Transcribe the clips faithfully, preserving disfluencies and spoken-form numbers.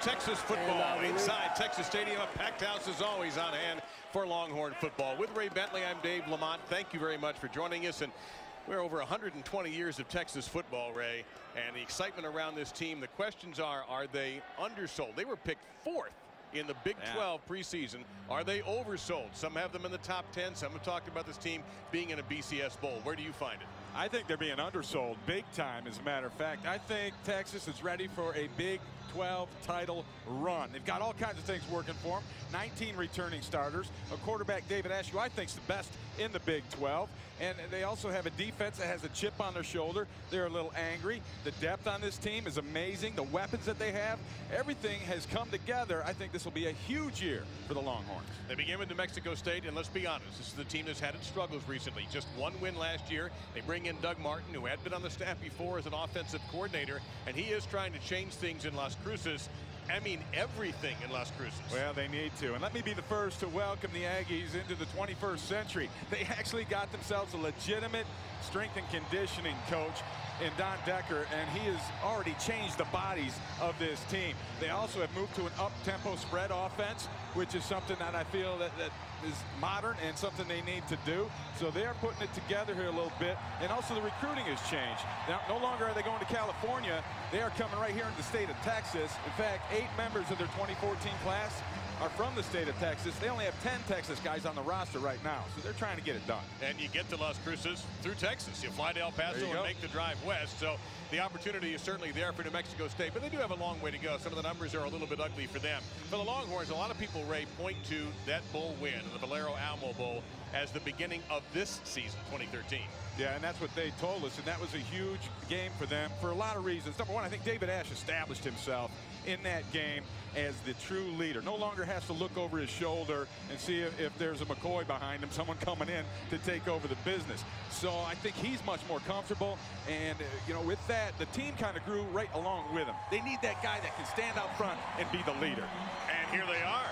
Texas football inside Texas Stadium. A packed house as always on hand for Longhorn football. With Ray Bentley, I'm Dave Lamont. Thank you very much for joining us. And we're over one hundred twenty years of Texas football, Ray, and the excitement around this team. The questions are, are they undersold? They were picked fourth in the Big twelve preseason. Are they oversold? Some have them in the top ten. Some have talked about this team being in a B C S bowl. Where do you find it? I think they're being undersold big time, as a matter of fact. I think Texas is ready for a Big twelve title run. They've got all kinds of things working for them. nineteen returning starters. A quarterback, David Ash, who I think is the best in the Big twelve. And they also have a defense that has a chip on their shoulder. They're a little angry. The depth on this team is amazing. The weapons that they have, everything has come together. I think this will be a huge year for the Longhorns. They begin with New Mexico State, and let's be honest, this is the team that's had its struggles recently. Just one win last year. They bring in Doug Martin, who had been on the staff before as an offensive coordinator, and he is trying to change things in Las Cruces. I mean everything in Las Cruces. Well, they need to. And let me be the first to welcome the Aggies into the twenty-first century. They actually got themselves a legitimate strength and conditioning coach in Don Decker, and he has already changed the bodies of this team. They also have moved to an up-tempo spread offense, which is something that I feel that, that is modern and something they need to do. So they are putting it together here a little bit. And also the recruiting has changed. Now, no longer are they going to California. They are coming right here in the state of Texas. In fact, eight members of their twenty fourteen class are from the state of Texas. They only have ten Texas guys on the roster right now, so they're trying to get it done. And you get to Las Cruces through Texas. You fly to El Paso and make the drive west. So the opportunity is certainly there for New Mexico State, but they do have a long way to go. Some of the numbers are a little bit ugly for them. For the Longhorns, a lot of people, Ray, point to that bowl win, the Valero Alamo Bowl, as the beginning of this season, twenty thirteen. Yeah, and that's what they told us, and that was a huge game for them for a lot of reasons. Number one, I think David Ash established himself in that game as the true leader. No longer has to look over his shoulder and see if, if there's a McCoy behind him, someone coming in to take over the business. So I think he's much more comfortable, and uh, you know, with that, the team kind of grew right along with him. They need that guy that can stand out front and be the leader. And here they are.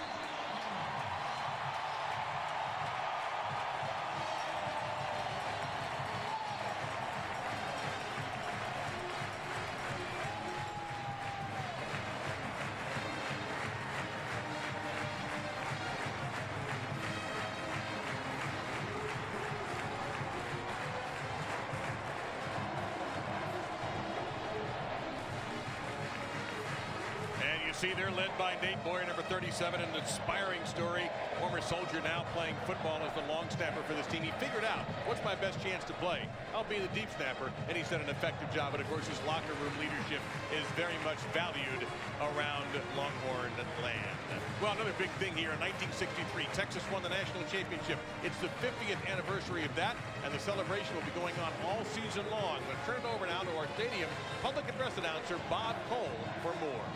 See, they're led by Nate Boyer, number thirty-seven, an inspiring story. Former soldier now playing football as the long snapper for this team. He figured out, what's my best chance to play? I'll be the deep snapper, and he's done an effective job. And of course, his locker room leadership is very much valued around Longhorn land. Well, another big thing here in nineteen sixty-three, Texas won the national championship. It's the fiftieth anniversary of that, and the celebration will be going on all season long. We'll turn it over now to our stadium public address announcer, Bob Cole, for more.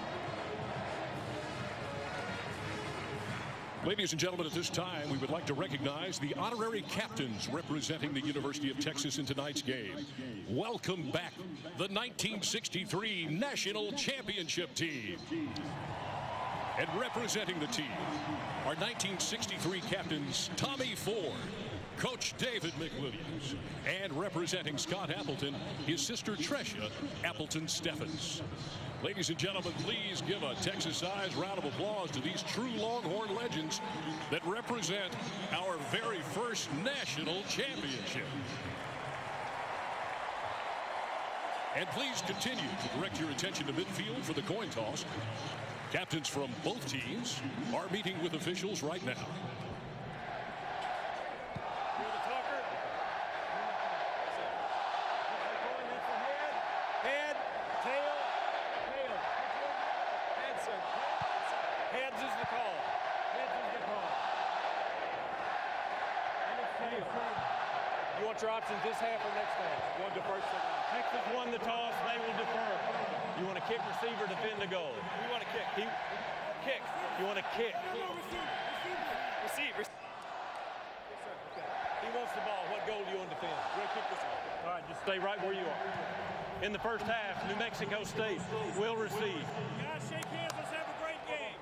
Ladies and gentlemen, at this time, we would like to recognize the honorary captains representing the University of Texas in tonight's game. Welcome back, the nineteen sixty-three National Championship team. And representing the team, our nineteen sixty-three captains, Tommy Ford, Coach David McWilliams, and representing Scott Appleton, his sister Tresha Appleton-Steffens. Ladies and gentlemen, please give a Texas-sized round of applause to these true Longhorn legends that represent our very first national championship. And please continue to direct your attention to midfield for the coin toss. Captains from both teams are meeting with officials right now. Your options this half or next half. You want to defer? Texas won the toss. They will defer. You want to kick, receiver, defend the goal. You want to kick. He, kick. You want to kick. Receive. Receive. He wants the ball. What goal do you want to defend? You want to kick this one. All right, just stay right where you are. In the first half, New Mexico State will receive. Guys, shake hands. Let's have a great game.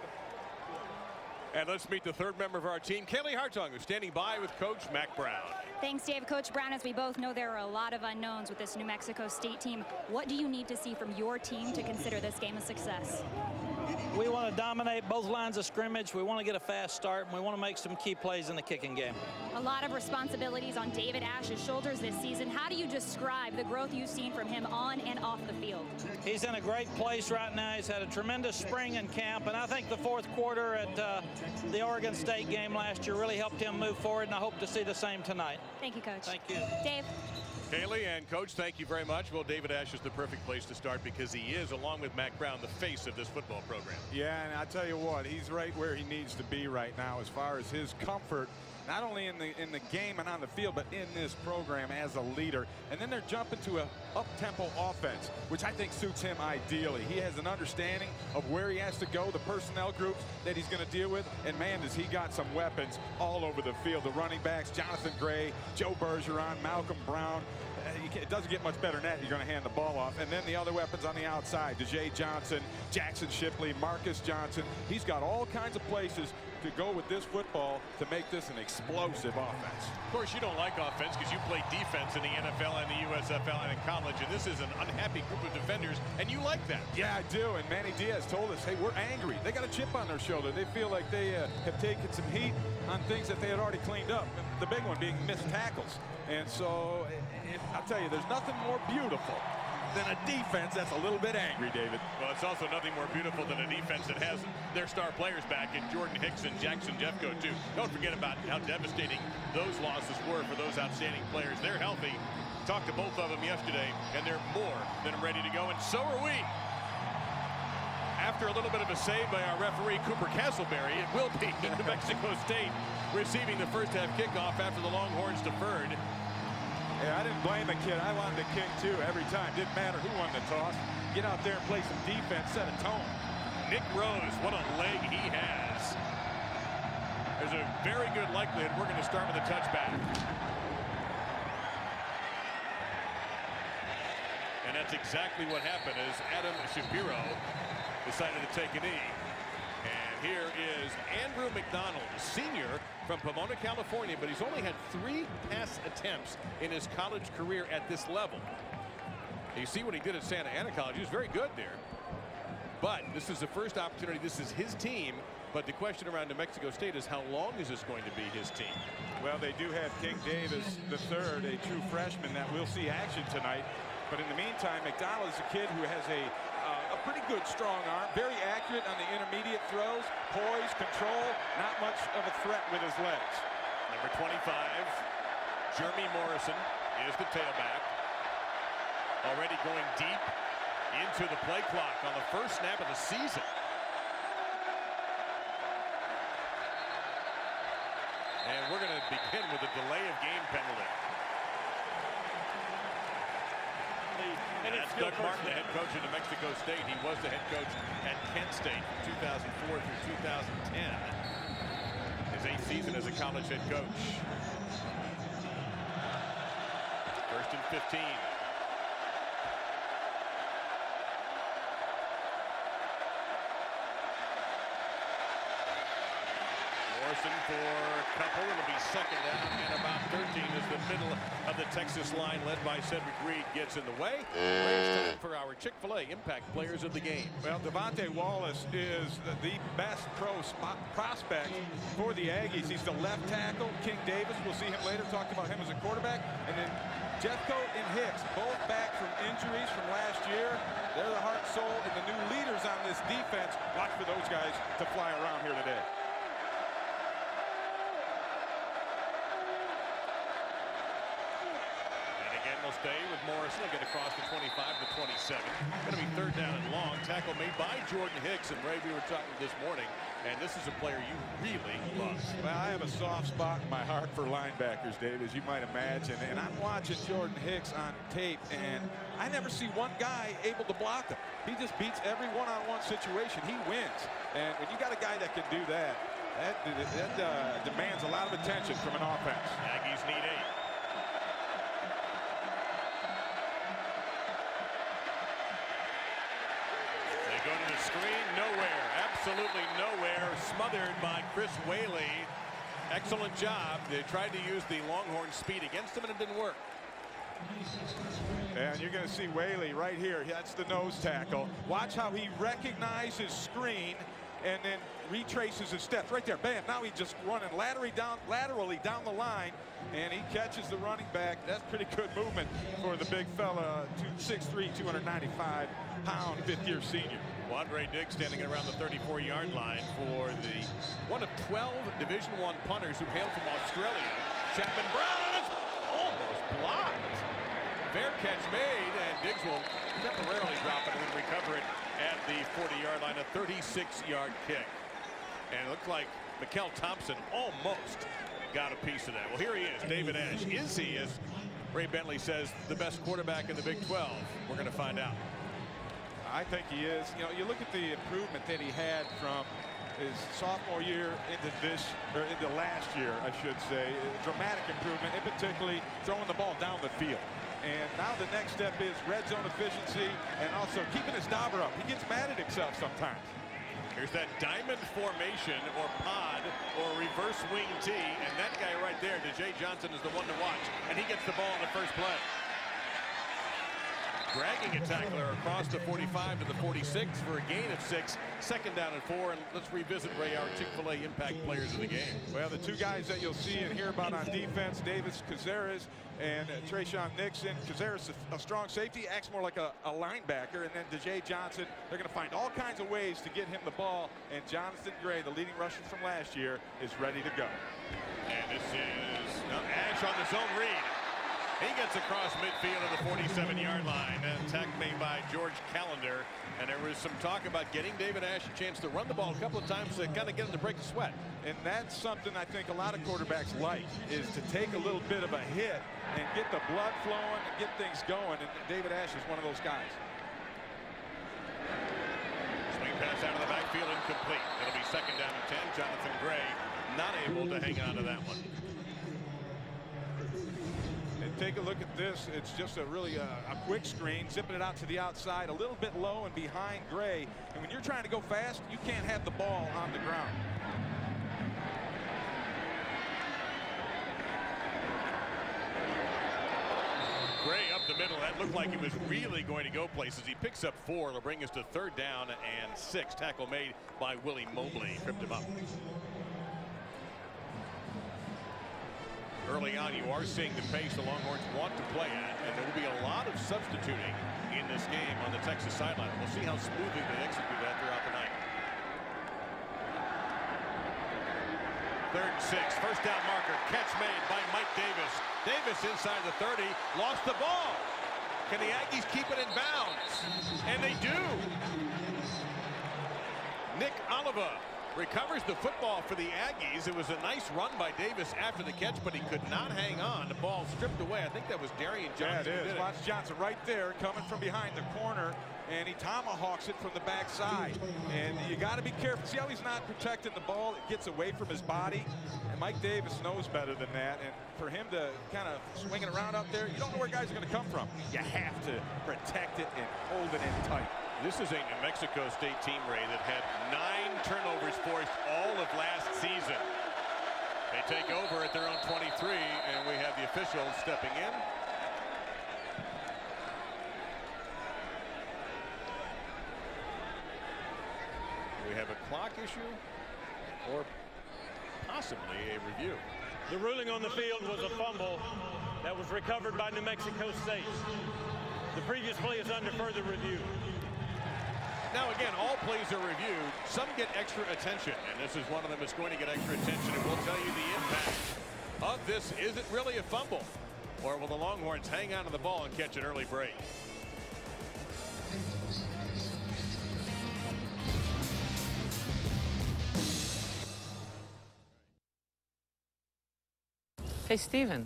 And let's meet the third member of our team, Kaylee Hartung, who's standing by with Coach Mack Brown. Thanks, Dave. Coach Brown, as we both know, there are a lot of unknowns with this New Mexico State team. What do you need to see from your team to consider this game a success? we want to dominate both lines of scrimmage. We want to get a fast start, and we want to make some key plays in the kicking game. A lot of responsibilities on David Ash's shoulders this season. How do you describe the growth you've seen from him on and off the field? He's in a great place right now. He's had a tremendous spring in camp, and I think the fourth quarter at uh, the Oregon State game last year really helped him move forward, and I hope to see the same tonight. Thank you, Coach. Thank you. Dave. Kaylee and Coach, thank you very much. Well, David Ash is the perfect place to start because he is, along with Mack Brown, the face of this football program. Yeah, and I tell you what, he's right where he needs to be right now as far as his comfort, not only in the in the game and on the field, but in this program as a leader. And then they're jumping to a up-tempo offense, which I think suits him ideally. He has an understanding of where he has to go, the personnel groups that he's going to deal with, and man, does he got some weapons all over the field. The running backs, Jonathan Gray, Joe Bergeron, Malcolm Brown. It doesn't get much better than that. You're going to hand the ball off. And then the other weapons on the outside, DeJay Johnson, Jackson Shipley, Marcus Johnson. He's got all kinds of places to go with this football to make this an explosive offense. Of course, you don't like offense because you play defense in the N F L and the U S F L and in college, and this is an unhappy group of defenders, and you like that. Yeah, I do, and Manny Diaz told us, hey, we're angry. They got a chip on their shoulder. They feel like they uh, have taken some heat on things that they had already cleaned up, the big one being missed tackles. And so, it, it, I'll tell you, there's nothing more beautiful than a defense that's a little bit angry, David. Well, it's also nothing more beautiful than a defense that has their star players back in Jordan Hicks and Jackson Jeffcoat, too. Don't forget about how devastating those losses were for those outstanding players. They're healthy. Talked to both of them yesterday, and they're more than ready to go, and so are we. After a little bit of a save by our referee, Cooper Castleberry, it will be New Mexico State receiving the first half kickoff after the Longhorns deferred. Yeah, I didn't blame the kid. I wanted to kick, too, every time. Didn't matter who won the toss. Get out there and play some defense, set a tone. Nick Rose, what a leg he has. There's a very good likelihood we're going to start with a touchback. And that's exactly what happened as Adam Shapiro decided to take a knee. And here is Andrew McDonald, senior from Pomona, California, but he's only had three pass attempts in his college career at this level. You see what he did at Santa Ana College. He was very good there. But this is the first opportunity. This is his team. But the question around New Mexico State is how long is this going to be his team? Well, they do have King Davis the third, a true freshman that will see action tonight. But in the meantime, McDonald is a kid who has a uh, a pretty good strong arm, very accurate on the intermediate throws, poise, control, not much of a threat with his legs. Number twenty-five, Jeremy Morrison is the tailback. Already going deep into the play clock on the first snap of the season. And we're going to begin with a delay of game penalty. And that's Doug Martin, the head coach of New Mexico State. He was the head coach at Kent State from two thousand four through two thousand ten. His eighth season as a college head coach. First and fifteen. Morrison for a couple. It'll be second down and about thirteen as the middle of the Texas line led by Cedric Reed gets in the way. It's time for our Chick-fil-A Impact Players of the Game. Well, Devontae Wallace is the best pro spot prospect for the Aggies. He's the left tackle. King Davis, we'll see him later, talked about him as a quarterback. And then Jeffcoat and Hicks, both back from injuries from last year. They're the heart, soul, and the new leaders on this defense. Watch for those guys to fly around here today. Stay with Morrison. They'll get across the twenty-five to twenty-seven. Going to be third down and long. Tackle made by Jordan Hicks. And Ray, we were talking this morning, and this is a player you really love. Well, I have a soft spot in my heart for linebackers, Dave, as you might imagine. And I'm watching Jordan Hicks on tape, and I never see one guy able to block him. He just beats every one-on-one situation. He wins. And when you got a guy that can do that, that, that uh, demands a lot of attention from an offense. Aggies need eight. Go to the screen, nowhere, absolutely nowhere, smothered by Chris Whaley. Excellent job. They tried to use the Longhorn speed against him, and it didn't work. And you're going to see Whaley right here. That's the nose tackle. Watch how he recognizes screen and then retraces his steps. Right there, bam. Now he's just running laterally down, laterally down the line, and he catches the running back. That's pretty good movement for the big fella, six three, two hundred ninety-five pound, fifth-year senior. Quandre Diggs standing around the thirty-four yard line for the one of twelve Division One punters who hail from Australia. Chapman Brown is almost blocked. Fair catch made, and Diggs will temporarily drop it and then recover it at the forty yard line, a thirty-six yard kick. And it looked like Mikel Thompson almost got a piece of that. Well, here he is, David Ash. Is he, as Ray Bentley says, the best quarterback in the Big twelve? We're going to find out. I think he is. You know, you look at the improvement that he had from his sophomore year into this, or into last year, I should say. A dramatic improvement, and particularly throwing the ball down the field. And now the next step is red zone efficiency and also keeping his dauber up. He gets mad at himself sometimes. Here's that diamond formation or pod or reverse wing T, and that guy right there, DeJay Johnson, is the one to watch, and he gets the ball in the first play. Dragging a tackler across the forty-five to the forty-six for a gain of six, second down and four, and let's revisit, Ray, our Chick-fil-A impact players of the game. Well, the two guys that you'll see and hear about on defense, Davis Cazares and uh, Trayshawn Nixon. Cazares, a, a strong safety, acts more like a, a linebacker, and then DeJay Johnson, they're going to find all kinds of ways to get him the ball, and Jonathan Gray, the leading rusher from last year, is ready to go. And this is no, Ash on the zone read. He gets across midfield of the forty-seven yard line. An attack made by George Callender. And there was some talk about getting David Ash a chance to run the ball a couple of times to kind of get him to break a sweat. And that's something I think a lot of quarterbacks like, is to take a little bit of a hit and get the blood flowing and get things going. And David Ash is one of those guys. Swing pass out of the backfield, incomplete. It'll be second down and ten. Jonathan Gray not able to hang on to that one. Take a look at this. It's just a really uh, a quick screen, zipping it out to the outside, a little bit low and behind Gray. And when you're trying to go fast, you can't have the ball on the ground. Gray up the middle. That looked like he was really going to go places. He picks up four. It'll bring us to third down and six. Tackle made by Willie Mobley. Tripped him up. Early on, you are seeing the pace the Longhorns want to play at, and there will be a lot of substituting in this game on the Texas sideline. We'll see how smoothly they execute that throughout the night. Third and six, first down marker, catch made by Mike Davis. Davis inside the thirty, lost the ball. Can the Aggies keep it in bounds? And they do. Nick Oliva recovers the football for the Aggies. It was a nice run by Davis after the catch, but he could not hang on. The ball stripped away. I think that was Darian Johnson. Yeah, it is. Watch Johnson right there coming from behind the corner, and he tomahawks it from the backside. And you got to be careful. See how he's not protecting the ball? It gets away from his body. And Mike Davis knows better than that. And for him to kind of swing it around up there, you don't know where guys are going to come from. You have to protect it and hold it in tight. This is a New Mexico State team, Ray, that had nine turnovers forced all of last season. They take over at their own twenty-three, and we have the officials stepping in. We have a clock issue or possibly a review. The ruling on the field was a fumble that was recovered by New Mexico State. The previous play is under further review. Now again, all plays are reviewed. Some get extra attention, and this is one of them that's going to get extra attention. And we'll tell you the impact of this. Is it really a fumble? Or will the Longhorns hang on to the ball and catch an early break? Hey, Steven.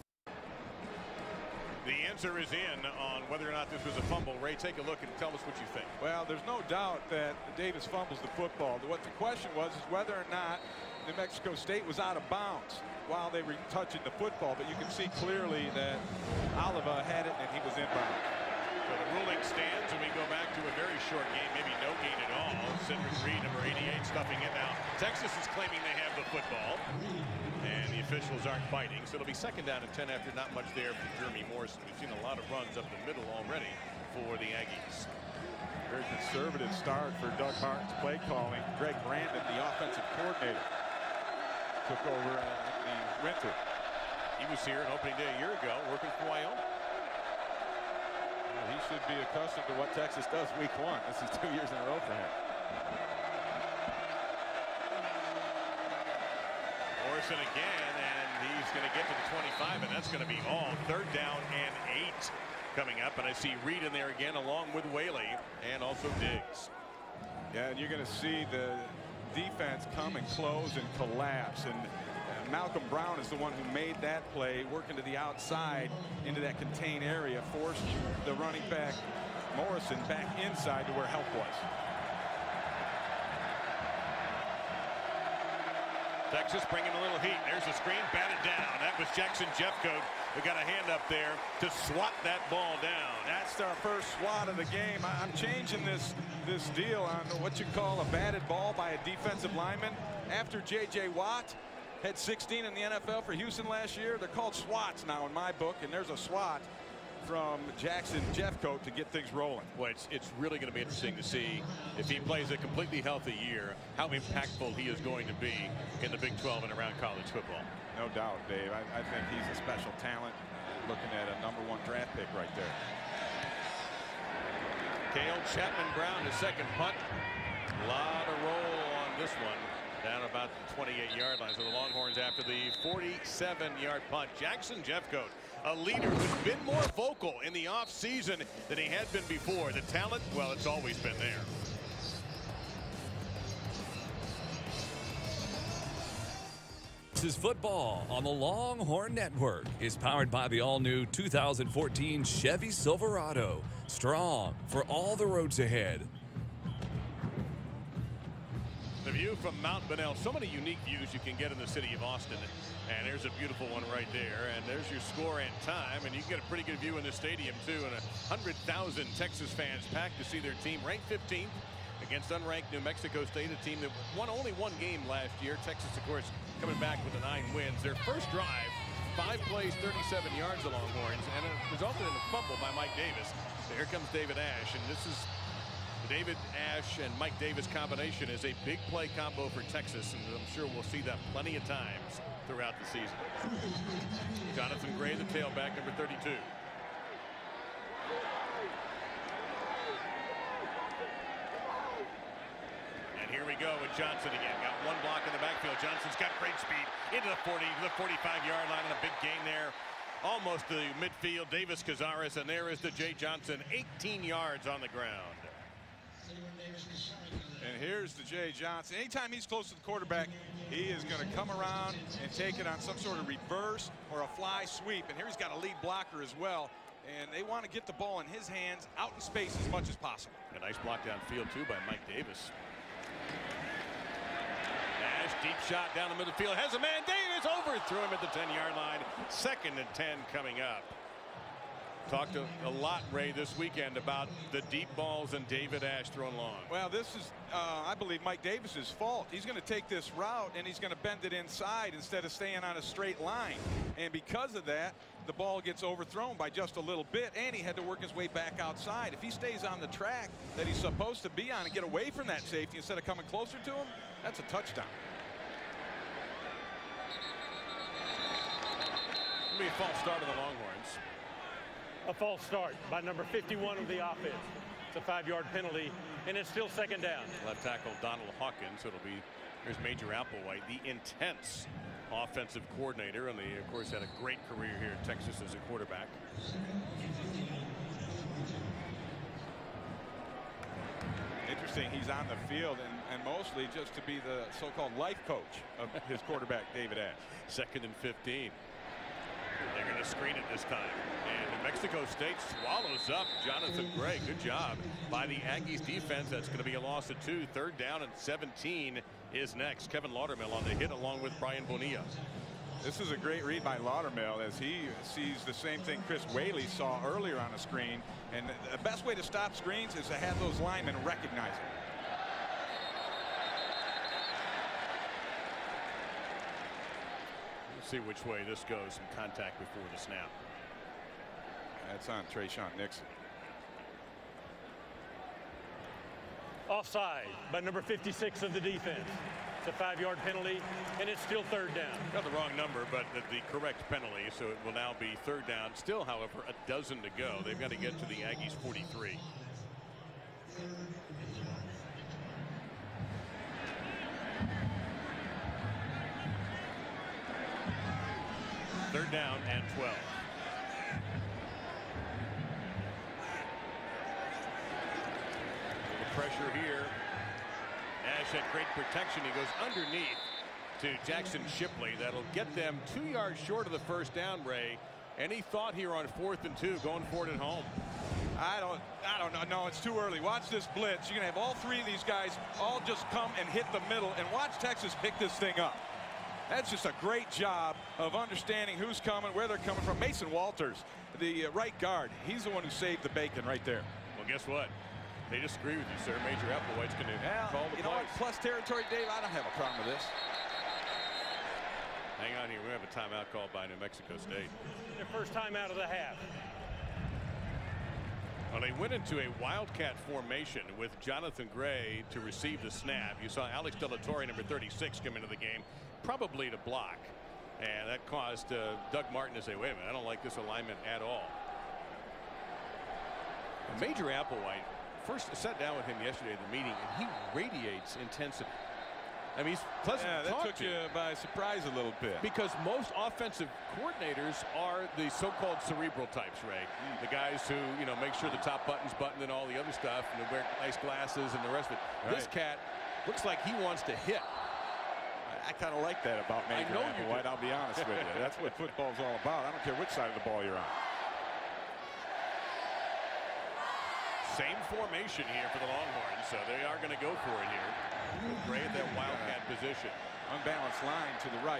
The answer is in on whether or not this was a fumble. Ray, take a look and tell us what you think. Well, there's no doubt that Davis fumbles the football. What the question was is whether or not New Mexico State was out of bounds while they were touching the football. But you can see clearly that Oliva had it and he was in bounds. So the ruling stands, and we go back to a very short game, maybe no gain at all. Cedric Reed, number eighty-eight, stuffing it now. Texas is claiming they have the football. And the officials aren't biting, so it'll be second down and ten after not much there from Jeremy Morrison. We've seen a lot of runs up the middle already for the Aggies. Very conservative start for Doug Martin's play calling. Greg Brandon, the offensive coordinator, took over uh, in the winter. He was here on opening day a year ago working for Wyoming. Well, he should be accustomed to what Texas does week one. This is two years in a row for him. Morrison again, and he's going to get to the twenty-five, and that's going to be all. Third down and eight coming up, and I see Reed in there again along with Whaley and also Diggs. Yeah, and you're going to see the defense come and close and collapse, and uh, Malcolm Brown is the one who made that play, working to the outside into that contained area, forced the running back Morrison back inside to where help was. Texas bringing a little heat. There's a screen, batted down. That was Jackson Jeffcoat who got a hand up there to swat that ball down. That's our first swat of the game. I'm changing this this deal on what you call a batted ball by a defensive lineman. After J J Watt had sixteen in the N F L for Houston last year, they're called swats now in my book, and there's a swat from Jackson Jeffcoat to get things rolling. Well, it's, it's really going to be interesting to see if he plays a completely healthy year, how impactful he is going to be in the Big twelve and around college football. No doubt, Dave. I, I think he's a special talent. Looking at a number one draft pick right there. Cale Chapman Brown, his second punt. A lot of roll on this one. Down about the twenty-eight yard line. So the Longhorns after the forty-seven yard punt. Jackson Jeffcoat, a leader who's been more vocal in the offseason than he had been before. The talent, well, it's always been there. Texas football on the Longhorn Network is powered by the all-new two thousand fourteen Chevy Silverado. Strong for all the roads ahead. The view from Mount Bonnell, so many unique views you can get in the city of Austin. And there's a beautiful one right there. And there's your score and time. And you can get a pretty good view in the stadium, too. And one hundred thousand Texas fans packed to see their team ranked fifteenth against unranked New Mexico State, a team that won only one game last year. Texas, of course, coming back with the nine wins. Their first drive, five plays, thirty-seven yards, the Longhorns, and it resulted in a fumble by Mike Davis. So here comes David Ash, and this is the David Ash and Mike Davis combination is a big play combo for Texas, and I'm sure we'll see that plenty of times throughout the season. Jonathan Gray, the tailback, number thirty-two. And here we go with Johnson again. Got one block in the backfield. Johnson's got great speed into the forty, the forty-five yard line, and a big gain there. Almost to the midfield. Davis Cazares, and there is the Jay Johnson, eighteen yards on the ground. And here's the Jay Johnson. Anytime he's close to the quarterback, he is going to come around and take it on some sort of reverse or a fly sweep. And here he's got a lead blocker as well. And they want to get the ball in his hands out in space as much as possible. A nice block downfield, too, by Mike Davis. Nash, deep shot down the middle of the field. Has a man. Davis overthrew him at the ten yard line. Second and ten coming up. Talked a, a lot, Ray, this weekend about the deep balls and David Ash thrown long. Well, this is, uh, I believe, Mike Davis's fault. He's going to take this route, and he's going to bend it inside instead of staying on a straight line. And because of that, the ball gets overthrown by just a little bit, and he had to work his way back outside. If he stays on the track that he's supposed to be on and get away from that safety instead of coming closer to him, that's a touchdown. It'll be a false start of the Longhorns. A false start by number fifty-one of the offense. It's a five yard penalty, and it's still second down. Left tackle Donald Hawkins. It'll be, here's Major Applewhite, the intense offensive coordinator, and they, of course, had a great career here at Texas as a quarterback. Interesting, he's on the field, and, and mostly just to be the so-called life coach of his quarterback, David Ash. Second and fifteen. They're going to screen it this time. And New Mexico State swallows up Jonathan Gray. Good job by the Aggies defense. That's going to be a loss of two. Third down and seventeen is next. Kevin Laudermill on the hit along with Brian Bonilla. This is a great read by Laudermill as he sees the same thing Chris Whaley saw earlier on a screen. And the best way to stop screens is to have those linemen recognize it. Let's see which way this goes. Some contact before the snap. That's on Trayshawn Nixon. Offside by number fifty-six of the defense. It's a five-yard penalty, and it's still third down. Got the wrong number, but the, the correct penalty, so it will now be third down. Still, however, a dozen to go. They've got to get to the Aggies' forty-three. Third down and twelve. The pressure here. Nash had great protection. He goes underneath to Jackson Shipley. That'll get them two yards short of the first down, Ray. Any thought here on fourth and two going for it at home? I don't I don't know. No, it's too early. Watch this blitz. You're going to have all three of these guys all just come and hit the middle, and watch Texas pick this thing up. That's just a great job of understanding who's coming, where they're coming from. Mason Walters, the uh, right guard, he's the one who saved the bacon right there. Well, guess what? They disagree with you, sir. Major Applewhite's going to well, call the you know what? plays. Plus territory, Dave, I don't have a problem with this. Hang on here. We have a timeout called by New Mexico State. Their first timeout of the half. Well, they went into a Wildcat formation with Jonathan Gray to receive the snap. You saw Alex Delatorre, number thirty-six, come into the game, probably to block. And that caused uh, Doug Martin to say, wait a minute, I don't like this alignment at all. Major Applewhite first sat down with him yesterday at the meeting, and he radiates intensity. I mean, he's pleasant yeah, to that talk took to. you by surprise a little bit. Because most offensive coordinators are the so-called cerebral types, Ray. Mm. The guys who, you know, make sure the top button's buttoned and all the other stuff, and they wear nice glasses and the rest of it. Right. This cat looks like he wants to hit. I, I kind of like that about Major Applewhite, I'll be honest with you. That's what football's all about. I don't care which side of the ball you're on. Same formation here for the Longhorns, so they are going to go for it here. Gray at that Wildcat uh, position. Unbalanced line to the right.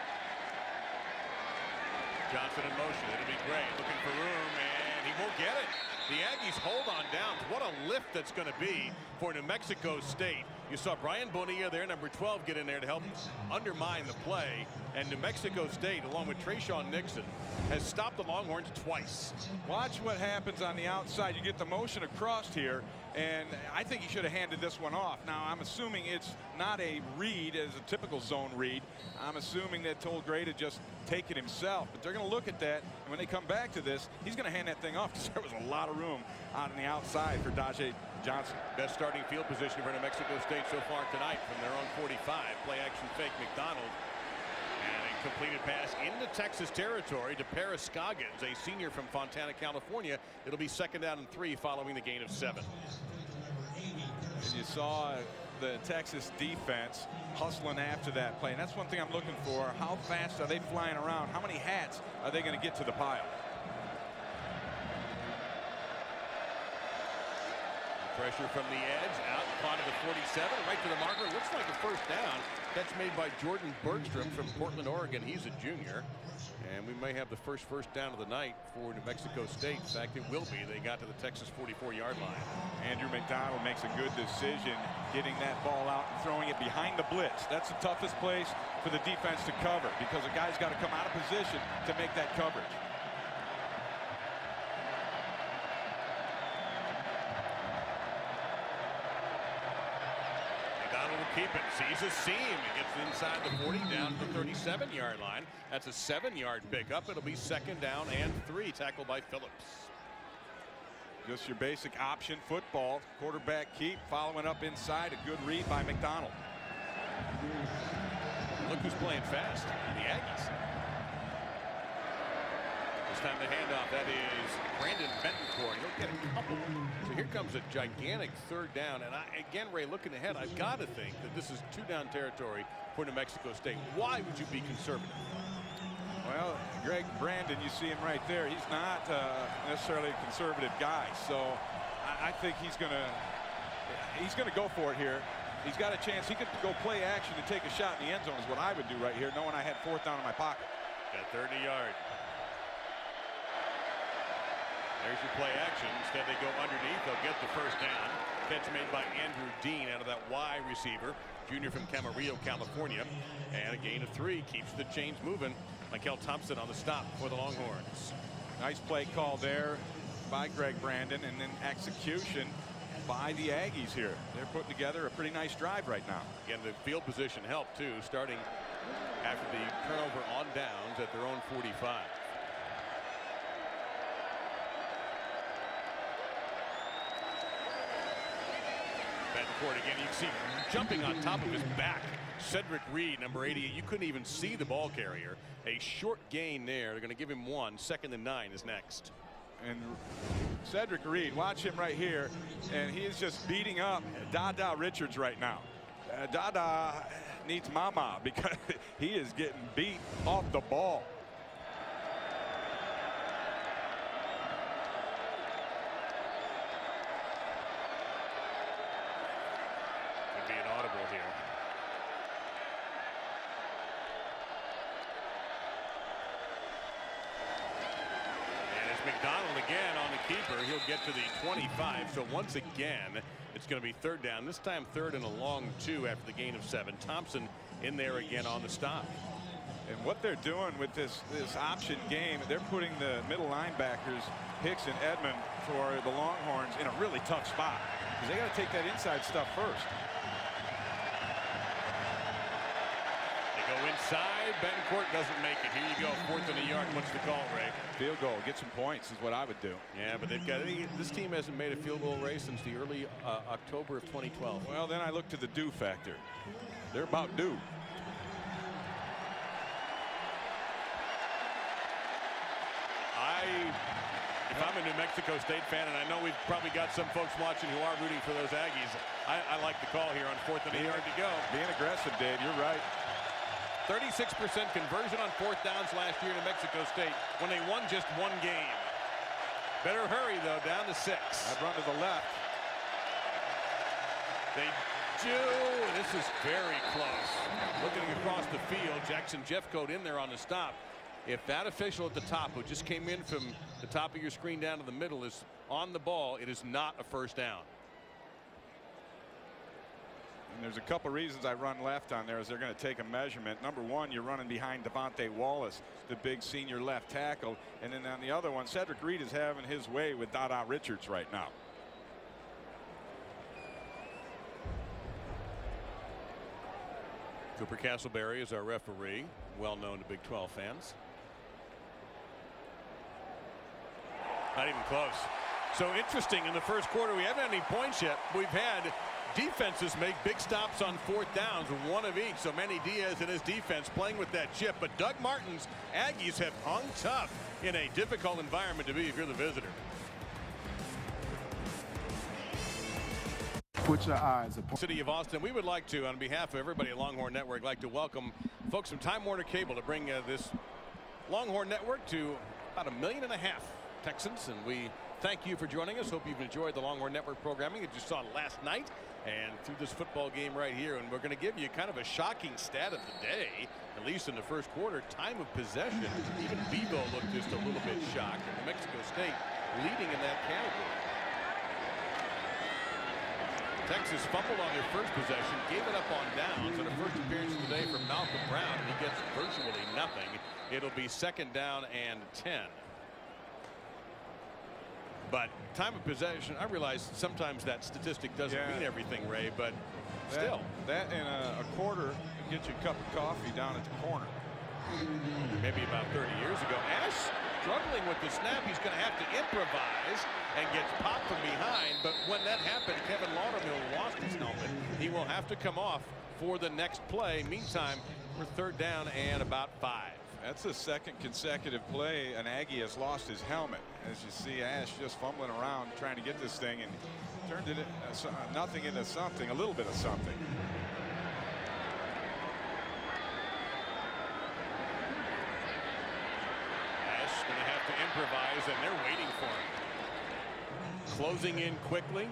Johnson in motion. It'll be Gray looking for room, and he won't get it. The Aggies hold on down. What a lift that's going to be for New Mexico State. You saw Brian Bonilla there, number twelve, get in there to help undermine the play. And New Mexico State, along with Trayshawn Nixon, has stopped the Longhorns twice. Watch what happens on the outside. You get the motion across here, and I think he should have handed this one off. Now, I'm assuming it's not a read as a typical zone read. I'm assuming that told Gray to just take it himself. But they're going to look at that, and when they come back to this, he's going to hand that thing off because there was a lot of room on the outside for Dajae Johnson. Best starting field position for New Mexico State so far tonight from their own forty-five. Play action fake McDonald. And a completed pass into Texas territory to Paris Scoggins, a senior from Fontana, California. It'll be second down and three following the gain of seven. And you saw the Texas defense hustling after that play. And that's one thing I'm looking for. How fast are they flying around? How many hats are they going to get to the pile? Pressure from the edge, out, caught at the forty-seven, right to the marker. Looks like a first down. That's made by Jordan Bergstrom from Portland, Oregon. He's a junior. And we may have the first first down of the night for New Mexico State. In fact, it will be. They got to the Texas forty-four yard line. Andrew McDonald makes a good decision getting that ball out and throwing it behind the blitz. That's the toughest place for the defense to cover because a guy's got to come out of position to make that coverage. Keep it, sees a seam, he gets inside the forty, down to the thirty-seven yard line. That's a seven yard pickup. It'll be second down and three, tackled by Phillips. Just your basic option football, quarterback keep, following up inside, a good read by McDonald. Look who's playing fast, the Aggies. This time the handoff, that is Brandon Bentoncourt. He'll get a couple. So here comes a gigantic third down. And I, again, Ray, looking ahead, I've got to think that this is two down territory for New Mexico State. Why would you be conservative? Well, Greg Brandon, you see him right there. He's not uh, necessarily a conservative guy. So I, I think he's going to he's going to go for it here. He's got a chance. He could go play action and take a shot in the end zone is what I would do right here, knowing I had fourth down in my pocket. Got thirty yards. There's your play action. Instead, they go underneath. They'll get the first down. Catch made by Andrew Dean out of that Y receiver, junior from Camarillo, California. And a gain of three keeps the chains moving. Michael Thompson on the stop for the Longhorns. Nice play call there by Greg Brandon, and then execution by the Aggies here. They're putting together a pretty nice drive right now. Again, the field position helped too, starting after the turnover on downs at their own forty-five. Betancourt again. You can see jumping on top of his back. Cedric Reed, number eighty-eight. You couldn't even see the ball carrier. A short gain there. They're going to give him one. Second and nine is next. And Cedric Reed, watch him right here, and he is just beating up Dada Richards right now. Uh, Dada needs mama because he is getting beat off the ball. Could be an audible here. McDonald again on the keeper. He'll get to the twenty-five. So once again, it's going to be third down. This time third and a long two after the gain of seven. Thompson in there again on the stop. And what they're doing with this this option game, they're putting the middle linebackers, Hicks and Edmond, for the Longhorns in a really tough spot because they got to take that inside stuff first. They go inside. Betancourt doesn't make it. Here you go. Fourth and a yard. What's the call, Ray? Field goal. Get some points is what I would do. Yeah, but they've got this team hasn't made a field goal race since the early uh, October of twenty twelve. Well, then I look to the do factor. They're about due. I, if I'm a New Mexico State fan, and I know we've probably got some folks watching who are rooting for those Aggies, I, I like the call here on fourth and a yard to go. Being aggressive, Dave. You're right. thirty-six percent conversion on fourth downs last year to Mexico State when they won just one game. Better hurry, though, down to six. I'd run to the left. They do. This is very close. Looking across the field, Jackson Jeffcoat in there on the stop. If that official at the top, who just came in from the top of your screen down to the middle, is on the ball, it is not a first down. And there's a couple reasons I run left on there, is they're going to take a measurement. Number one, you're running behind Devontae Wallace, the big senior left tackle. And then on the other one, Cedric Reed is having his way with Dada Richards right now. Cooper Castleberry is our referee, well known to Big twelve fans. Not even close. So interesting, in the first quarter, we haven't had any points yet. We've had defenses make big stops on fourth downs, one of each. So Manny Diaz and his defense playing with that chip. But Doug Martin's Aggies have hung tough in a difficult environment to be if you're the visitor. Put your eyes upon City of Austin. We would like to, on behalf of everybody at Longhorn Network, like to welcome folks from Time Warner Cable to bring uh, this Longhorn Network to about a million and a half Texans. And we thank you for joining us. Hope you've enjoyed the Longhorn Network programming that you saw last night and through this football game right here. And we're going to give you kind of a shocking stat of the day, at least in the first quarter. Time of possession. Even Bevo looked just a little bit shocked. And New Mexico State leading in that category. Texas fumbled on their first possession, gave it up on downs, and a first appearance today from Malcolm Brown. He gets virtually nothing. It'll be second down and ten. But time of possession, I realize sometimes that statistic doesn't yeah. mean everything, Ray, but that, still. That and a, a quarter can get you a cup of coffee down at the corner. Maybe about thirty years ago. Ash struggling with the snap. He's going to have to improvise and gets popped from behind. But when that happened, Kevin Laudermill lost his helmet. He will have to come off for the next play. Meantime, we're third down and about five. That's the second consecutive play an Aggie has lost his helmet. As you see, Ash just fumbling around trying to get this thing and turned it uh, nothing into something, a little bit of something. Going to have to improvise, and they're waiting for him. Closing in quickly.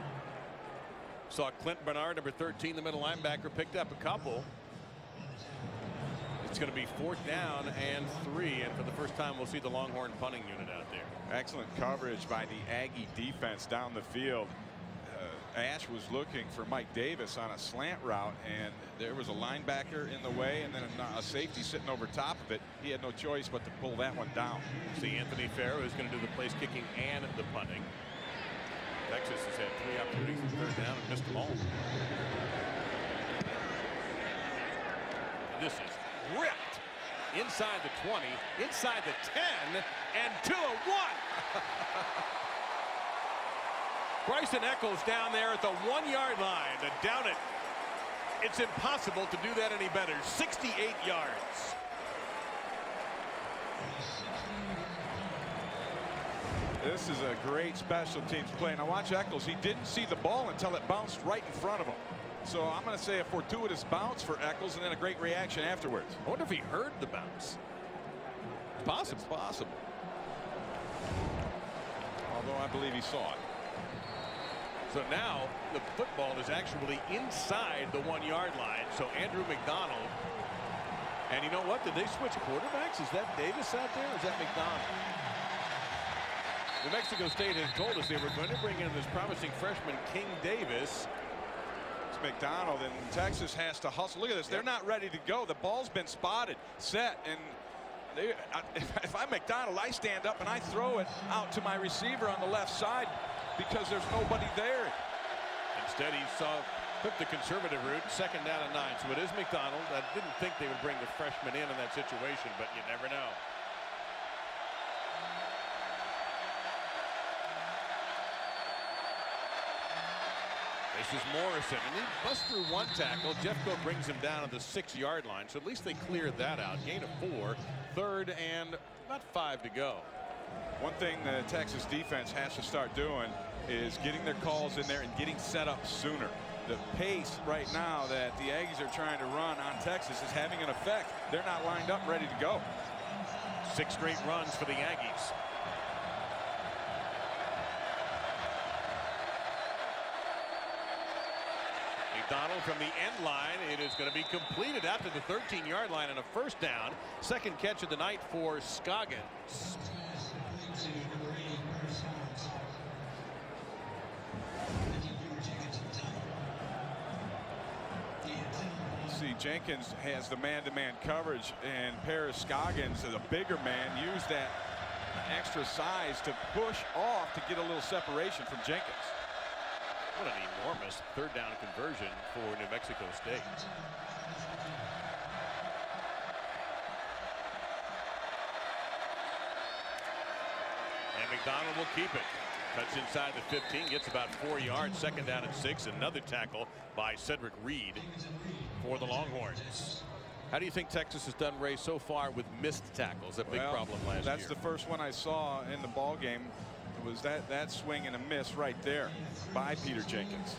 Saw Clint Bernard, number thirteen, the middle linebacker, picked up a couple. It's going to be fourth down and three, and for the first time we'll see the Longhorn punting unit out there. Excellent coverage by the Aggie defense down the field. Uh, Ash was looking for Mike Davis on a slant route, and there was a linebacker in the way and then a, a safety sitting over top of it. He had no choice but to pull that one down. See Anthony Farrow is going to do the place kicking and the punting. Texas has had three opportunities for third down and missed them all. This is ripped inside the twenty, inside the ten, and to a one. Bryson Eccles down there at the one-yard line to down it. It's impossible to do that any better. sixty-eight yards. This is a great special teams play. Now watch Eccles. He didn't see the ball until it bounced right in front of him. So I'm going to say a fortuitous bounce for Eccles and then a great reaction afterwards. I wonder if he heard the bounce. It's possible. It's possible. Although I believe he saw it. So now the football is actually inside the one-yard line. So Andrew McDonald. And you know what? Did they switch quarterbacks? Is that Davis out there? Or is that McDonald? New Mexico State has told us they were going to bring in this promising freshman King Davis. It's McDonald, and Texas has to hustle. Look at this. They're not ready to go. The ball's been spotted, set, and they, if, if I'm McDonald, I stand up and I throw it out to my receiver on the left side because there's nobody there. Instead, he saw took the conservative route, second down and nine. So it is McDonald. I didn't think they would bring the freshman in in that situation, but you never know. This is Morrison, and he busts through one tackle. Jeffco brings him down at the six-yard line, so at least they cleared that out. Gain of four, third and about five to go. One thing the Texas defense has to start doing is getting their calls in there and getting set up sooner. The pace right now that the Aggies are trying to run on Texas is having an effect. They're not lined up ready to go. Six straight runs for the Aggies. McDonald from the end line. It is going to be completed out to the thirteen-yard line and a first down. Second catch of the night for Scoggins. See, Jenkins has the man-to-man coverage, and Paris Scoggins, as a bigger man, used that extra size to push off to get a little separation from Jenkins. What an enormous third down conversion for New Mexico State. And McDonald will keep it. Cuts inside the fifteen, gets about four yards, second down and six. Another tackle by Cedric Reed for the Longhorns. How do you think Texas has done, Ray, so far with missed tackles? A big well, problem last that's year. That's the first one I saw in the ball game. Was that that swing and a miss right there by Peter Jenkins.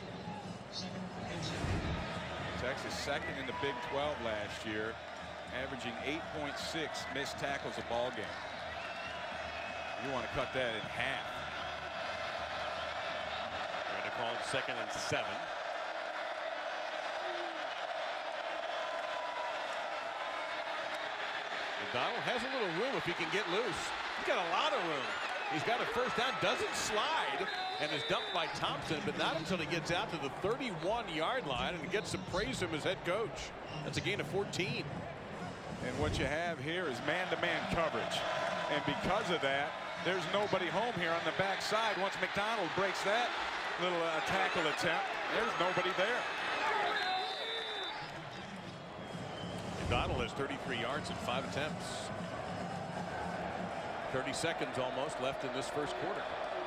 Texas second in the Big twelve last year, averaging eight point six missed tackles a ball game. You want to cut that in half. They're going to call it second and seven. McDonald has a little room if he can get loose. He's got a lot of room. He's got a first down, doesn't slide, and is dumped by Thompson, but not until he gets out to the thirty-one-yard line and gets some praise from his head coach. That's a gain of fourteen. And what you have here is man-to-man coverage. And because of that, there's nobody home here on the backside. Once McDonald breaks that little uh, tackle attempt, there's nobody there. McDonald has thirty-three yards in five attempts. thirty seconds almost left in this first quarter.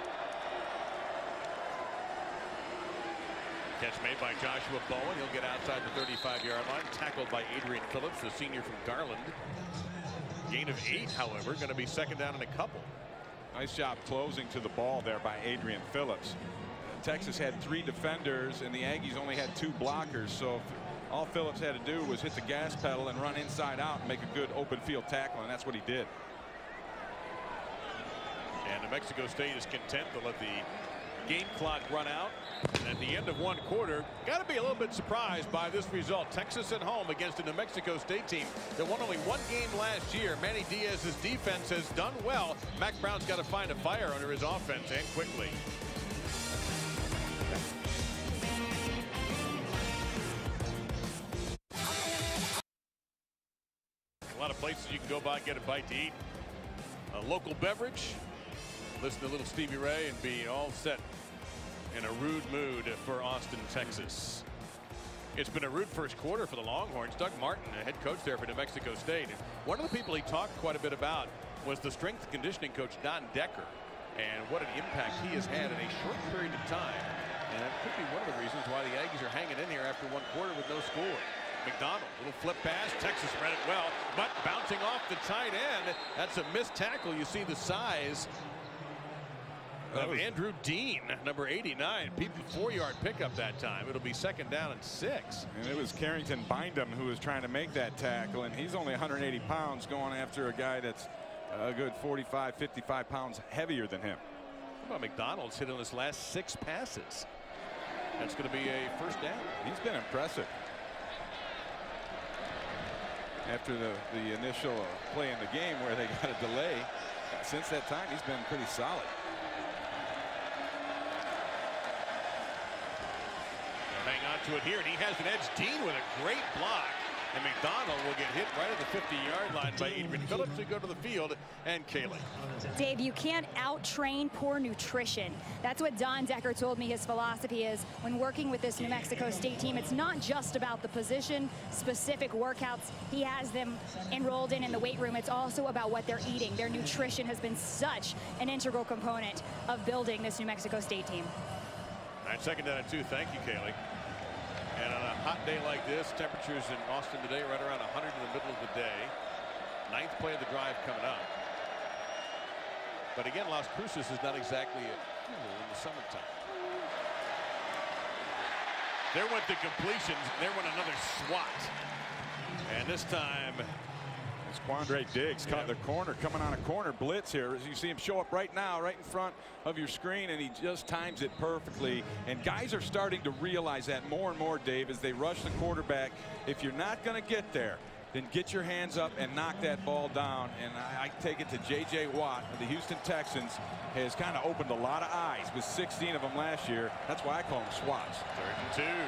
Catch made by Joshua Bowen. He'll get outside the thirty-five-yard line. Tackled by Adrian Phillips, the senior from Garland. Gain of eight, however, going to be second down and a couple. Nice job closing to the ball there by Adrian Phillips. Texas had three defenders, and the Aggies only had two blockers. So all Phillips had to do was hit the gas pedal and run inside out and make a good open field tackle, and that's what he did. And New Mexico State is content to let the game clock run out. And at the end of one quarter, got to be a little bit surprised by this result. Texas at home against a New Mexico State team that won only one game last year. Manny Diaz's defense has done well. Mack Brown's got to find a fire under his offense, and quickly. A lot of places you can go by and get a bite to eat. A local beverage. Listen to little Stevie Ray and be all set in a rude mood for Austin, Texas. It's been a rude first quarter for the Longhorns. Doug Martin, the head coach there for New Mexico State. And one of the people he talked quite a bit about was the strength and conditioning coach, Don Decker, and what an impact he has had in a short period of time. And that could be one of the reasons why the Aggies are hanging in here after one quarter with no score. McDonald, little flip pass. Texas read it well, but bouncing off the tight end. That's a missed tackle. You see the size of Andrew Dean, number eighty-nine. Peeped the four-yard pickup that time. It'll be second down and six. And it was Carrington Bindum who was trying to make that tackle, and he's only one hundred eighty pounds going after a guy that's a good forty-five, fifty-five pounds heavier than him. How about McDonald's hit on his last six passes? That's going to be a first down. He's been impressive. After the, the initial uh, play in the game where they got a delay, since that time he's been pretty solid. Hang on to it here, and he has an edge. Dean with a great block, and McDonald will get hit right at the fifty-yard line by Adrian Phillips to go to the field, and Kaylee. Dave, you can't out-train poor nutrition. That's what Don Decker told me his philosophy is when working with this New Mexico State team. It's not just about the position-specific workouts he has them enrolled in in the weight room. It's also about what they're eating. Their nutrition has been such an integral component of building this New Mexico State team. All right, second down and two. Thank you, Kaylee. And on a hot day like this, temperatures in Austin today right around one hundred in the middle of the day. Ninth play of the drive coming up. But again, Las Cruces is not exactly a cool in the summertime. There went the completions. There went another swat. And this time, it's Quandre Diggs caught the corner, coming on a corner blitz here. As you see him show up right now, right in front of your screen, and he just times it perfectly. And guys are starting to realize that more and more, Dave, as they rush the quarterback. If you're not going to get there, then get your hands up and knock that ball down. And I, I take it to J J Watt of the Houston Texans has kind of opened a lot of eyes with sixteen of them last year. That's why I call them swats. Third and two.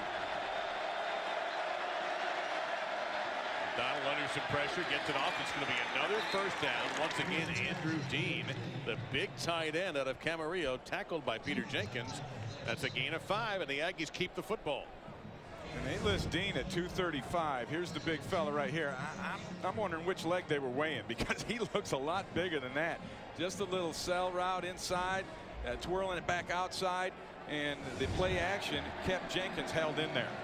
Donald under some pressure, gets it off. It's going to be another first down. Once again, Andrew Dean, the big tight end out of Camarillo, tackled by Peter Jenkins. That's a gain of five, and the Aggies keep the football. And they list Dean at two thirty-five. Here's the big fella right here. I, I'm, I'm wondering which leg they were weighing, because he looks a lot bigger than that. Just a little cell route inside, uh, twirling it back outside, and the play action kept Jenkins held in there.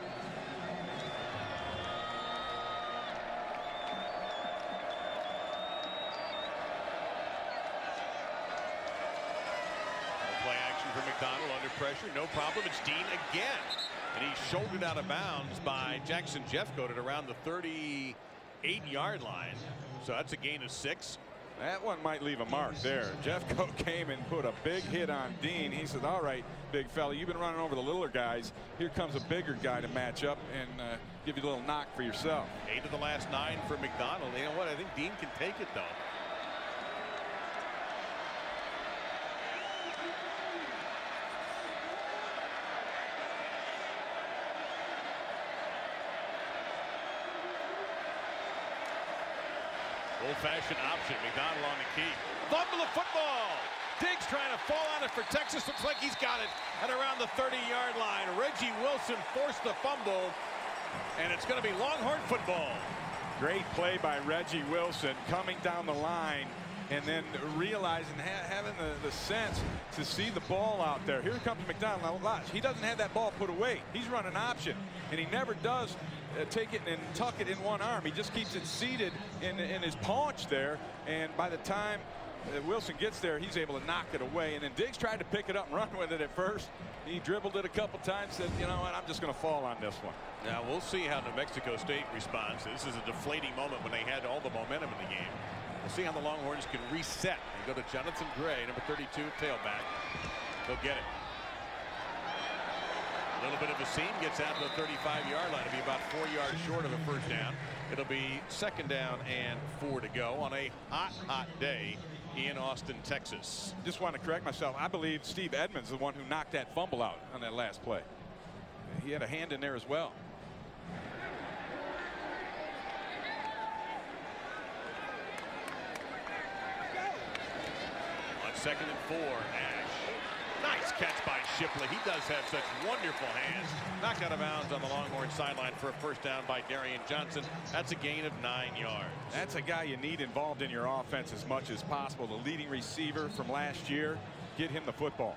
McDonald under pressure, no problem. It's Dean again, and he's shouldered out of bounds by Jackson Jeffcoat at around the thirty-eight yard line. So that's a gain of six. That one might leave a mark there. Jeffcoat came and put a big hit on Dean. He said, all right, big fella, you've been running over the littler guys. Here comes a bigger guy to match up and uh, give you a little knock for yourself. Eight of the last nine for McDonald. You know what? I think Dean can take it, though. Old-fashioned option. McDonald on the key. Fumble the football. Diggs trying to fall on it for Texas. Looks like he's got it at around the thirty yard line. Reggie Wilson forced the fumble, and it's going to be Longhorn football. Great play by Reggie Wilson coming down the line and then realizing, ha having the, the sense to see the ball out there. Here comes McDonald. Now watch, he doesn't have that ball put away. He's running option, and he never does uh, take it and tuck it in one arm. He just keeps it seated in, in his paunch there, and by the time uh, Wilson gets there, he's able to knock it away. And then Diggs tried to pick it up and run with it at first. He dribbled it a couple times, said, you know what, I'm just going to fall on this one. Now we'll see how New Mexico State responds. This is a deflating moment when they had all the momentum in the game. We'll see how the Longhorns can reset. They go to Jonathan Gray, number thirty-two, tailback. They'll get it. little bit of a seam, gets out to the thirty-five yard line. It'll be about four yards short of a first down. It'll be second down and four to go on a hot, hot day in Austin, Texas. Just want to correct myself. I believe Steve Edmonds is the one who knocked that fumble out on that last play. He had a hand in there as well. On second and four, Ash. Nice catch by Shipley. He does have such wonderful hands. Knocked out of bounds on the Longhorn sideline for a first down by Darian Johnson. That's a gain of nine yards. That's a guy you need involved in your offense as much as possible. The leading receiver from last year. Get him the football.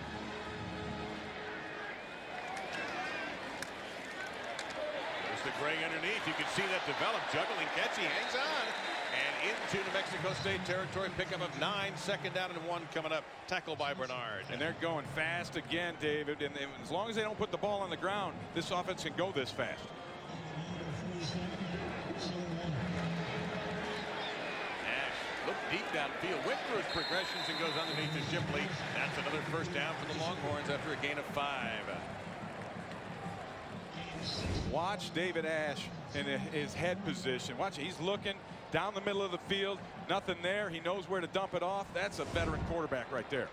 There's the Gray underneath. You can see that develop. Juggling catch. He hangs on. And into New Mexico State territory. Pickup of nine. Second down and one coming up. Tackle by Bernard. And they're going fast again, David. And as long as they don't put the ball on the ground, this offense can go this fast. Nash looked deep downfield. Went through his progressions and goes underneath to Shipley. That's another first down for the Longhorns after a gain of five. Watch David Ash in his head position. Watch, he's looking down the middle of the field. Nothing there. He knows where to dump it off. That's a veteran quarterback right there.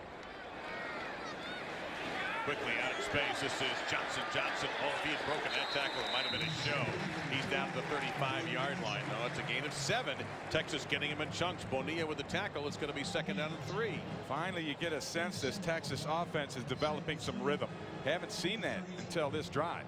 Quickly out of space. This is Johnson. Johnson. Oh, if he had broken that tackle, it might have been a show. He's down to the thirty-five yard line. No, it's a gain of seven. Texas getting him in chunks. Bonilla with the tackle. It's going to be second down and three. Finally, you get a sense this Texas offense is developing some rhythm. Haven't seen that until this drive.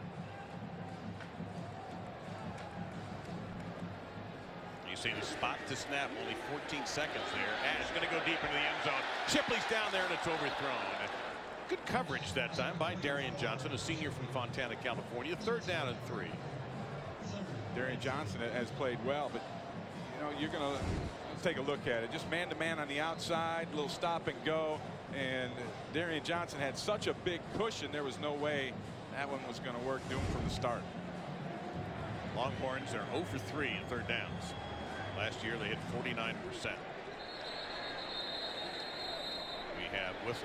See the spot to snap, only fourteen seconds there. Ash going to go deep into the end zone. Shipley's down there and it's overthrown. Good coverage that time by Darian Johnson, a senior from Fontana, California. Third down and three. Darian Johnson has played well, but you know, you're going to let's take a look at it. Just man to man on the outside, a little stop and go. And Darian Johnson had such a big cushion, there was no way that one was going to work, doomed from the start. Longhorns are zero for three in third downs. Last year they hit forty-nine percent. We have whistles.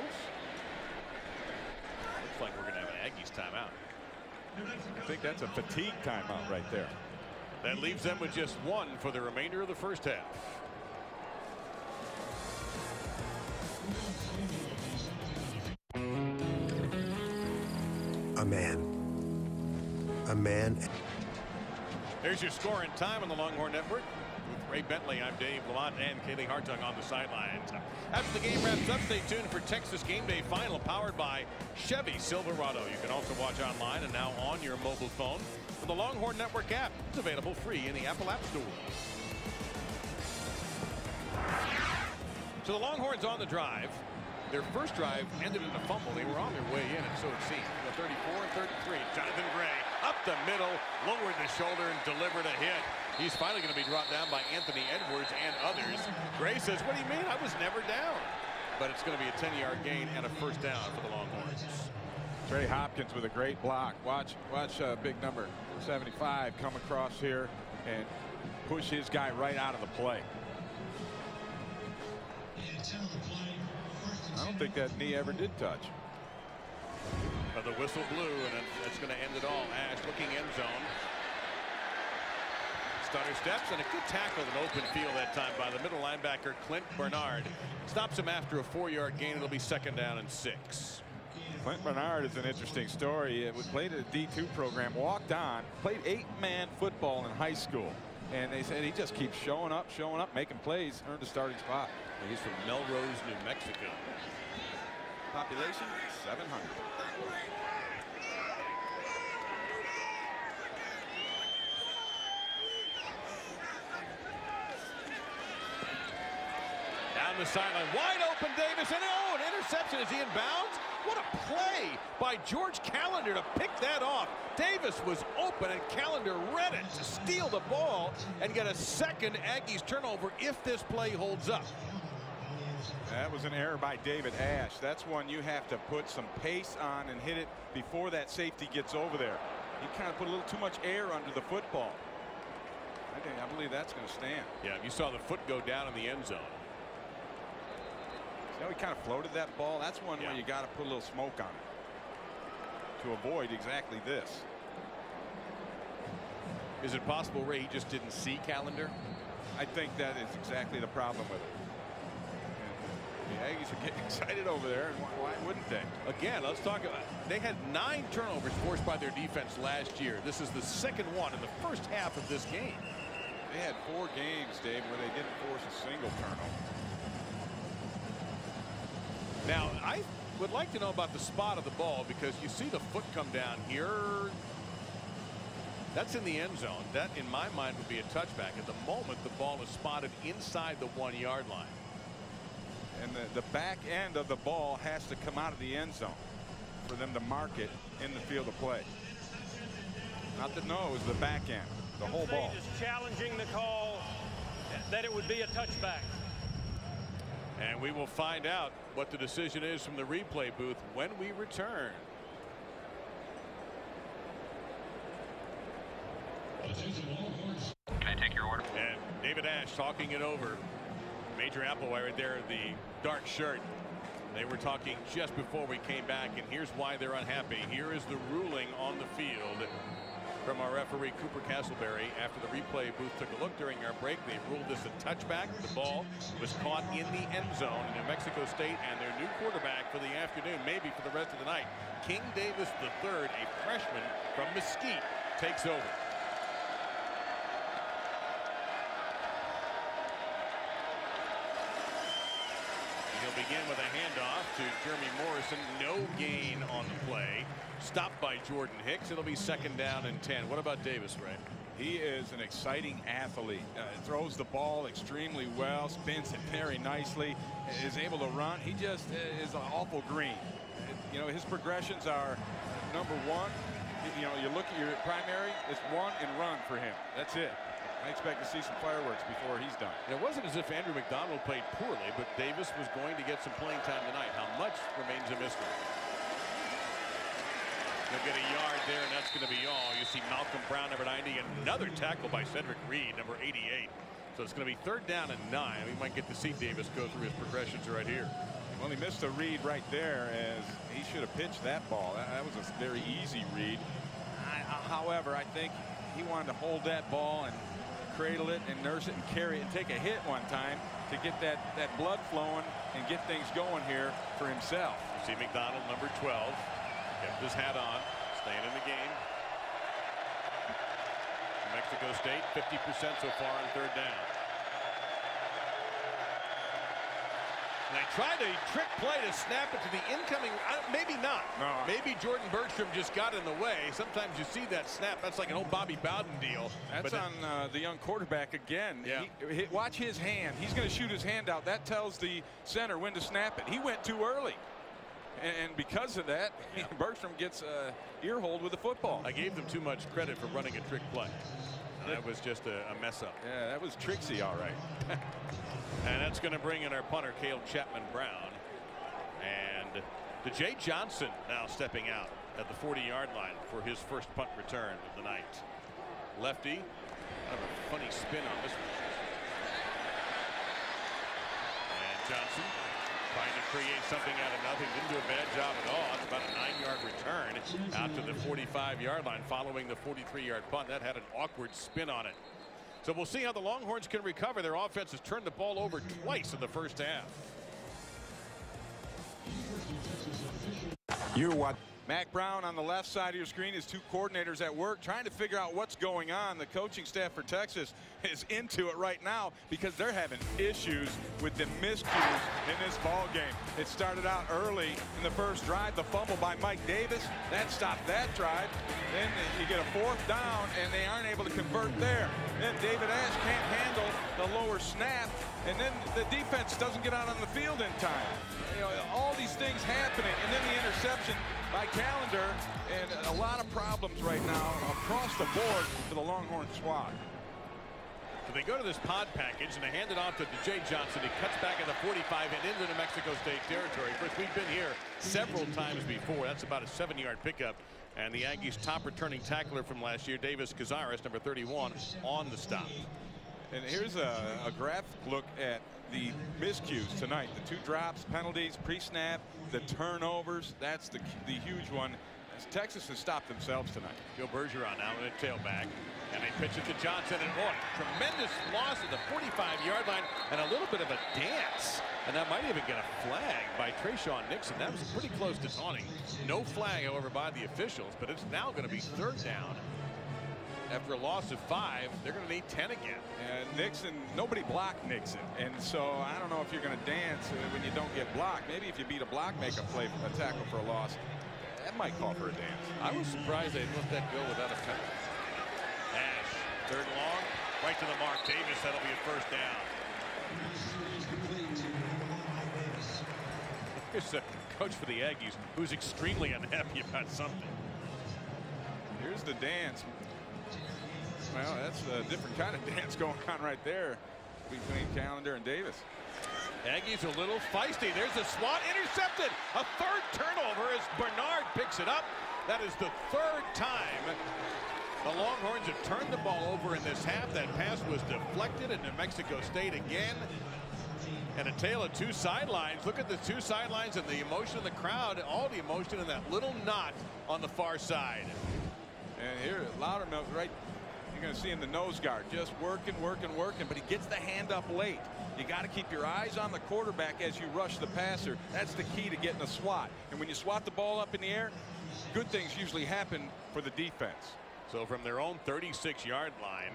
Looks like we're going to have an Aggies timeout. I think that's a fatigue timeout right there. That leaves them with just one for the remainder of the first half. A man. A man. There's your score and time on the Longhorn Network. With Ray Bentley, I'm Dave Lamont and Kaylee Hartung on the sidelines. After the game wraps up, stay tuned for Texas Game Day Final, powered by Chevy Silverado. You can also watch online and now on your mobile phone with the Longhorn Network app. It's available free in the Apple App Store. So the Longhorns on the drive. Their first drive ended in a fumble. They were on their way in, and so it seemed. The thirty-four and thirty-three. Jonathan Gray up the middle, lowered the shoulder, and delivered a hit. He's finally going to be brought down by Anthony Edwards and others. Gray says, "What do you mean? I was never down." But it's going to be a ten yard gain and a first down for the Longhorns. Trey Hopkins with a great block. Watch, watch uh, big number seventy-five come across here and push his guy right out of the play. I don't think that knee ever did touch. But the whistle blew, and that's going to end it all. Ash looking end zone. Stutter steps, and a good tackle in open field that time by the middle linebacker, Clint Bernard. Stops him after a four yard gain. It'll be second down and six. Clint Bernard is an interesting story. He played at a D two program, walked on, played eight man football in high school. And they said he just keeps showing up, showing up, making plays, earned a starting spot. He's from Melrose, New Mexico. Population seven hundred. Down the sideline, wide open Davis, and oh, an interception. Is he in bounds? What a play by George Callender to pick that off. Davis was open, and Callender read it to steal the ball and get a second Aggies turnover if this play holds up. That was an error by David Ash. That's one you have to put some pace on and hit it before that safety gets over there. He kind of put a little too much air under the football. I think I believe that's going to stand. Yeah, you saw the foot go down in the end zone. See how he kind of floated that ball? That's one yeah. where you got to put a little smoke on it. to avoid exactly this. Is it possible, Ray, he just didn't see Callender? I think that is exactly the problem with it. The Aggies are getting excited over there, and why, why wouldn't they? Again, let's talk about, they had nine turnovers forced by their defense last year. This is the second one in the first half of this game. They had four games, Dave, where they didn't force a single turnover. Now, I would like to know about the spot of the ball, because you see the foot come down here. That's in the end zone. That, in my mind, would be a touchback. At the moment, the ball is spotted inside the one yard line. And the, the back end of the ball has to come out of the end zone for them to mark it in the field of play. Not the nose, the back end, the whole ball. Is challenging the call that it would be a touchback. And we will find out what the decision is from the replay booth when we return. Can I take your order? And David Ash talking it over. Major Applewhite right there, the dark shirt. They were talking just before we came back, and here's why they're unhappy. Here is the ruling on the field from our referee, Cooper Castleberry. After the replay booth took a look during our break, they ruled this a touchback. The ball was caught in the end zone in New Mexico State, and their new quarterback for the afternoon, maybe for the rest of the night, King Davis the third, a freshman from Mesquite, takes over. He'll begin with a handoff to Jeremy Morrison. No gain on the play. Stopped by Jordan Hicks. It'll be second down and ten. What about Davis, Ray? He is an exciting athlete. Uh, throws the ball extremely well, spins it very nicely, is able to run. He just uh, is an awful green. You know, his progressions are uh, number one. You know, you look at your primary, it's one and run for him. That's it. I expect to see some fireworks before he's done. It wasn't as if Andrew McDonald played poorly, but Davis was going to get some playing time tonight. How much remains a mystery. He'll get a yard there, and that's going to be all. You see Malcolm Brown, number ninety, and another tackle by Cedric Reed, number eighty-eight. So it's going to be third down and nine. We might get to see Davis go through his progressions right here. Well, he missed a read right there, as he should have pitched that ball. That, that was a very easy read. I, however, I think he wanted to hold that ball and cradle it and nurse it and carry it and take a hit one time to get that that blood flowing and get things going here for himself. You see McDonald, number twelve, kept his hat on, staying in the game. New Mexico State fifty percent so far on third down. And they tried a trick play to snap it to the incoming. Uh, maybe not. No. Maybe Jordan Bergstrom just got in the way. Sometimes you see that snap. That's like an old Bobby Bowden deal. That's but on uh, the young quarterback again. Yeah. He, he, watch his hand. He's going to shoot his hand out. That tells the center when to snap it. He went too early. And, and because of that, yeah. Bergstrom gets uh, ear hold with the football. I gave them too much credit for running a trick play. That was just a, a mess up. Yeah, that was tricksy, all right. And that's going to bring in our punter, Cale Chapman Brown. And DeJay Johnson now stepping out at the forty yard line for his first punt return of the night. Lefty, kind of a funny spin on this one. And Johnson trying to create something out of nothing. Didn't do a bad job at all. It's about a nine yard return out to the forty-five yard line following the forty-three yard punt. That had an awkward spin on it. So we'll see how the Longhorns can recover. Their offense has turned the ball over twice in the first half. You're what? Mack Brown on the left side of your screen, his two coordinators at work trying to figure out what's going on. The coaching staff for Texas is into it right now because they're having issues with the miscues in this ball game. It started out early in the first drive, the fumble by Mike Davis. That stopped that drive. Then you get a fourth down and they aren't able to convert there. Then David Ash can't handle the lower snap, and then the defense doesn't get out on the field in time. You know, all these things happening, and then the interception by Callender, and a lot of problems right now across the board for the Longhorn squad. So they go to this pod package and they hand it off to DeJay Johnson. He cuts back at the forty-five and into New Mexico State territory. Of course, we've been here several times before. That's about a seven yard pickup. And the Aggies' top returning tackler from last year, Davis Cazares, number thirty-one, on the stop. And here's a, a graphic look at the miscues tonight. The two drops, penalties, pre-snap, the turnovers. That's the, the huge one. defense. Texas has stopped themselves tonight. Joe Bergeron now in a tailback. And they pitch it to Johnson, and boy, tremendous loss at the forty-five yard line, and a little bit of a dance. And that might even get a flag by Trayshawn Nixon. That was pretty close to taunting. No flag, however, by the officials, but it's now going to be third down. After a loss of five, they're going to need ten again. And Nixon, nobody blocked Nixon. And so I don't know if you're going to dance when you don't get blocked. Maybe if you beat a block, make a play, a tackle for a loss. That might call for a dance. I was surprised they let that go without a penalty. Nash, third and long, right to the mark. Davis, that'll be a first down. Here's the coach for the Aggies who's extremely unhappy about something. Here's the dance. Well, that's a different kind of dance going on right there between Callender and Davis. Aggies a little feisty. There's a swat, intercepted. A third turnover as Bernard picks it up. That is the third time the Longhorns have turned the ball over in this half. That pass was deflected, and New Mexico State again. And a tale of two sidelines. Look at the two sidelines and the emotion in the crowd. All the emotion in that little knot on the far side. And here, Loudermilk, right, you're going to see him the nose guard, just working, working, working, but he gets the hand up late. You got to keep your eyes on the quarterback as you rush the passer. That's the key to getting a swat. And when you swat the ball up in the air, good things usually happen for the defense. So from their own thirty-six yard line,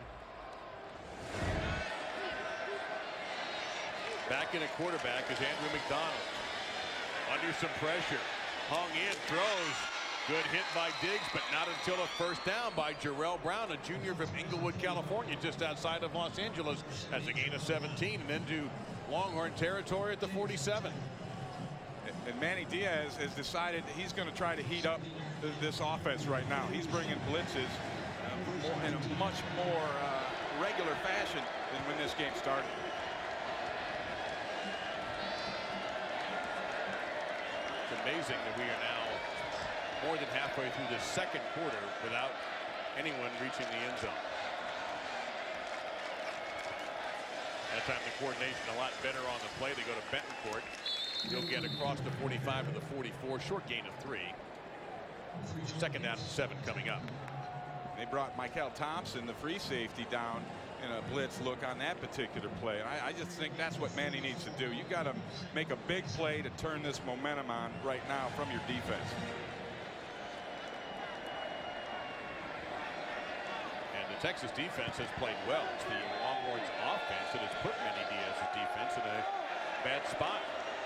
back in a quarterback is Andrew McDonald. Under some pressure, hung in, throws. Good hit by Diggs, but not until a first down by Jarrell Brown, a junior from Inglewood, California, just outside of Los Angeles, has a gain of seventeen and into Longhorn territory at the forty-seven. And Manny Diaz has decided that he's going to try to heat up th this offense right now. He's bringing blitzes uh, in a much more uh, regular fashion than when this game started. It's amazing that we are now more than halfway through the second quarter without anyone reaching the end zone. That time the coordination a lot better on the play. They go to Betancourt. He'll get across the forty-five to the forty-four. Short gain of three. Second down and seven coming up. They brought Michael Thompson, the free safety, down in a blitz look on that particular play. I, I just think that's what Manny needs to do. You got to make a big play to turn this momentum on right now from your defense. And the Texas defense has played well. It's the Longhorns offense that has put Manny Diaz's defense in a bad spot.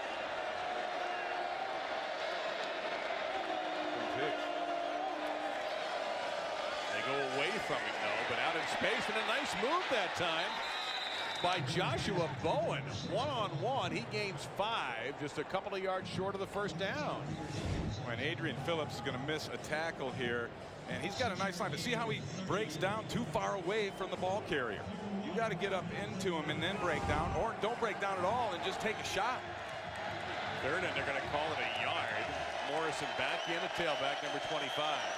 They go away from him, though, but out in space, and a nice move that time by Joshua Bowen. One-on-one, he gains five, just a couple of yards short of the first down. When Adrian Phillips is going to miss a tackle here, and he's got a nice line, but see how he breaks down too far away from the ball carrier. You got to get up into him and then break down, or don't break down at all and just take a shot. Third, and they're going to call it a yard. Morrison back in, a tailback, number twenty-five.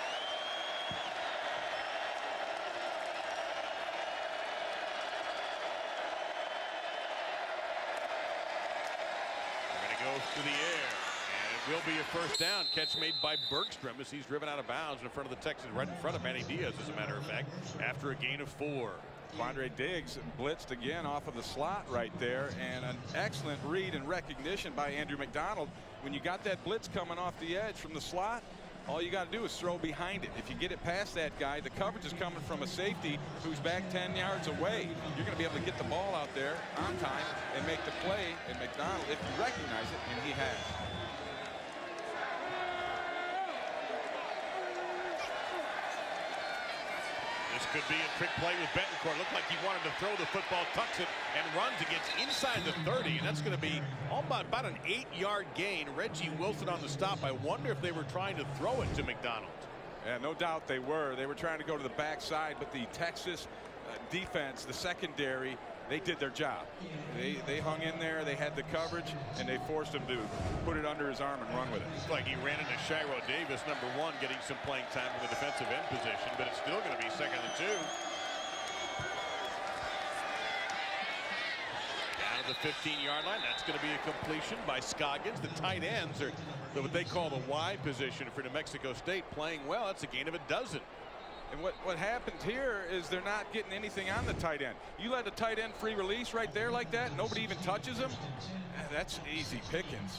To the air, and it will be a first down. Catch made by Bergstrom as he's driven out of bounds in front of the Texans, right in front of Manny Diaz, as a matter of fact, after a gain of four. Quandre Diggs blitzed again off of the slot right there, and an excellent read and recognition by Andrew McDonald. When you got that blitz coming off the edge from the slot, all you got to do is throw behind it. If you get it past that guy, the coverage is coming from a safety who's back ten yards away. You're going to be able to get the ball out there on time and make the play. And McDonald, if you recognize it, and he has. This could be a trick play with Betancourt. Looked like he wanted to throw the football, tucks it, and runs. It gets inside the thirty, and that's going to be about, about an eight-yard gain. Reggie Wilson on the stop. I wonder if they were trying to throw it to McDonald. Yeah, no doubt they were. They were trying to go to the backside, but the Texas uh, defense, the secondary, they did their job. They they hung in there, they had the coverage, and they forced him to put it under his arm and run with it. Looks like he ran into Shiro Davis, number one, getting some playing time in the defensive end position, but it's still going to be second and two. Down at of the fifteen yard line. That's going to be a completion by Scoggins. The tight ends are what they call the Y position for New Mexico State, playing well. That's a gain of a dozen. And what, what happened here is they're not getting anything on the tight end. You let a tight end free release right there like that, nobody even touches him. That's easy pickings.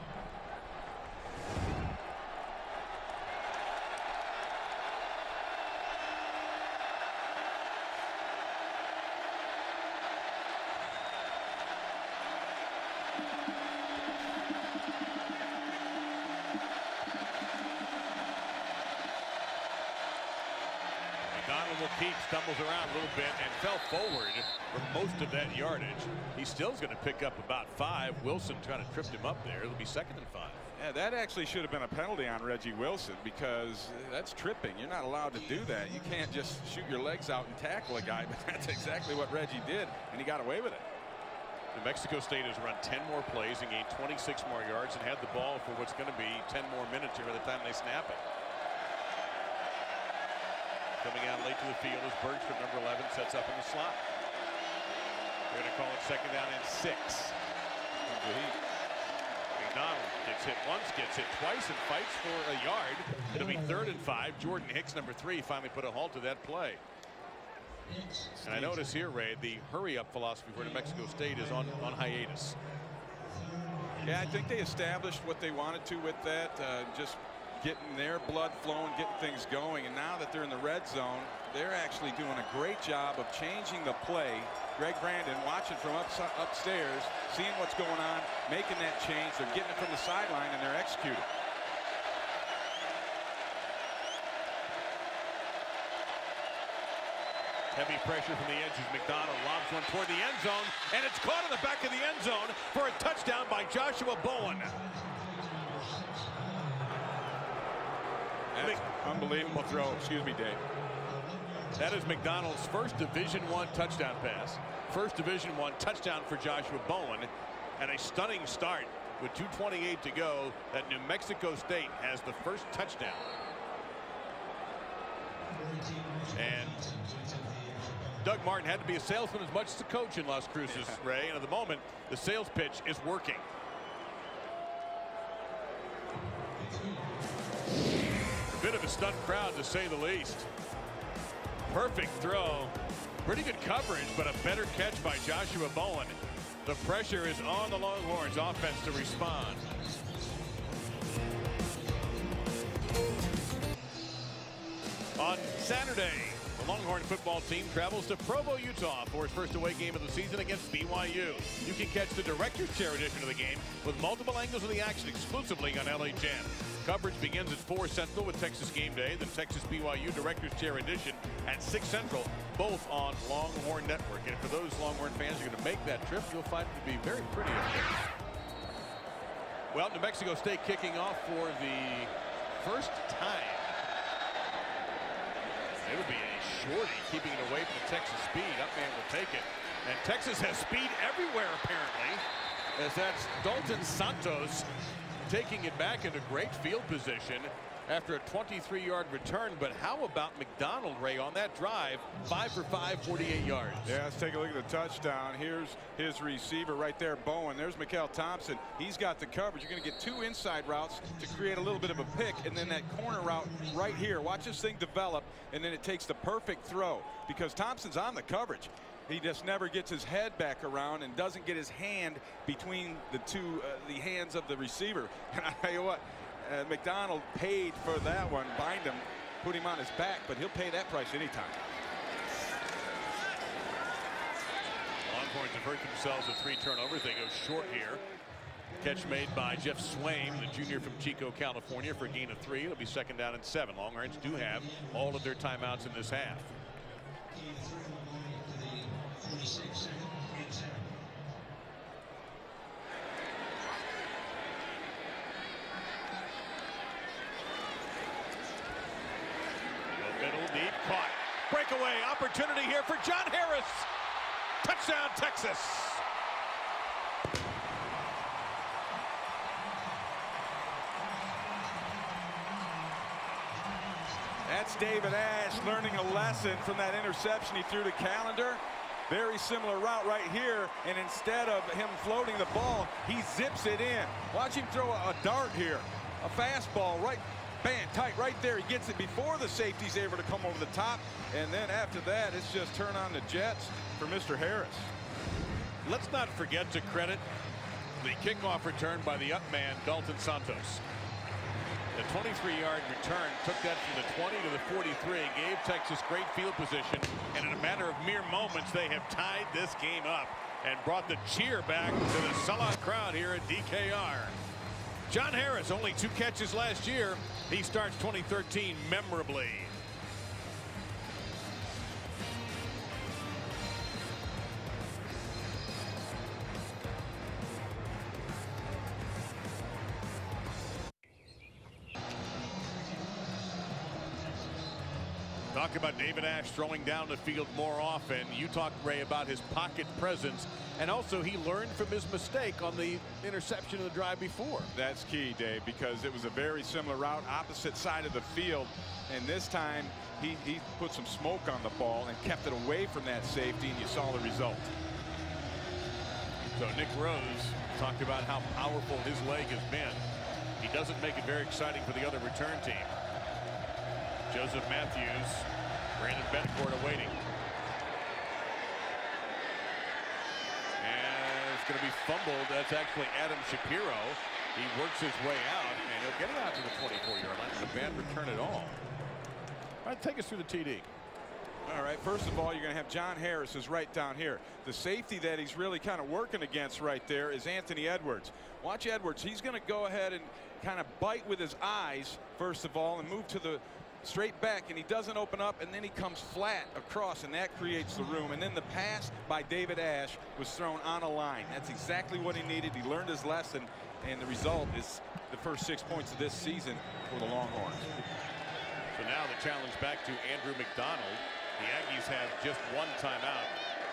Keep stumbles around a little bit and fell forward for most of that yardage. He still is going to pick up about five. Wilson kind of tripped him up there. It'll be second and five. Yeah, that actually should have been a penalty on Reggie Wilson, because that's tripping. You're not allowed to do that. You can't just shoot your legs out and tackle a guy, but that's exactly what Reggie did, and he got away with it. New Mexico State has run ten more plays and gained twenty-six more yards and had the ball for what's going to be ten more minutes here by the time they snap it. Coming out late to the field is Bergstrom, number eleven, sets up in the slot. They're going to call it second down and six. McDonald gets hit once, gets hit twice, and fights for a yard. It'll be third and five. Jordan Hicks, number three, finally put a halt to that play. And I notice here, Ray, the hurry-up philosophy for New Mexico State is on, on hiatus. Yeah, I think they established what they wanted to with that, uh, just getting their blood flowing, getting things going. And now that they're in the red zone, they're actually doing a great job of changing the play. Greg Brandon watching from up, upstairs, seeing what's going on, making that change. They're getting it from the sideline, and they're executing. Heavy pressure from the edges. McDonald lobs one toward the end zone, and it's caught in the back of the end zone for a touchdown by Joshua Bowen. That's unbelievable throw. Excuse me, Dave. That is McDonald's first Division One touchdown pass. First Division One touchdown for Joshua Bowen, and a stunning start with two twenty-eight to go. That New Mexico State has the first touchdown. And Doug Martin had to be a salesman as much as a coach in Las Cruces, yeah. Ray, and at the moment the sales pitch is working. A bit of a stunned crowd, to say the least. Perfect throw, pretty good coverage, but a better catch by Joshua Bowen. The pressure is on the Longhorns offense to respond. On Saturday, the Longhorn football team travels to Provo, Utah for its first away game of the season against B Y U. You can catch the Director's Chair edition of the game with multiple angles of the action exclusively on L H N. Coverage begins at four Central with Texas Game Day, then Texas B Y U Director's Chair edition at six Central, both on Longhorn Network. And for those Longhorn fans who are going to make that trip, you'll find it to be very pretty up there. Well, New Mexico State kicking off for the first time. It'll be a shorty, keeping it away from the Texas speed. That man will take it. And Texas has speed everywhere, apparently, as that's Dalton Santos taking it back into great field position after a twenty-three yard return. But how about McDonald, Ray, on that drive? Five for five, forty-eight yards. Yeah, let's take a look at the touchdown. Here's his receiver right there, Bowen. There's Mikel Thompson. He's got the coverage. You're going to get two inside routes to create a little bit of a pick, and then that corner route right here. Watch this thing develop, and then it takes the perfect throw because Thompson's on the coverage. He just never gets his head back around and doesn't get his hand between the two, uh, the hands of the receiver. And I tell you what, uh, McDonald paid for that one. Bind him, put him on his back, but he'll pay that price anytime. Longhorns have hurt themselves with three turnovers. They go short here. Catch made by Jeff Swaim, the junior from Chico, California, for a gain of three. It'll be second down and seven. Longhorns do have all of their timeouts in this half. Middle, deep, caught. Breakaway opportunity here for John Harris. Touchdown, Texas. That's David Ash learning a lesson from that interception he threw to Callender. Very similar route right here, and instead of him floating the ball, he zips it in. Watch him throw a, a dart here, a fastball right, bam, tight right there. He gets it before the safety's able to come over the top, and then after that, it's just turn on the jets for Mister Harris. Let's not forget to credit the kickoff return by the up man, Dalton Santos. The twenty-three yard return took that from the twenty to the forty-three, gave Texas great field position, and in a matter of mere moments, they have tied this game up and brought the cheer back to the sellout crowd here at D K R. John Harris, only two catches last year. He starts twenty thirteen memorably. Talk about David Ash throwing down the field more often. You talked, Ray, about his pocket presence, and also he learned from his mistake on the interception of the drive before. That's key, Dave, because it was a very similar route, opposite side of the field, and this time he, he put some smoke on the ball and kept it away from that safety, and you saw the result. So Nick Rose talked about how powerful his leg has been. He doesn't make it very exciting for the other return team. Joseph Matthews, Brandon Bettencourt awaiting. And it's going to be fumbled. That's actually Adam Shapiro. He works his way out, and he'll get it out to the twenty-four yard line. The bad return at all. All right, take us through the T D. All right, first of all, you're going to have John Harris is right down here. The safety that he's really kind of working against right there is Anthony Edwards. Watch Edwards. He's going to go ahead and kind of bite with his eyes, first of all, and move to the straight back, and he doesn't open up, and then he comes flat across, and that creates the room. And then the pass by David Ash was thrown on a line. That's exactly what he needed. He learned his lesson, and the result is the first six points of this season for the Longhorns. So now the challenge back to Andrew McDonald. The Aggies have just one timeout.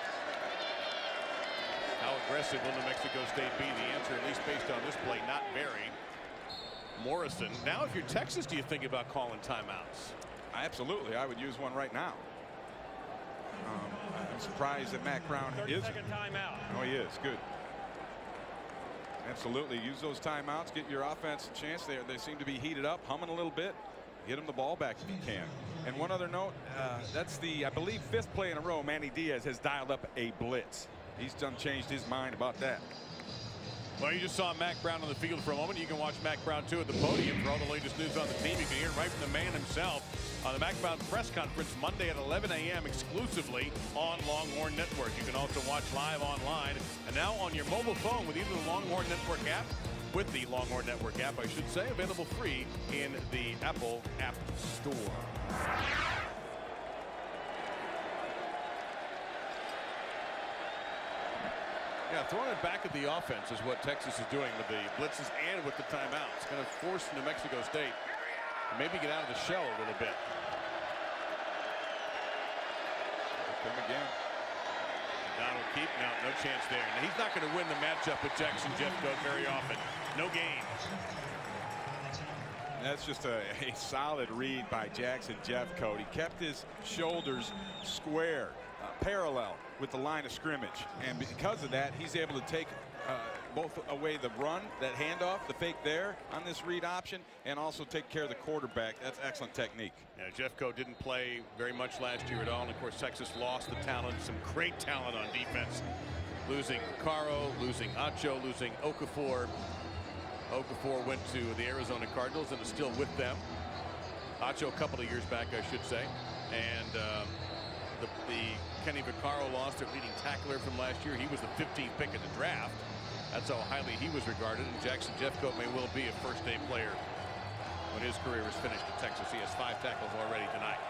How aggressive will New Mexico State be? The answer, at least based on this play, not very. Morrison. Now, if you're Texas, do you think about calling timeouts? Absolutely. I would use one right now. Um, I'm surprised that Mack Brown is. Second timeout. Oh, he is. Good. Absolutely. Use those timeouts. Get your offense a chance. They, they seem to be heated up, humming a little bit. Get him the ball back if you can. And one other note, uh, that's the, I believe, fifth play in a row. Manny Diaz has dialed up a blitz. He's done changed his mind about that. Well, you just saw Mack Brown on the field for a moment. You can watch Mack Brown, too, at the podium for all the latest news on the team. You can hear right from the man himself on the Mack Brown press conference Monday at eleven A M exclusively on Longhorn Network. You can also watch live online and now on your mobile phone with either the Longhorn Network app, with the Longhorn Network app, I should say, available free in the Apple App Store. Yeah, throwing it back at the offense is what Texas is doing with the blitzes and with the timeouts. Going to force New Mexico State to maybe get out of the shell a little bit. Come again. Donald Keep, no, no chance there. Now, he's not going to win the matchup with Jackson Jeffcoat very often. No gain. That's just a, a solid read by Jackson Jeffcoat. He kept his shoulders square, uh, parallel with the line of scrimmage, and because of that, he's able to take uh, both away the run, that handoff, the fake there on this read option, and also take care of the quarterback. That's excellent technique. Yeah, Jeffcoat didn't play very much last year at all, and of course Texas lost the talent, some great talent on defense, losing Caro, losing Acho, losing Okafor. Okafor went to the Arizona Cardinals and is still with them. Acho a couple of years back, I should say, and um, the, the Kenny Vaccaro lost their leading tackler from last year. He was the fifteenth pick in the draft. That's how highly he was regarded. And Jackson Jeffcoat may well be a first-day player when his career is finished at Texas. He has five tackles already tonight.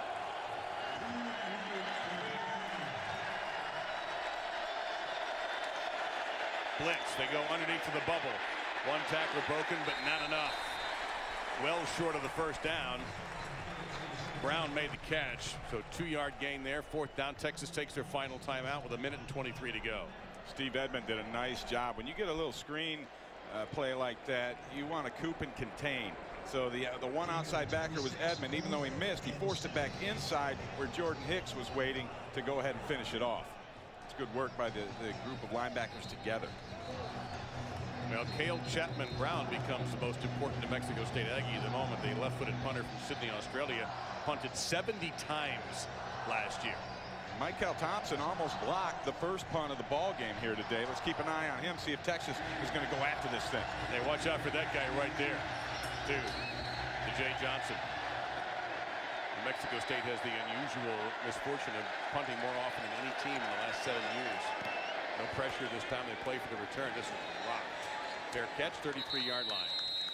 Blitz. They go underneath to the bubble. One tackle broken, but not enough. Well short of the first down. Brown made the catch, so two-yard gain there. Fourth down. Texas takes their final timeout with a minute and twenty-three to go. Steve Edmond did a nice job. When you get a little screen uh, play like that, you want to coop and contain. So the uh, the one outside backer was Edmond. Even though he missed, he forced it back inside where Jordan Hicks was waiting to go ahead and finish it off. It's good work by the, the group of linebackers together. Well, Cale Chapman Brown becomes the most important New Mexico State Aggie at the moment. The left-footed punter from Sydney, Australia, punted seventy times last year. Michael Thompson almost blocked the first punt of the ball game here today. Let's keep an eye on him, see if Texas is going to go after this thing. Hey, watch out for that guy right there, dude. Jay Johnson. New Mexico State has the unusual misfortune of punting more often than any team in the last seven years. No pressure this time. They play for the return. This is rocked. Fair catch, thirty-three yard line.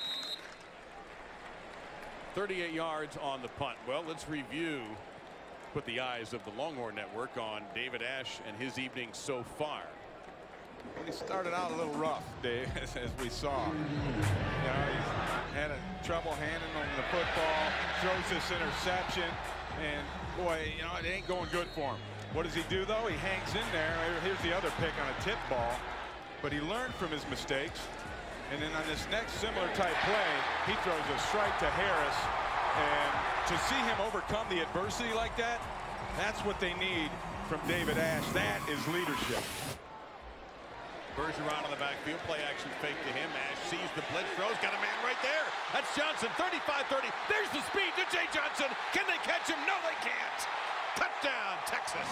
thirty-eight yards on the punt. Well, let's review, put the eyes of the Longhorn Network on David Ash and his evening so far. He started out a little rough, Dave, as, as we saw. You know, he's had a trouble handling the football, throws this interception, and boy, you know, it ain't going good for him. What does he do, though? He hangs in there. Here's the other pick on a tip ball, but he learned from his mistakes. And then on this next similar type play, he throws a strike to Harris, and to see him overcome the adversity like that, that's what they need from David Ash. That is leadership. Bergeron on the backfield, play action fake to him. Ash sees the blitz, throws, got a man right there. That's Johnson, thirty-five thirty. There's the speed to Jay Johnson. Can they catch him? No, they can't. Touchdown, Texas.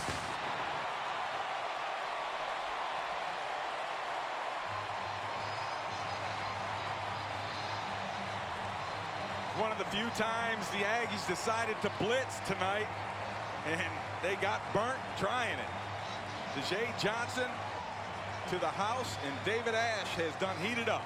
One of the few times the Aggies decided to blitz tonight, and they got burnt trying it. Jay Johnson to the house, and David Ash has done heated up.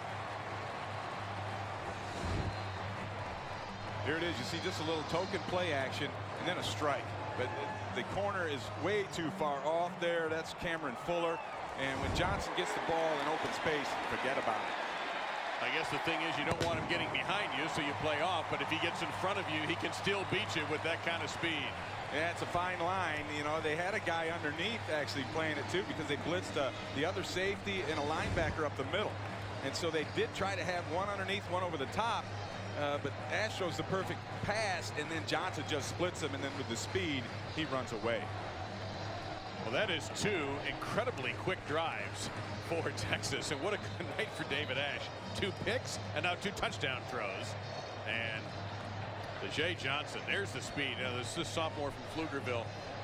Here it is. You see just a little token play action and then a strike. But the corner is way too far off there. That's Cameron Fuller. And when Johnson gets the ball in open space, forget about it. I guess the thing is you don't want him getting behind you, so you play off. But if he gets in front of you, he can still beat you with that kind of speed. Yeah, it's a fine line. You know, they had a guy underneath actually playing it too, because they blitzed uh, the other safety and a linebacker up the middle. And so they did try to have one underneath, one over the top. Uh, but Ash throws the perfect pass, and then Johnson just splits him, and then with the speed, he runs away. Well, that is two incredibly quick drives for Texas. And what a good night for David Ash. Two picks and now two touchdown throws. And the Jay Johnson, there's the speed. You know, this is a sophomore from Pflugerville.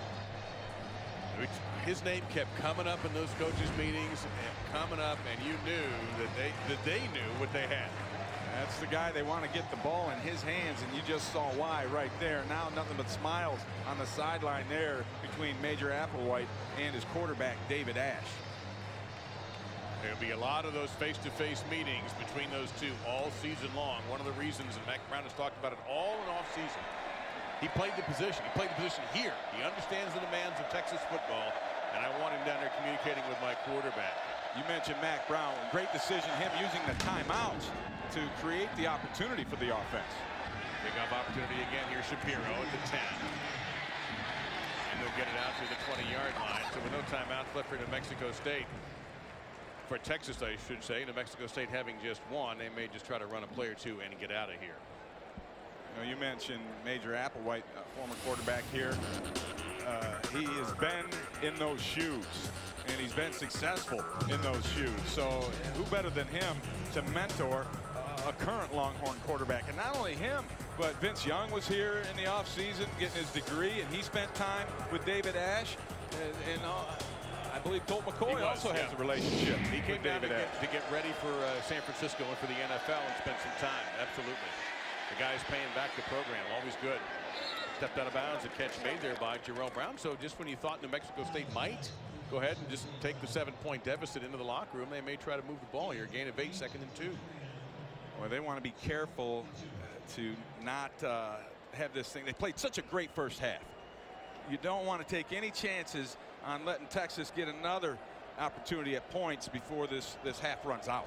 His name kept coming up in those coaches' meetings and coming up, and you knew that they that they knew what they had. That's the guy they want to get the ball in his hands, and you just saw why right there. Now nothing but smiles on the sideline there between Major Applewhite and his quarterback, David Ash. There'll be a lot of those face-to-face meetings between those two all season long. One of the reasons, and Mack Brown has talked about it all in off season, he played the position. He played the position here. He understands the demands of Texas football, and I want him down there communicating with my quarterback. You mentioned Mack Brown. Great decision, him using the timeouts to create the opportunity for the offense. Big up opportunity again here. Shapiro at the ten. And they'll get it out to the twenty yard line. So with no timeouts left for New Mexico State. For Texas, I should say, New Mexico State having just one, they may just try to run a play or two and get out of here. You know, you mentioned Major Applewhite, uh, former quarterback here. Uh, he has been in those shoes, and he's been successful in those shoes. So who better than him to mentor uh, a current Longhorn quarterback? And not only him, but Vince Young was here in the offseason getting his degree, and he spent time with David Ash. And, and uh, I believe Colt McCoy was, also yeah. has a relationship. He came with down David to Ash. get, to get ready for uh, San Francisco and for the N F L and spend some time. Absolutely. The guy's paying back the program. Always good. Stepped out of bounds. A catch made there by Jerome Brown. So just when you thought New Mexico State might go ahead and just take the seven point deficit into the locker room, they may try to move the ball here. Gain of eight, second and two. Well, they want to be careful to not uh, have this thing. They played such a great first half. You don't want to take any chances on letting Texas get another opportunity at points before this this half runs out.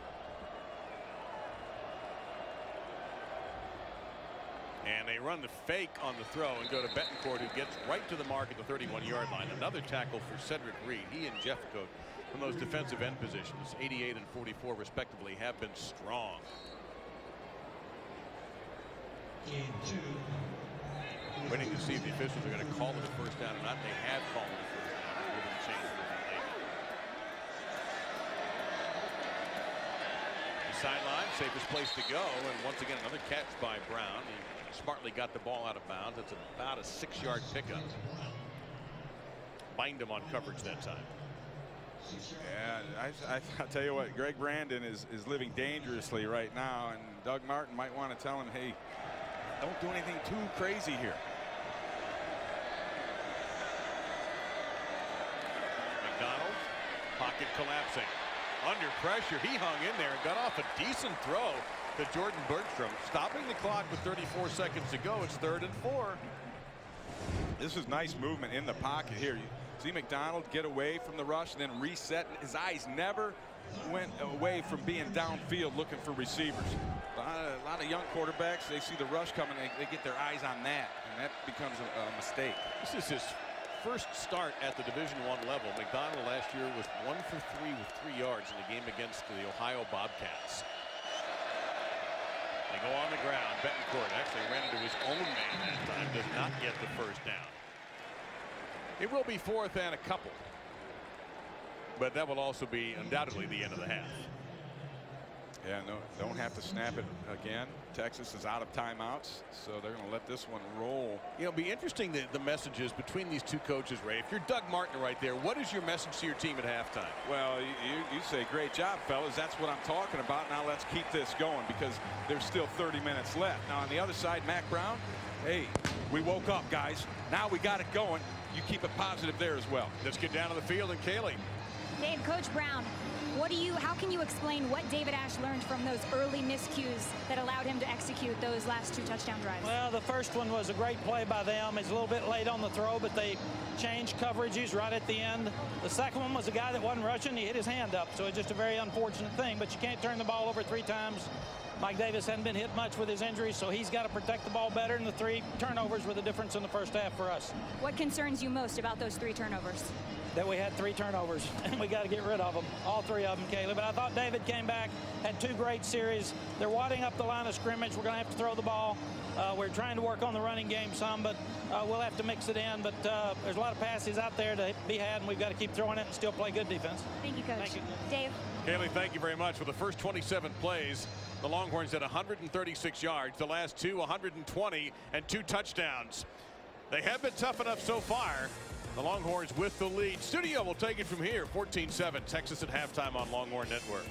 And they run the fake on the throw and go to Betancourt, who gets right to the mark at the thirty-one yard line. Another tackle for Cedric Reed. He and Jeffcoat from those defensive end positions, eighty-eight and forty-four respectively, have been strong. Waiting to see if the officials are going to call it a first down or not. They have called it a first down. We're going to change the sideline, safest place to go. And once again, another catch by Brown. He smartly got the ball out of bounds. It's about a six-yard pickup. Bind him on coverage that time. Yeah, I, I, I'll tell you what, Greg Brandon is, is living dangerously right now, and Doug Martin might want to tell him, hey, don't do anything too crazy here. McDonald, pocket collapsing. Under pressure, he hung in there and got off a decent throw to Jordan Bergstrom. Stopping the clock with thirty-four seconds to go. It's third and four. This is nice movement in the pocket here. You see McDonald get away from the rush and then reset. His eyes never went away from being downfield looking for receivers. A lot of, a lot of young quarterbacks, they see the rush coming, they, they get their eyes on that, and that becomes a, a mistake. This is his first start at the Division One level. McDonald last year was one for three with three yards in the game against the Ohio Bobcats. They go on the ground. Betancourt actually ran into his own man that time. Does not get the first down. It will be fourth and a couple. But that will also be undoubtedly the end of the half. Yeah, no, don't have to snap it again. Texas is out of timeouts, so they're going to let this one roll. You know, it'll be interesting the, the messages between these two coaches, Ray. If you're Doug Martin right there, what is your message to your team at halftime? Well, you, you say, great job, fellas. That's what I'm talking about. Now let's keep this going because there's still thirty minutes left. Now on the other side, Mack Brown, hey, we woke up, guys. Now we got it going. You keep it positive there as well. Let's get down to the field and Kaylee. Dave, Coach Brown, what do you, how can you explain what David Ash learned from those early miscues that allowed him to execute those last two touchdown drives? Well, the first one was a great play by them. He's a little bit late on the throw, but they changed coverages right at the end. The second one was a guy that wasn't rushing. He hit his hand up, so it's just a very unfortunate thing. But you can't turn the ball over three times. Mike Davis hadn't been hit much with his injuries, so he's got to protect the ball better. And the three turnovers were the difference in the first half for us. What concerns you most about those three turnovers? That we had three turnovers, and we got to get rid of them, all three of them, Kaylee. But I thought David came back, had two great series. They're wadding up the line of scrimmage. We're going to have to throw the ball. Uh, we're trying to work on the running game some, but uh, we'll have to mix it in. But uh, there's a lot of passes out there to be had, and we've got to keep throwing it and still play good defense. Thank you, Coach. Thank you. Dave. Kaylee, thank you very much. For the first twenty-seven plays, the Longhorns had one hundred thirty-six yards. The last two, one hundred twenty, and two touchdowns. They have been tough enough so far. The Longhorns with the lead. Studio will take it from here. fourteen seven, Texas at halftime on Longhorn Network.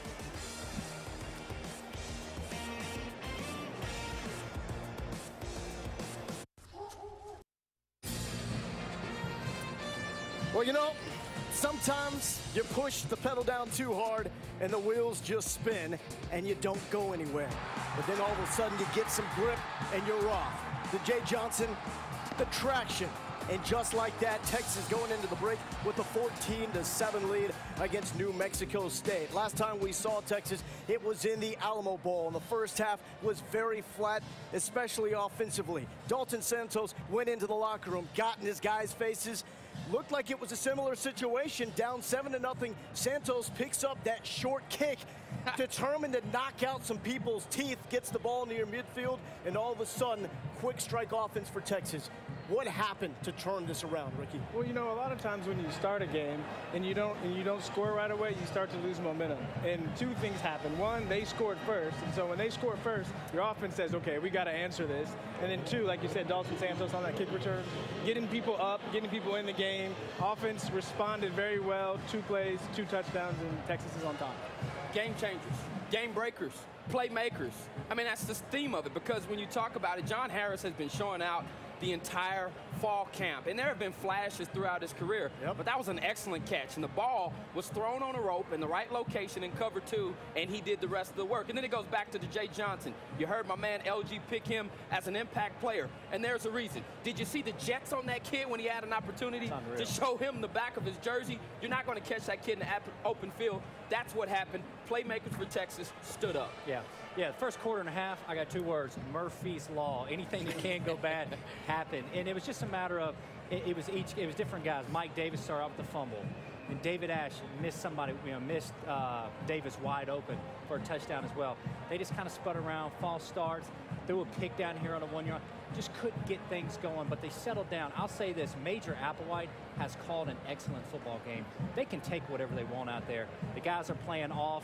Well, you know, sometimes you push the pedal down too hard and the wheels just spin and you don't go anywhere. But then all of a sudden you get some grip and you're off. The Jay Johnson, the traction. And just like that, Texas going into the break with a fourteen to seven lead against New Mexico State. Last time we saw Texas, it was in the Alamo Bowl, and the first half was very flat, especially offensively. Dalton Santos went into the locker room, got in his guys' faces. Looked like it was a similar situation, down seven to nothing. Santos picks up that short kick, determined to knock out some people's teeth, gets the ball near midfield, and all of a sudden, quick strike offense for Texas. What happened to turn this around, Ricky? Well, you know, a lot of times when you start a game and you don't and you don't score right away, you start to lose momentum. And two things happen. One, they scored first, and so when they score first, your offense says, okay, we got to answer this. And then two, like you said, Dalton Santos on that kick return, getting people up, getting people in the game. Offense responded very well. Two plays, two touchdowns, and Texas is on top. Game changers, game breakers, playmakers. I mean, that's the theme of it, because when you talk about it, John Harris has been showing out the entire fall camp. And there have been flashes throughout his career, yep. But that was an excellent catch. And the ball was thrown on a rope in the right location in cover two, and he did the rest of the work. And then it goes back to the Jay Johnson. You heard my man L G pick him as an impact player, and there's a reason. Did you see the jets on that kid when he had an opportunity to show him the back of his jersey? You're not going to catch that kid in the open field. That's what happened. Playmakers for Texas stood up. Yeah. Yeah, first quarter and a half, I got two words, Murphy's Law. Anything that can't go bad happened. And it was just a matter of, it, it was each, it was different guys. Mike Davis started out with the fumble. And David Ash missed somebody, you know, missed uh, Davis wide open for a touchdown as well. They just kind of spud around, false starts, threw a pick down here on a one-yard. Just couldn't get things going, but they settled down. I'll say this, Major Applewhite has called an excellent football game. They can take whatever they want out there. The guys are playing off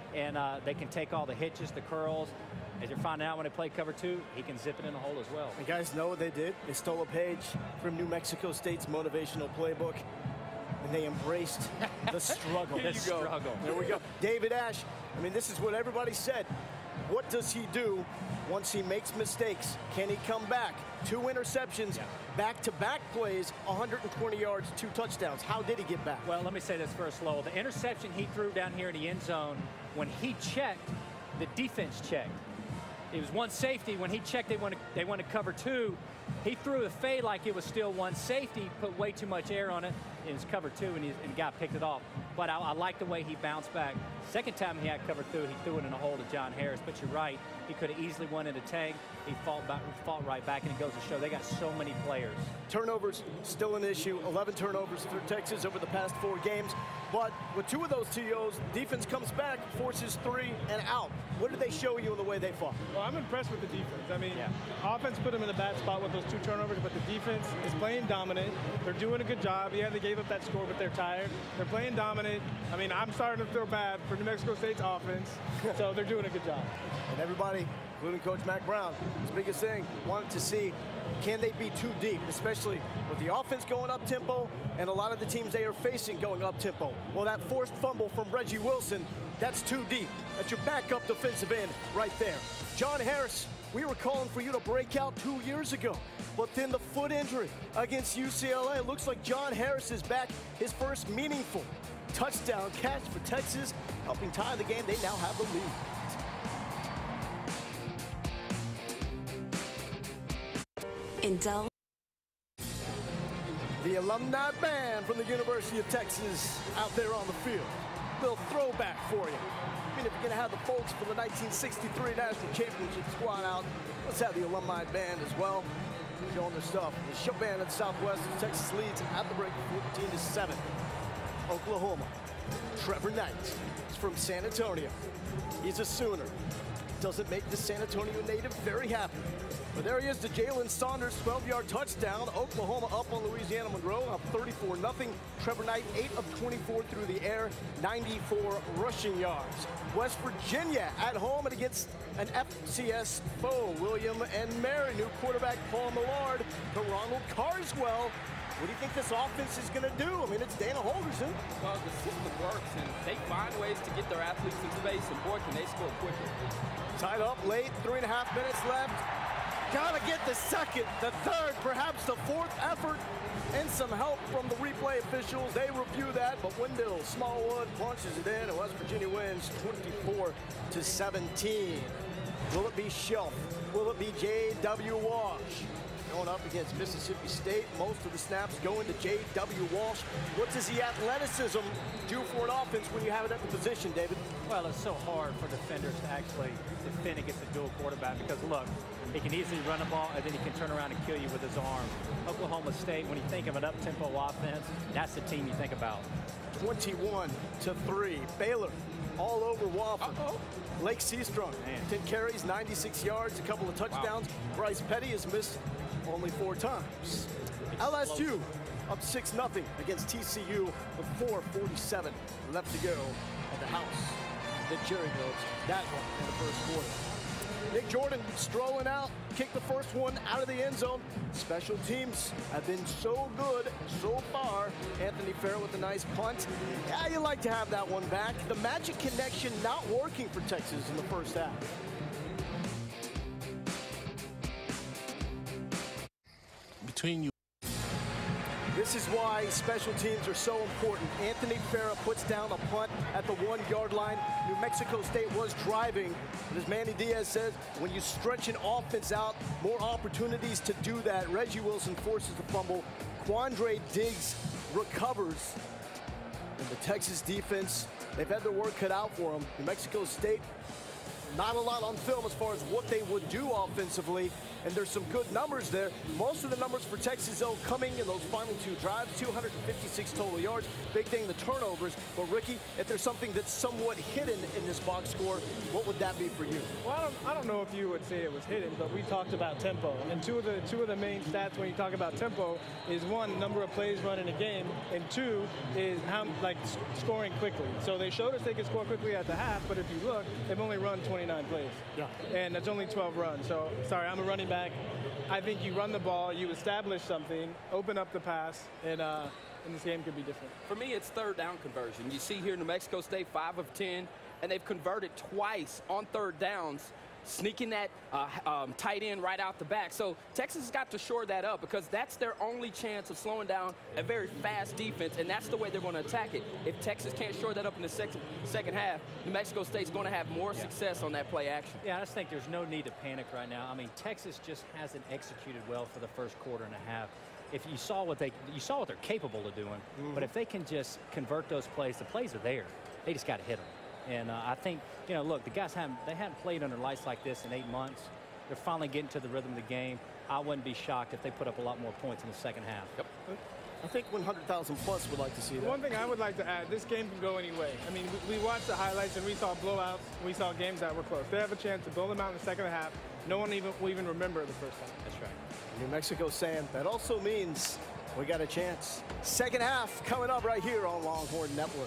and uh, they can take all the hitches, the curls. As you're finding out when they play cover two, he can zip it in the hole as well. You guys know what they did? They stole a page from New Mexico State's motivational playbook, and they embraced the struggle. The struggle. There we go. David Ash, I mean, this is what everybody said. What does he do once he makes mistakes? Can he come back? Two interceptions, yeah. back-to-back plays, one hundred twenty yards, two touchdowns. How did he get back? Well, let me say this first, Lowell. The interception he threw down here in the end zone, when he checked, the defense checked. It was one safety. When he checked, they want to they want to cover two. He threw a fade like it was still one safety, put way too much air on it. It was cover two, and, he, and the guy picked it off. But I, I like the way he bounced back. Second time he had cover two, he threw it in a hole to John Harris. But you're right, he could have easily won into tag. He fought back, fought right back, and it goes to show they got so many players. Turnovers still an issue. eleven turnovers for Texas over the past four games. But with two of those T Os, defense comes back, forces three, and out. What did they show you in the way they fought? Well, I'm impressed with the defense. I mean, yeah. offense put them in a bad spot with those two turnovers, but the defense is playing dominant. They're doing a good job. Yeah, they gave up that score, but they're tired. They're playing dominant. I mean, I'm starting to feel bad for New Mexico State's offense, so they're doing a good job. And everybody, including Coach Mack Brown, his biggest thing, wanted to see, can they be too deep, especially with the offense going up-tempo and a lot of the teams they are facing going up-tempo. Well, that forced fumble from Reggie Wilson, that's too deep. That's your backup defensive end right there. John Harris, we were calling for you to break out two years ago, but then the foot injury against U C L A. It looks like John Harris is back, his first meaningful touchdown catch for Texas, helping tie the game. They now have the lead. Intel. The alumni band from the University of Texas out there on the field. Little throwback for you. I mean, if you're going to have the folks from the nineteen sixty-three National Championship squad out, let's have the alumni band as well. Showing their stuff. The show band at Southwest, Texas leads at the break fourteen to seven. Oklahoma. Trevor Knight is from San Antonio. He's a Sooner. Doesn't make the San Antonio native very happy. But there he is to Jalen Saunders, twelve-yard touchdown. Oklahoma up on Louisiana Monroe, up thirty-four nothing. Trevor Knight, eight of twenty-four through the air, ninety-four rushing yards. West Virginia at home and against an F C S foe, William and Mary. New quarterback Paul Millard to Ronald Carswell. What do you think this offense is going to do? I mean, it's Dana Holgorsen. Well, the system works, and they find ways to get their athletes in space, and boy, can they score quickly. Tied up late, three and a half minutes left. Gotta get the second, the third, perhaps the fourth effort, and some help from the replay officials. They review that, but Wendell Smallwood punches it in, and West Virginia wins twenty-four to seventeen. Will it be Shelf? Will it be J W Walsh? Going up against Mississippi State, most of the snaps going to J W Walsh. What does the athleticism do for an offense when you have it at the position, David? Well, it's so hard for defenders to actually defend against a dual quarterback because, look, he can easily run the ball, and then he can turn around and kill you with his arm. Oklahoma State, when you think of an up-tempo offense, that's the team you think about. twenty-one to three. Baylor all over Wofford. Uh-oh. Lake Seastrunk, ten carries, ninety-six yards, a couple of touchdowns. Wow. Bryce Petty has missed only four times. L S U up six nothing against T C U with four forty-seven left to go at the house. Nick Cherry goes that one in the first quarter. Nick Jordan strolling out, kicked the first one out of the end zone. Special teams have been so good so far. Anthony Farrell with a nice punt. Yeah, you like to have that one back. The magic connection not working for Texas in the first half. Between you. This is why special teams are so important. Anthony Farrell puts down a punt at the one-yard line. New Mexico State was driving, but as Manny Diaz says, when you stretch an offense out, more opportunities to do that. Reggie Wilson forces the fumble. Quandre Diggs recovers. And the Texas defense, they've had their work cut out for them. New Mexico State, not a lot on film as far as what they would do offensively. and there's some good numbers there. Most of the numbers for Texas, though, coming in those final two drives, two hundred fifty-six total yards. Big thing, the turnovers. But, Ricky, if there's something that's somewhat hidden in this box score, what would that be for you? Well, I don't, I don't know if you would say it was hidden, but we talked about tempo. And two of the two of the main stats when you talk about tempo is, one, number of plays run in a game, and two is how like scoring quickly. So they showed us they could score quickly at the half, but if you look, they've only run twenty-nine plays. Yeah. And that's only twelve runs. So, sorry, I'm a running back. I think you run the ball, you establish something, open up the pass, and uh, and this game could be different. For me, it's third down conversion. You see here, New Mexico State, five of ten, and they've converted twice on third downs, sneaking that uh, um, tight end right out the back. So Texas has got to shore that up because that's their only chance of slowing down a very fast defense, and that's the way they're going to attack it. If Texas can't shore that up in the second, second half, New Mexico State's going to have more yeah. success on that play action. Yeah, I just think there's no need to panic right now. I mean, Texas just hasn't executed well for the first quarter and a half. If you saw what they, you saw what they're capable of doing, mm-hmm. but if they can just convert those plays, the plays are there. They just got to hit them. And uh, I think, you know, look, the guys haven't, they haven't played under lights like this in eight months. They're finally getting to the rhythm of the game. I wouldn't be shocked if they put up a lot more points in the second half. Yep. I think one hundred thousand plus would like to see that. One thing I would like to add, this game can go any way. I mean, we, we watched the highlights and we saw blowouts. We saw games that were close. They have a chance to blow them out in the second half. No one even will even remember the first half. That's right. New Mexico saying that also means we got a chance. Second half coming up right here on Longhorn Network.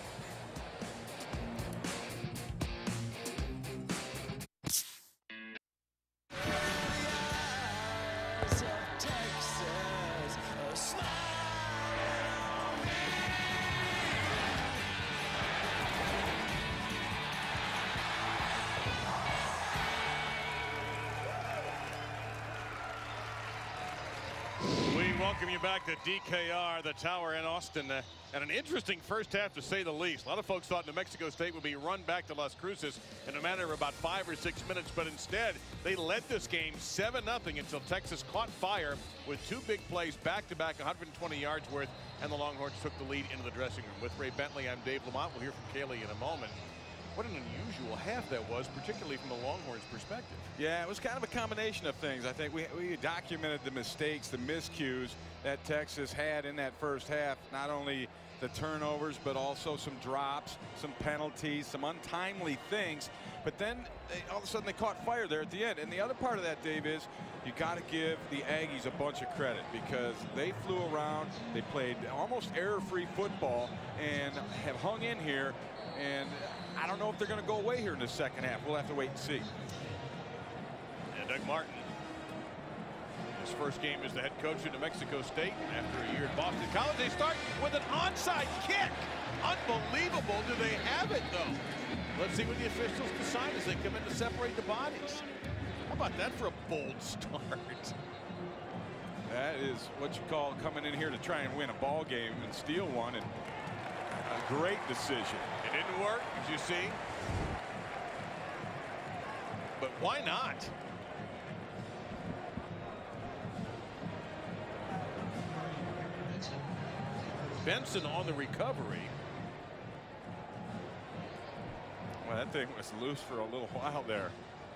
Welcome you back to D K R, the Tower in Austin, uh, and an interesting first half to say the least. A lot of folks thought New Mexico State would be run back to Las Cruces in a matter of about five or six minutes, but instead they led this game seven nothing until Texas caught fire with two big plays back-to-back, one hundred twenty yards worth, and the Longhorns took the lead into the dressing room. With Ray Bentley, I'm Dave Lamont. We'll hear from Kaylee in a moment. What an unusual half that was, particularly from the Longhorns' perspective. Yeah, it was kind of a combination of things. I think we, we documented the mistakes, the miscues that Texas had in that first half. Not only the turnovers, but also some drops, some penalties, some untimely things. But then they, all of a sudden they caught fire there at the end. And the other part of that, Dave, is you got to give the Aggies a bunch of credit because they flew around, they played almost error-free football and have hung in here. And I don't know if they're going to go away here in the second half. We'll have to wait and see. And Doug Martin, his first game as the head coach of New Mexico State after a year at Boston College. They start with an onside kick. Unbelievable. Do they have it, though? Let's see what the officials decide as they come in to separate the bodies. How about that for a bold start? That is what you call coming in here to try and win a ball game and steal one. And a great decision. It didn't work, as you see. But why not? Benson on the recovery. Well, that thing was loose for a little while there.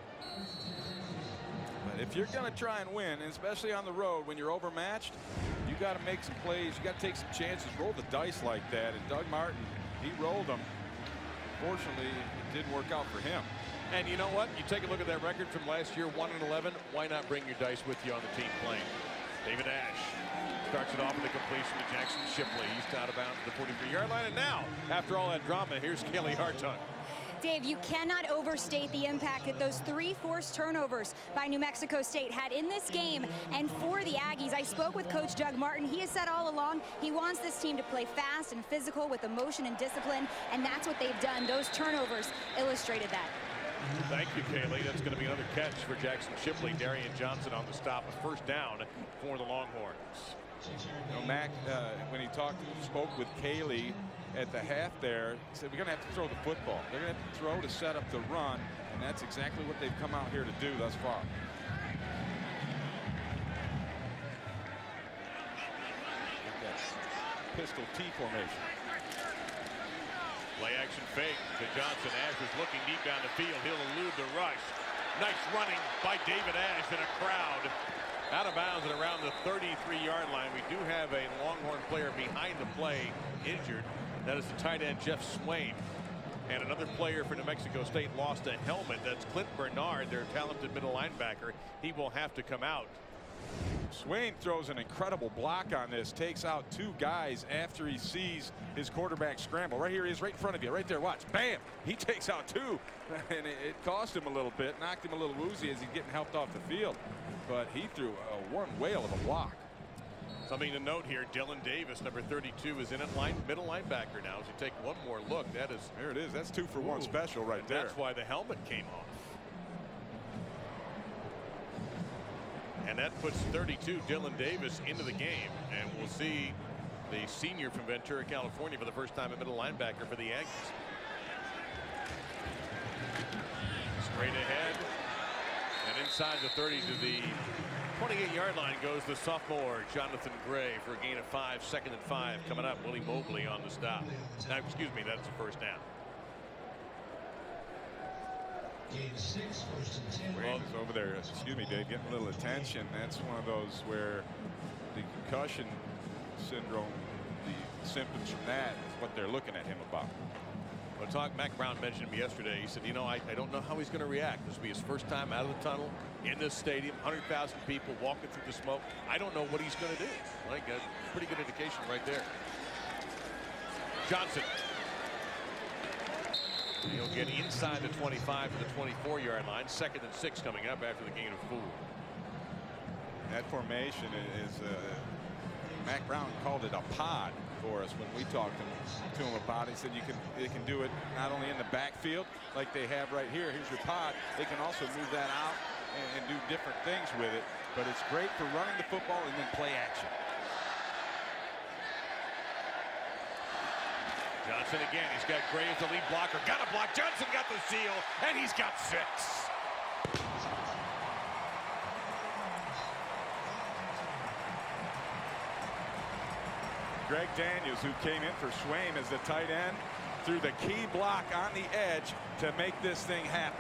But if you're going to try and win, and especially on the road when you're overmatched, you got to make some plays. You got to take some chances, roll the dice like that. And Doug Martin, he rolled them. Fortunately, it didn't work out for him. And you know what? You take a look at that record from last year, one and eleven. Why not bring your dice with you on the team playing? David Ash starts it off with a completion to Jackson Shipley. He's out of bounds at the forty-three yard line. And now, after all that drama, here's Kaylee Hartung. Dave, you cannot overstate the impact that those three forced turnovers by New Mexico State had in this game and for the Aggies. I spoke with Coach Doug Martin. He has said all along he wants this team to play fast and physical with emotion and discipline, and that's what they've done. Those turnovers illustrated that. Thank you, Kaylee. That's going to be another catch for Jackson Shipley. Darian Johnson on the stop, a first down for the Longhorns. You know, Mac, uh, when he talked, spoke with Kaylee at the half there, he said, we're going to have to throw the football. They're going to have to throw to set up the run, and that's exactly what they've come out here to do thus far. Pistol T formation. Play action fake to Johnson. Ash is looking deep down the field. He'll elude the rush. Nice running by David Ash in a crowd. Out of bounds and around the thirty-three yard line. We do have a Longhorn player behind the play injured. That is the tight end Jeff Swain. And another player for New Mexico State lost a helmet. That's Clint Bernard, their talented middle linebacker. He will have to come out. Swain throws an incredible block on this, takes out two guys after he sees his quarterback scramble. Right here he is, right in front of you, right there, watch, bam, he takes out two, and it, it cost him a little bit, knocked him a little woozy as he's getting helped off the field, but he threw a one whale of a block. Something to note here, Dylan Davis, number thirty-two, is in at line, middle linebacker now. As you take one more look, that is, there it is, that's two for ooh, one special right there. That's why the helmet came off. And that puts thirty-two, Dylan Davis, into the game. And we'll see the senior from Ventura, California, for the first time a middle linebacker for the Aggies. Straight ahead. And inside the thirty to the twenty-eight yard line goes the sophomore, Jonathan Gray, for a gain of five. Second and five coming up. Willie Mobley on the stop. Now, excuse me, that's the first down. Wayne is over there, excuse me, Dave, getting a little attention. That's one of those where the concussion syndrome, the symptoms from that is what they're looking at him about. Well, talk, Mack Brown mentioned me yesterday. He said, you know, I, I don't know how he's going to react. This will be his first time out of the tunnel in this stadium, one hundred thousand people walking through the smoke. I don't know what he's going to do. Like a pretty good indication right there. Johnson. He'll get inside the twenty-five to the twenty-four yard line. Second and six coming up after the gain of four. That formation is, uh, Mack Brown called it a pod for us when we talked to him about it. He said you can, they can do it not only in the backfield like they have right here. Here's your pod. They can also move that out and, and do different things with it. But it's great for running the football and then play action. Johnson again. He's got Gray as the lead blocker. Got a block. Johnson got the seal, and he's got six. Greg Daniels, who came in for Swain as the tight end, threw the key block on the edge to make this thing happen.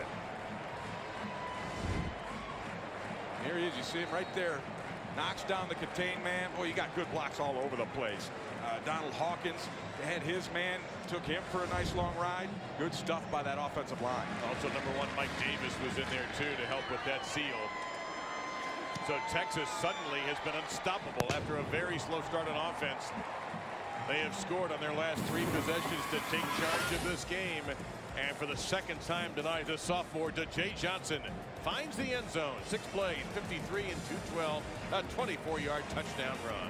Here he is. You see him right there. Knocks down the contained man. Boy, you got good blocks all over the place. Uh, Donald Hawkins had his man, took him for a nice long ride. Good stuff by that offensive line. Also, number one, Mike Davis was in there, too, to help with that seal. So Texas suddenly has been unstoppable after a very slow start on offense. They have scored on their last three possessions to take charge of this game. And for the second time tonight, the sophomore, DeJay Johnson, finds the end zone. Six plays, fifty-three and two twelve, a twenty-four yard touchdown run.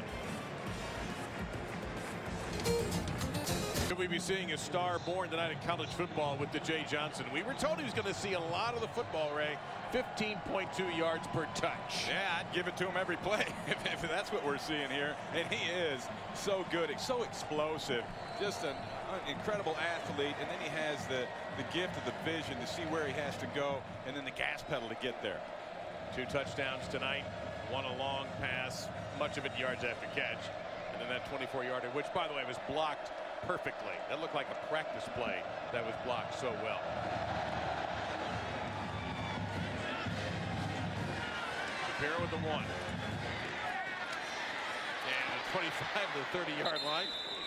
Could we be seeing a star born tonight in college football with DeJay Johnson? We were told he was going to see a lot of the football, Ray. fifteen point two yards per touch. Yeah, I'd give it to him every play if, if that's what we're seeing here. And he is so good, so explosive, just an, an incredible athlete. And then he has the, the gift of the vision to see where he has to go, and then the gas pedal to get there. Two touchdowns tonight, one a long pass, much of it yards after catch. And then that twenty-four yarder, which, by the way, was blocked perfectly. That looked like a practice play that was blocked so well. Shapiro with the one. And a twenty-five to the thirty yard line.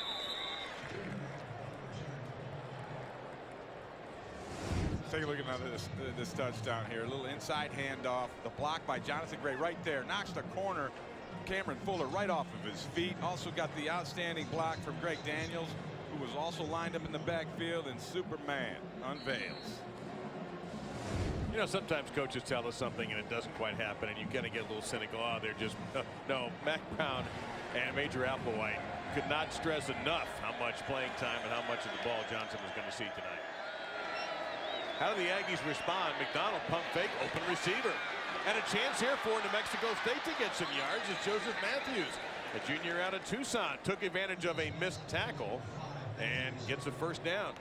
Take a look at this, this touchdown here. A little inside handoff. The block by Jonathan Gray right there. Knocks the corner, Cameron Fuller, right off of his feet. Also got the outstanding block from Greg Daniels, who was also lined up in the backfield, and Superman unveils. You know, sometimes coaches tell us something and it doesn't quite happen, and you kind of get a little cynical. Oh, they're just, no, no. Mack Brown and Major Applewhite could not stress enough how much playing time and how much of the ball Johnson was going to see tonight. How do the Aggies respond? McDonald pump fake, open receiver. And a chance here for New Mexico State to get some yards as Joseph Matthews, a junior out of Tucson, took advantage of a missed tackle and gets a first down.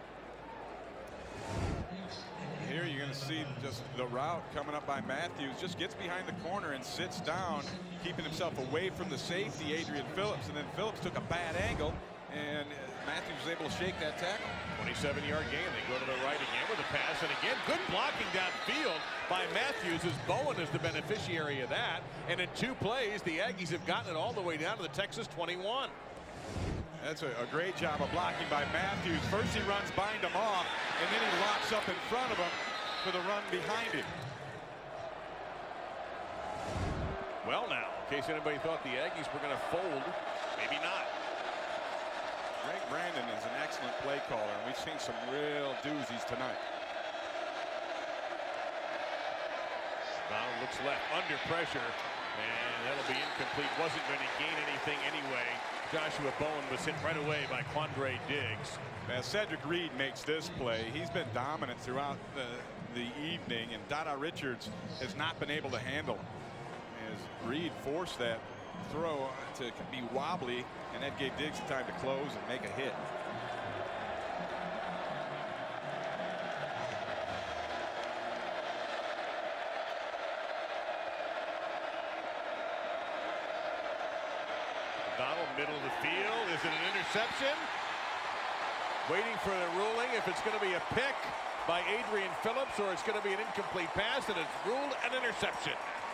Here you're going to see just the route coming up by Matthews. Just gets behind the corner and sits down, keeping himself away from the safety, Adrian Phillips. And then Phillips took a bad angle and Matthews was able to shake that tackle. twenty-seven yard gain. They go to the right again with a pass. And again, good blocking downfield by Matthews, as Bowen is the beneficiary of that. And in two plays, the Aggies have gotten it all the way down to the Texas twenty-one. That's a, a great job of blocking by Matthews. First he runs, bind him off, and then he locks up in front of him for the run behind him. Well, now, in case anybody thought the Aggies were going to fold, maybe not. Greg Brandon is an excellent play caller, and we've seen some real doozies tonight. Donald looks left, under pressure, and that'll be incomplete. Wasn't going to gain anything anyway. Joshua Bowen was hit right away by Quandre Diggs. Now, Cedric Reed makes this play. He's been dominant throughout the, the evening, and Dada Richards has not been able to handle him. As Reed forced that throw to be wobbly, and that gave Diggs time to close and make a hit. Donald, middle of the field. Is it an interception? Waiting for the ruling if it's going to be a pick by Adrian Phillips or it's going to be an incomplete pass, and it's ruled an interception.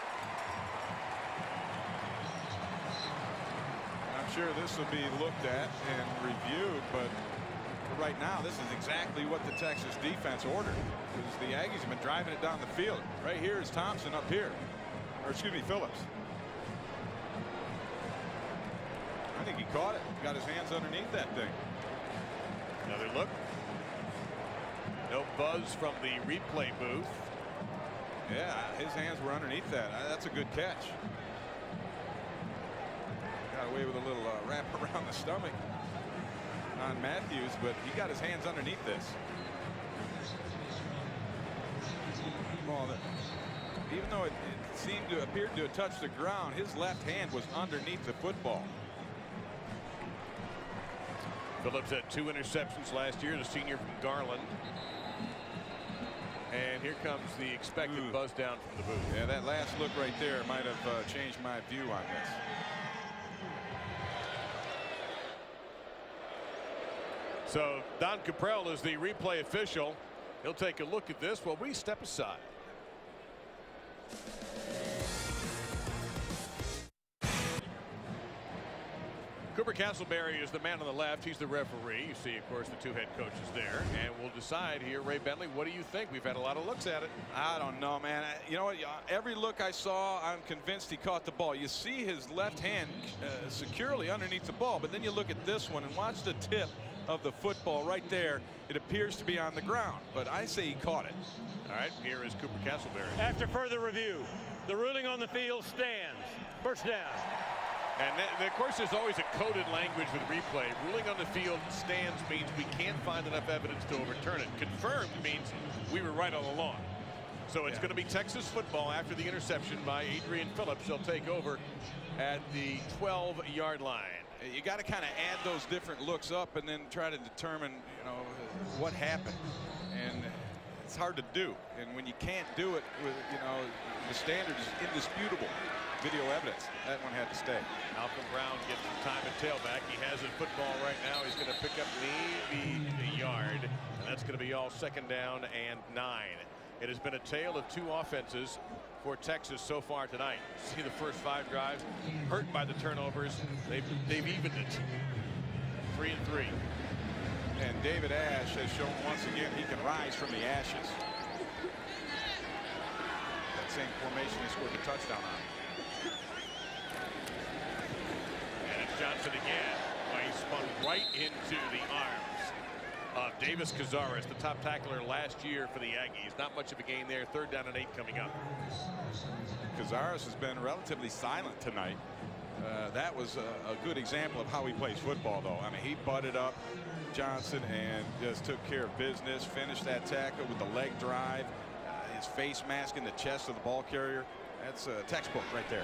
I'm sure this will be looked at and reviewed, but right now this is exactly what the Texas defense ordered, because the Aggies have been driving it down the field. Right here is Thompson up here, or excuse me, Phillips. I think he caught it, got his hands underneath that thing. Another look. No buzz from the replay booth. Yeah, his hands were underneath that. That's a good catch. Got away with a little uh, wrap around the stomach on Matthews, but he got his hands underneath this. Well, the, even though it, it seemed to appear to have touched the ground, his left hand was underneath the football. Phillips had two interceptions last year, the senior from Garland. And here comes the expected Ooh. buzz down from the booth. Yeah, that last look right there might have uh, changed my view on this. So Don Caprell is the replay official. He'll take a look at this while we step aside. Cooper Castleberry is the man on the left. He's the referee. You see, of course, the two head coaches there. And we'll decide here, Ray Bentley, what do you think? We've had a lot of looks at it. I don't know, man. You know what? Every look I saw, I'm convinced he caught the ball. You see his left hand uh, securely underneath the ball, but then you look at this one and watch the tip of the football right there. It appears to be on the ground, but I say he caught it. All right, here is Cooper Castleberry. After further review, the ruling on the field stands. First down. And then, of course, there's always a coded language with replay. Ruling on the field stands means we can't find enough evidence to overturn it. Confirmed means we were right all along. So it's yeah. going to be Texas football after the interception by Adrian Phillips. He'll take over at the twelve yard line. You got to kind of add those different looks up and then try to determine, you know, what happened. And it's hard to do. And when you can't do it, with, you know, the standard is indisputable. Video evidence. That one had to stay. Malcolm Brown gets some time at tailback. He has his football right now. He's going to pick up maybe a yard, and that's going to be all second down and nine. It has been a tale of two offenses for Texas so far tonight. See the first five drives, hurt by the turnovers. They've, they've evened it. Three and three. And David Ash has shown once again he can rise from the ashes. That same formation he scored a touchdown on. Johnson again. Well, he spun right into the arms of Davis Cazares, the top tackler last year for the Aggies. Not much of a gain there. Third down and eight coming up. Cazares has been relatively silent tonight. Uh, that was a, a good example of how he plays football, though. I mean, he butted up Johnson and just took care of business. Finished that tackle with the leg drive. Uh, his face mask in the chest of the ball carrier. That's a textbook right there.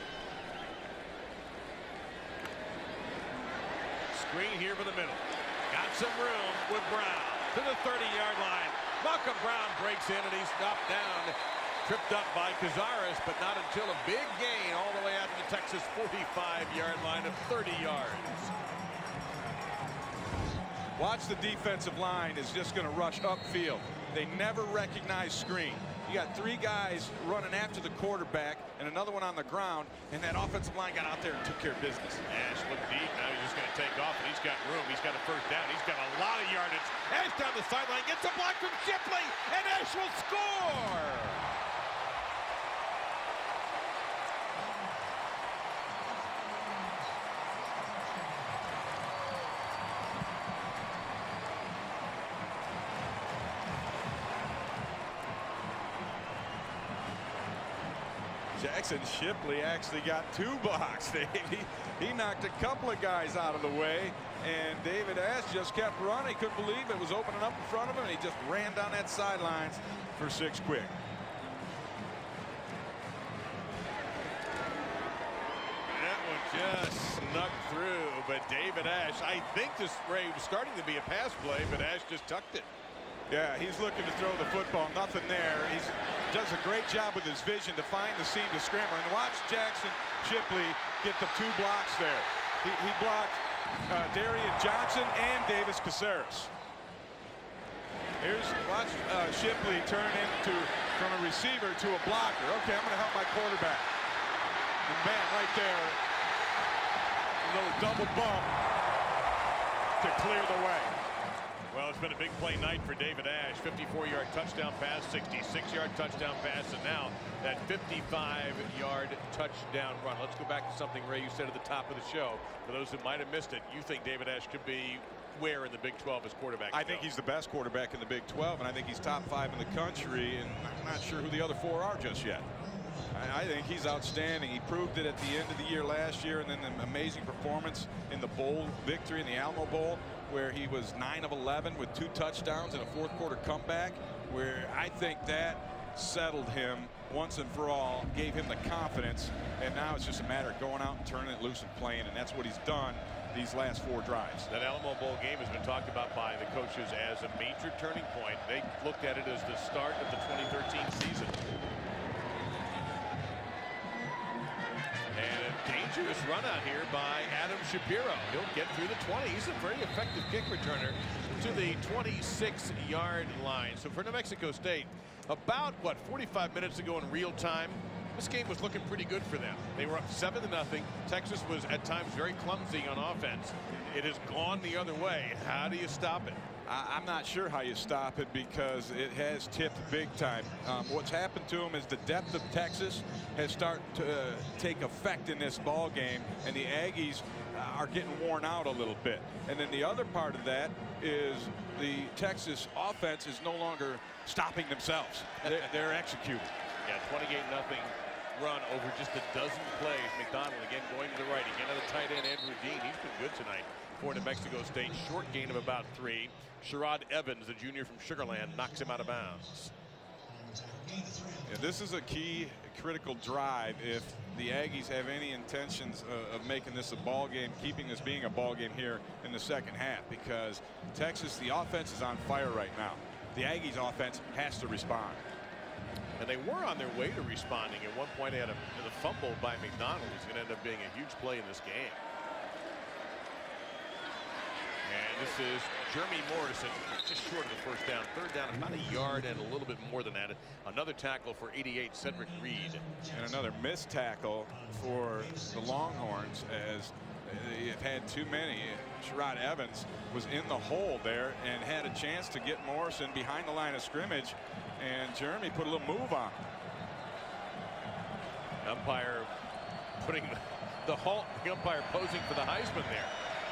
Screen here for the middle. Got some room with Brown to the thirty yard line. Malcolm Brown breaks in and he's knocked down. Tripped up by Cazares, but not until a big gain all the way out to the Texas forty-five yard line of thirty yards. Watch the defensive line is just going to rush upfield. They never recognize screen. You got three guys running after the quarterback and another one on the ground, and that offensive line got out there and took care of business. Ash looked deep. Now he's just going to take off, and he's got room. He's got a first down. He's got a lot of yardage. Ash down the sideline, gets a block from Shipley, and Ash will score. Jackson Shipley actually got two blocks. he, he knocked a couple of guys out of the way, and David Ash just kept running. He couldn't believe it was opening up in front of him, and he just ran down that sidelines for six quick. That one just snuck through, but David Ash, I think this Ray was starting to be a pass play, but Ash just tucked it. Yeah, he's looking to throw the football. Nothing there. He does a great job with his vision to find the seam to scramble. And watch Jackson Shipley get the two blocks there. He, he blocked uh, Darian Johnson and Davis Caceres. Here's watch uh, Shipley turn into from a receiver to a blocker. Okay, I'm going to help my quarterback. And man, right there, a little double bump to clear the way. Well, it's been a big play night for David Ash. fifty-four yard touchdown pass, sixty-six yard touchdown pass, and now that fifty-five yard touchdown run. Let's go back to something, Ray, you said at the top of the show. For those that might have missed it, you think David Ash could be where in the Big twelve as quarterback? I think he's the best quarterback in the Big twelve, and I think he's top five in the country, and I'm not sure who the other four are just yet. I, I think he's outstanding. He proved it at the end of the year last year, and then the amazing performance in the bowl victory in the Alamo Bowl, where he was nine of eleven with two touchdowns and a fourth quarter comeback, where I think that settled him once and for all, gave him the confidence, and now it's just a matter of going out and turning it loose and playing, and that's what he's done these last four drives. That Alamo Bowl game has been talked about by the coaches as a major turning point. They looked at it as the start of the twenty thirteen season. And a dangerous run out here by Adam Shapiro. He'll get through the twenty. He's a very effective kick returner to the twenty-six yard line. So for New Mexico State, about, what, forty-five minutes ago in real time, this game was looking pretty good for them. They were up seven to nothing. Texas was at times very clumsy on offense. It has gone the other way. How do you stop it? I'm not sure how you stop it because it has tipped big time. Um, what's happened to them is the depth of Texas has started to uh, take effect in this ball game, and the Aggies uh, are getting worn out a little bit. And then the other part of that is the Texas offense is no longer stopping themselves. They're, they're executing. Yeah, twenty-eight nothing run over just a dozen plays. McDonald again going to the right. Again to the tight end, Andrew Dean. He's been good tonight for New Mexico State. Short gain of about three. Sherrod Evans, the junior from Sugar Land, knocks him out of bounds. Yeah, this is a key critical drive if the Aggies have any intentions of, of making this a ball game, keeping this being a ball game here in the second half, because Texas, the offense is on fire right now. The Aggies offense has to respond. And they were on their way to responding. At one point, they had a, a fumble by McDonald. He's going to end up being a huge play in this game. And this is Jeremy Morrison, just short of the first down. Third down, about a yard and a little bit more than that. Another tackle for eighty-eight, Cedric Reed. And another missed tackle for the Longhorns, as they've had too many. Sherrod Evans was in the hole there and had a chance to get Morrison behind the line of scrimmage, and Jeremy put a little move on. Umpire putting the halt, the umpire posing for the Heisman there.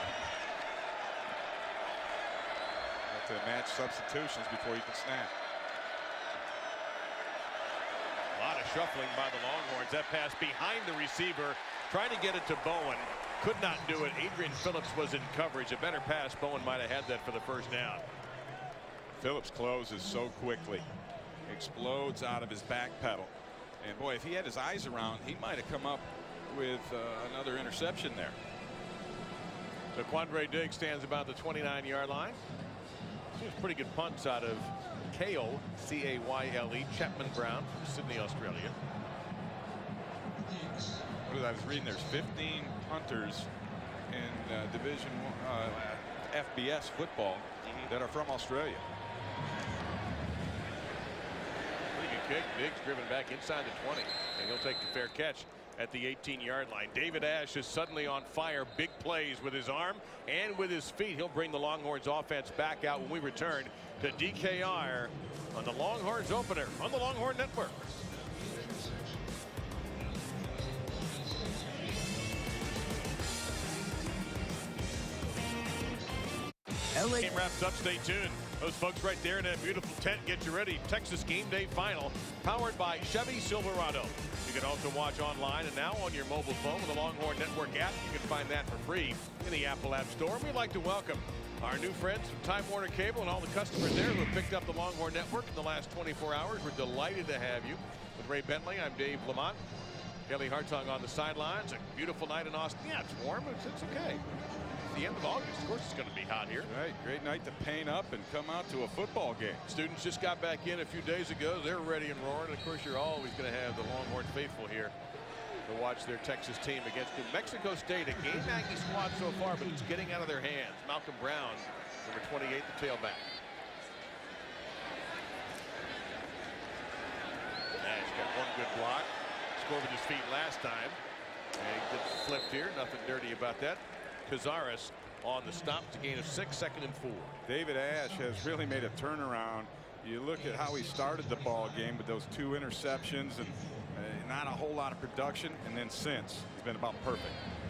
To match substitutions before you can snap. A lot of shuffling by the Longhorns. That pass behind the receiver, trying to get it to Bowen. Could not do it. Adrian Phillips was in coverage. A better pass. Bowen might have had that for the first down. Phillips closes so quickly. Explodes out of his back pedal. And boy, if he had his eyes around, he might have come up with uh, another interception there. So Quandre Diggs stands about the twenty-nine yard line. Seems pretty good punts out of Kale, C A Y L E, Chapman Brown from Sydney, Australia. What I was reading, there's fifteen punters in uh, Division uh, F B S football mm-hmm. that are from Australia. Pretty good kick. Diggs driven back inside the twenty, and he'll take the fair catch at the eighteen yard line. David Ash is suddenly on fire. Big plays with his arm and with his feet. He'll bring the Longhorns offense back out when we return to D K R on the Longhorns opener on the Longhorn Network. L A Game wraps up. Stay tuned. Those folks right there in that beautiful tent get you ready. Texas Game Day Final, powered by Chevy Silverado. You can also watch online and now on your mobile phone with the Longhorn Network app. You can find that for free in the Apple App Store. We'd like to welcome our new friends from Time Warner Cable and all the customers there who have picked up the Longhorn Network in the last twenty-four hours. We're delighted to have you. With Ray Bentley, I'm Dave Lamont. Kelly Hartung on the sidelines. A beautiful night in Austin. Yeah, it's warm. It's, it's okay. The end of August. Of course it's going to be hot here. Right. Great night to paint up and come out to a football game. Students just got back in a few days ago. They're ready and roaring. And of course, you're always going to have the Longhorn faithful here to watch their Texas team against New Mexico State. A game Aggie squad so far, but it's getting out of their hands. Malcolm Brown, number twenty-eight, the tailback. Nash got one good block. Scored with his feet last time. And he gets flipped here. Nothing dirty about that. Cazares on the stop to gain of six, second and four. David Ash has really made a turnaround. You look at how he started the ball game with those two interceptions and uh, not a whole lot of production, and then since he's been about perfect.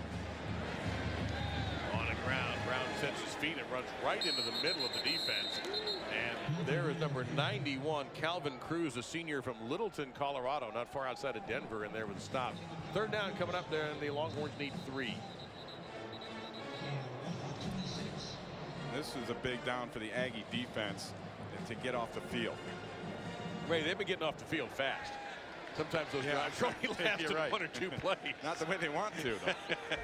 On the ground, Brown sets his feet and runs right into the middle of the defense. And there is number ninety-one, Calvin Cruz, a senior from Littleton, Colorado, not far outside of Denver, in there with a stop. Third down coming up there, and the Longhorns need three. This is a big down for the Aggie defense to get off the field. Ray, they've been getting off the field fast. Sometimes those yeah, drives only last right. one or two plays. Not the way they want to, though.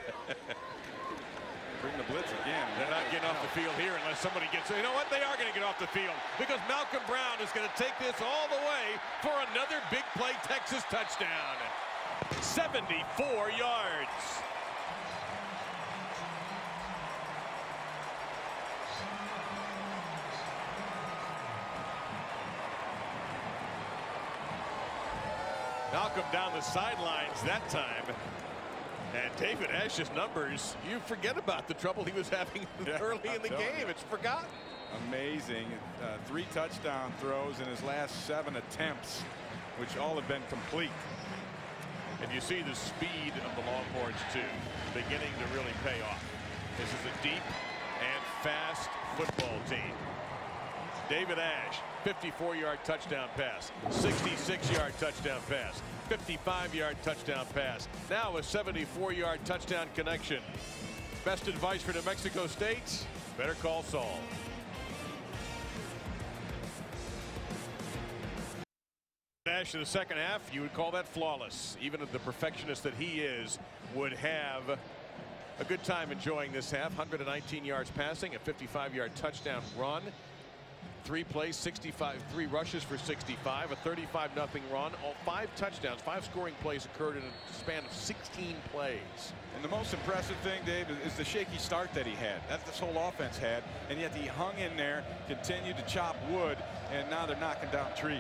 Bring the blitz again. They're not getting off the field here unless somebody gets. You know what? They are going to get off the field because Malcolm Brown is going to take this all the way for another big play Texas touchdown. seventy-four yards. Malcolm down the sidelines that time. And David Ash's numbers, you forget about the trouble he was having yeah, early in the game. You. It's forgotten. Amazing. Uh, three touchdown throws in his last seven attempts, which all have been complete. And you see the speed of the Longhorns, too, beginning to really pay off. This is a deep and fast football team. David Ash, fifty-four yard touchdown pass, sixty-six yard touchdown pass, fifty-five yard touchdown pass. Now a seventy-four yard touchdown connection. Best advice for New Mexico State? Better call Saul. Ash in the second half, you would call that flawless. Even the perfectionist that he is would have a good time enjoying this half. one hundred nineteen yards passing, a fifty-five yard touchdown run. Three plays, sixty-five, three rushes for sixty-five, a thirty-five nothing run. All five touchdowns, five scoring plays occurred in a span of sixteen plays. And the most impressive thing, Dave, is the shaky start that he had. That this whole offense had, and yet he hung in there, continued to chop wood, and now they're knocking down trees.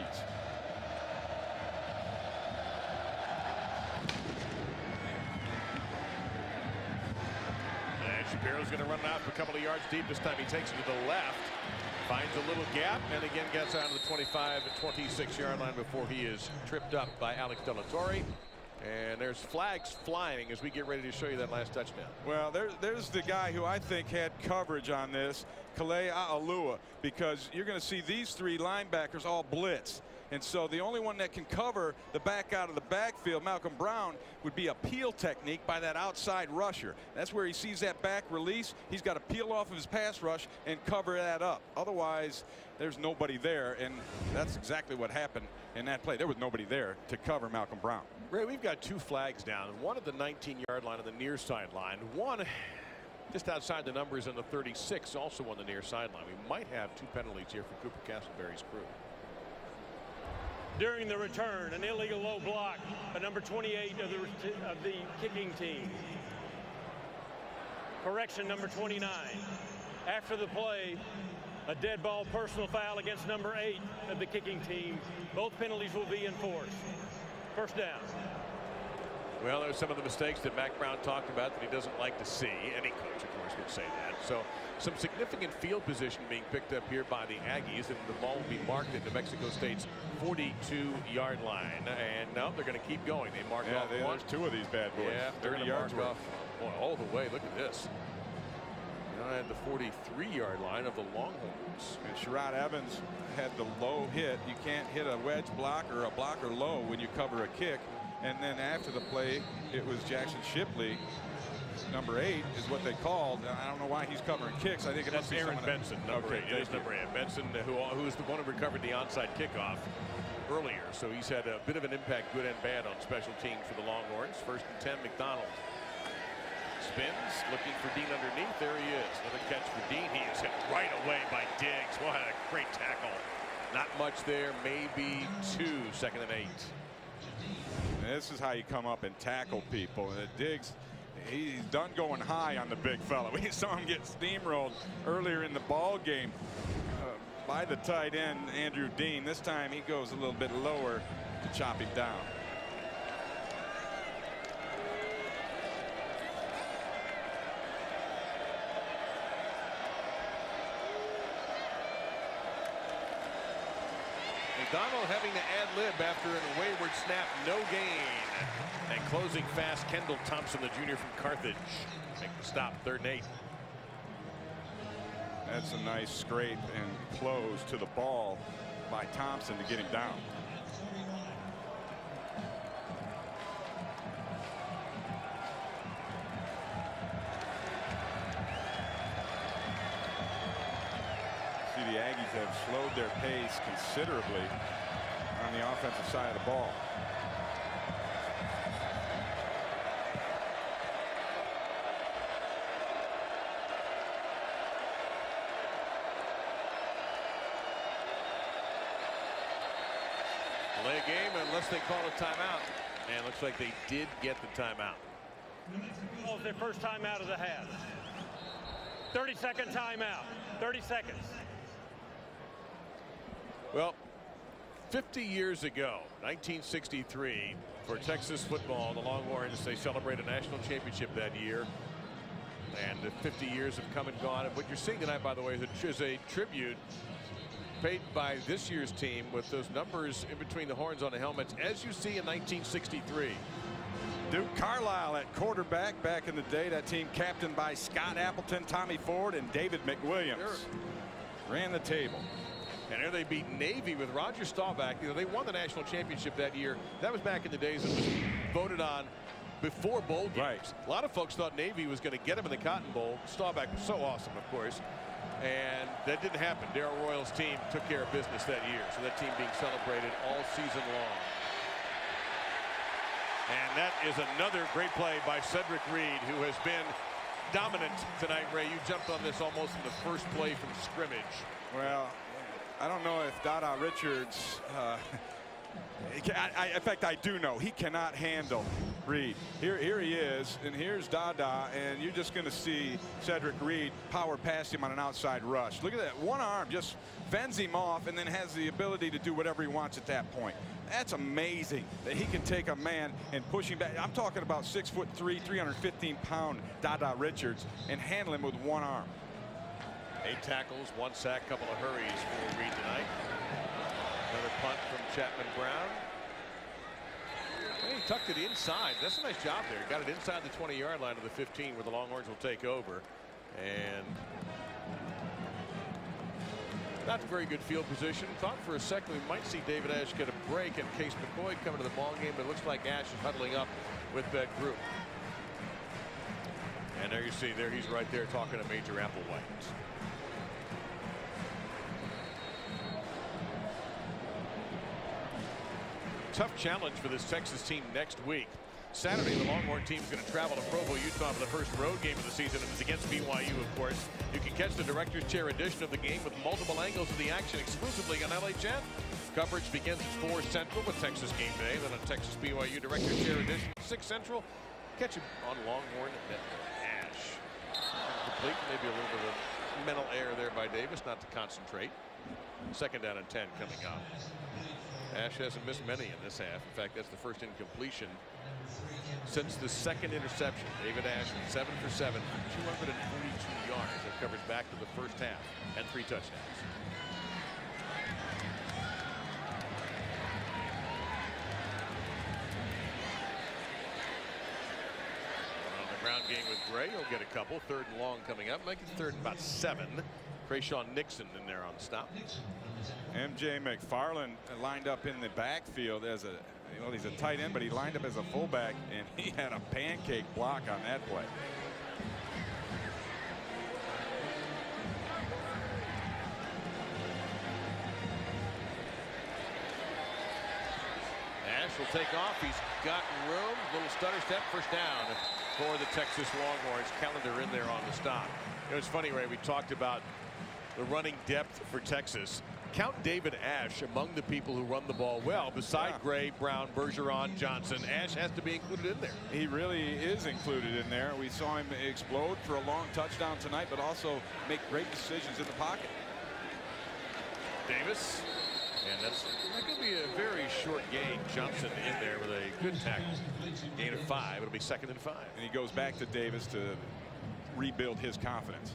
And Shapiro's going to run out for a couple of yards deep. This time he takes it to the left. Finds a little gap and again gets out of the twenty-five to twenty-six yard line before he is tripped up by Alex Delatorre. And there's flags flying as we get ready to show you that last touchdown. Well, there, there's the guy who I think had coverage on this, Kalei A'alua, because you're going to see these three linebackers all blitz. And so the only one that can cover the back out of the backfield, Malcolm Brown, would be a peel technique by that outside rusher. That's where he sees that back release. He's got to peel off of his pass rush and cover that up. Otherwise, there's nobody there, and that's exactly what happened in that play. There was nobody there to cover Malcolm Brown. Ray, we've got two flags down, one at the nineteen yard line on the near sideline, one just outside the numbers on the thirty-six, also on the near sideline. We might have two penalties here for Cooper Castleberry's crew. During the return, an illegal low block by number twenty-eight of the, of the kicking team. Correction number twenty-nine. after the play, a dead ball personal foul against number eight of the kicking team. Both penalties will be enforced. First down. Well, there's some of the mistakes that Mack Brown talked about that he doesn't like to see. Any coach, of course, would say that. So some significant field position being picked up here by the Aggies, and the ball will be marked at New Mexico State's forty-two yard line. And now they're going to keep going. They mark yeah, off they, one. There's two of these bad boys. Yeah, they're thirty going to yards mark worth. off boy, all the way. Look at this. At the forty-three yard line of the Longhorns. And Sherrod Evans had the low hit. You can't hit a wedge block or a blocker low when you cover a kick. And then after the play, it was Jackson Shipley, number eight, is what they called. I don't know why he's covering kicks. I think it That's must be Aaron Benson, number okay, eight. It is number eight. Benson, who who's the one who recovered the onside kickoff earlier. So he's had a bit of an impact, good and bad, on special teams for the Longhorns. First and ten, McDonald. Spins, looking for Dean underneath. There he is. Another catch for Dean. He is hit right away by Diggs. What a great tackle. Not much there, maybe two, second and eight. And this is how you come up and tackle people. Uh, Diggs, he's done going high on the big fella. We saw him get steamrolled earlier in the ball game uh, by the tight end, Andrew Dean. This time he goes a little bit lower to chop him down. McDonald having to ad-lib after a wayward snap, no gain. And closing fast, Kendall Thompson, the junior from Carthage, make the stop, third and eight. That's a nice scrape and close to the ball by Thompson to get him down. The Aggies have slowed their pace considerably on the offensive side of the ball. Delay game unless they call a timeout. And looks like they did get the timeout. Oh, their first timeout of the half. thirty second timeout. thirty seconds. Well, fifty years ago, nineteen sixty-three, for Texas football, the Longhorns, they celebrate a national championship that year. And the fifty years have come and gone. And what you're seeing tonight, by the way, is a, is a tribute paid by this year's team with those numbers in between the horns on the helmets, as you see in nineteen sixty-three. Duke Carlisle at quarterback back in the day. That team captained by Scott Appleton, Tommy Ford, and David McWilliams. Sure. Ran the table. And there they beat Navy with Roger Staubach. You know, they won the national championship that year. That was back in the days it was voted on before bowl games. Right. A lot of folks thought Navy was going to get him in the Cotton Bowl. Staubach was so awesome, of course. And that didn't happen. Darrell Royal's team took care of business that year. So that team being celebrated all season long. And that is another great play by Cedric Reed, who has been dominant tonight, Ray. You jumped on this almost in the first play from scrimmage. Well, I don't know if Dada Richards, uh, I, I, in fact, I do know he cannot handle Reed. Here, here he is, and here's Dada, and you're just going to see Cedric Reed power past him on an outside rush. Look at that, one arm just fends him off, and then has the ability to do whatever he wants at that point. That's amazing that he can take a man and push him back. I'm talking about six foot three, three hundred fifteen pound Dada Richards, and handle him with one arm. Eight tackles, one sack, couple of hurries for Reed tonight. Another punt from Chapman Brown. And he tucked it inside. That's a nice job there. Got it inside the twenty yard line of the fifteen, where the Longhorns will take over. And not very good field position. Thought for a second we might see David Ash get a break and Case McCoy coming to the ball game, but it looks like Ash is huddling up with that group. And there you see, there he's right there talking to Major Applewhite. Tough challenge for this Texas team next week. Saturday, the Longhorn team is going to travel to Provo, Utah for the first road game of the season, and it's against B Y U, of course. You can catch the Director's Chair edition of the game with multiple angles of the action exclusively on L H N. Coverage begins at four Central with Texas Game Day, then on Texas B Y U Director's Chair edition, six Central. Catch him on Longhorn Network. Ash. Complete, maybe a little bit of mental error there by Davis not to concentrate. Second down and ten coming up. Ash hasn't missed many in this half. In fact, that's the first incompletion since the second interception. David Ash seven for seven, two hundred forty-two yards. That covers back to the first half and three touchdowns. On the ground game with Gray, he'll get a couple. Third and long coming up. Make it third and about seven. Krayshawn Nixon in there on the stop. M J McFarland lined up in the backfield as a, well, he's a tight end, but he lined up as a fullback, and he had a pancake block on that play. Ash will take off. He's got room. Little stutter step. First down for the Texas Longhorns. Callender in there on the stop. It was funny, Ray. We talked about the running depth for Texas. Count David Ash among the people who run the ball well. Beside yeah. Gray, Brown, Bergeron, Johnson, Ash has to be included in there. He really is included in there. We saw him explode for a long touchdown tonight, but also make great decisions in the pocket. Davis, and that's that could be a very short gain. Johnson in there with a good tackle. Gain of five. It'll be second and five. And he goes back to Davis to rebuild his confidence.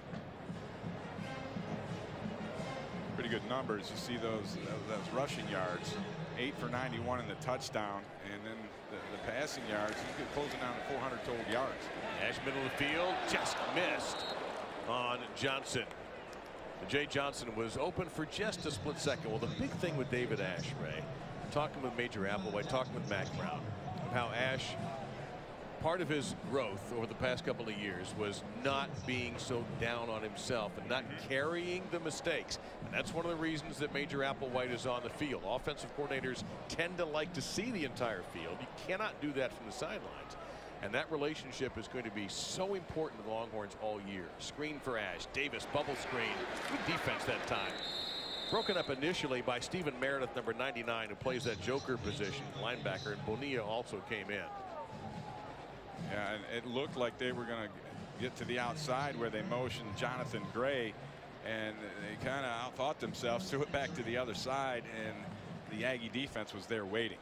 Pretty good numbers. You see those those rushing yards, eight for ninety-one in the touchdown, and then the, the passing yards. He's closing down to four hundred total yards. Ash middle of the field, just missed on Johnson. Jay Johnson was open for just a split second. Well, the big thing with David Ash, Ray, talking with Major Applewhite, talking with Mack Brown, of how Ash, part of his growth over the past couple of years was not being so down on himself and not carrying the mistakes. And that's one of the reasons that Major Applewhite is on the field. Offensive coordinators tend to like to see the entire field. You cannot do that from the sidelines. And that relationship is going to be so important to the Longhorns all year. Screen for Ash. Davis, bubble screen. Good defense that time. Broken up initially by Stephen Meredith, number ninety-nine, who plays that joker position, linebacker, and Bonilla also came in. Yeah, and it looked like they were going to get to the outside where they motioned Jonathan Gray, and they kind of outthought themselves, threw it back to the other side, and the Aggie defense was there waiting.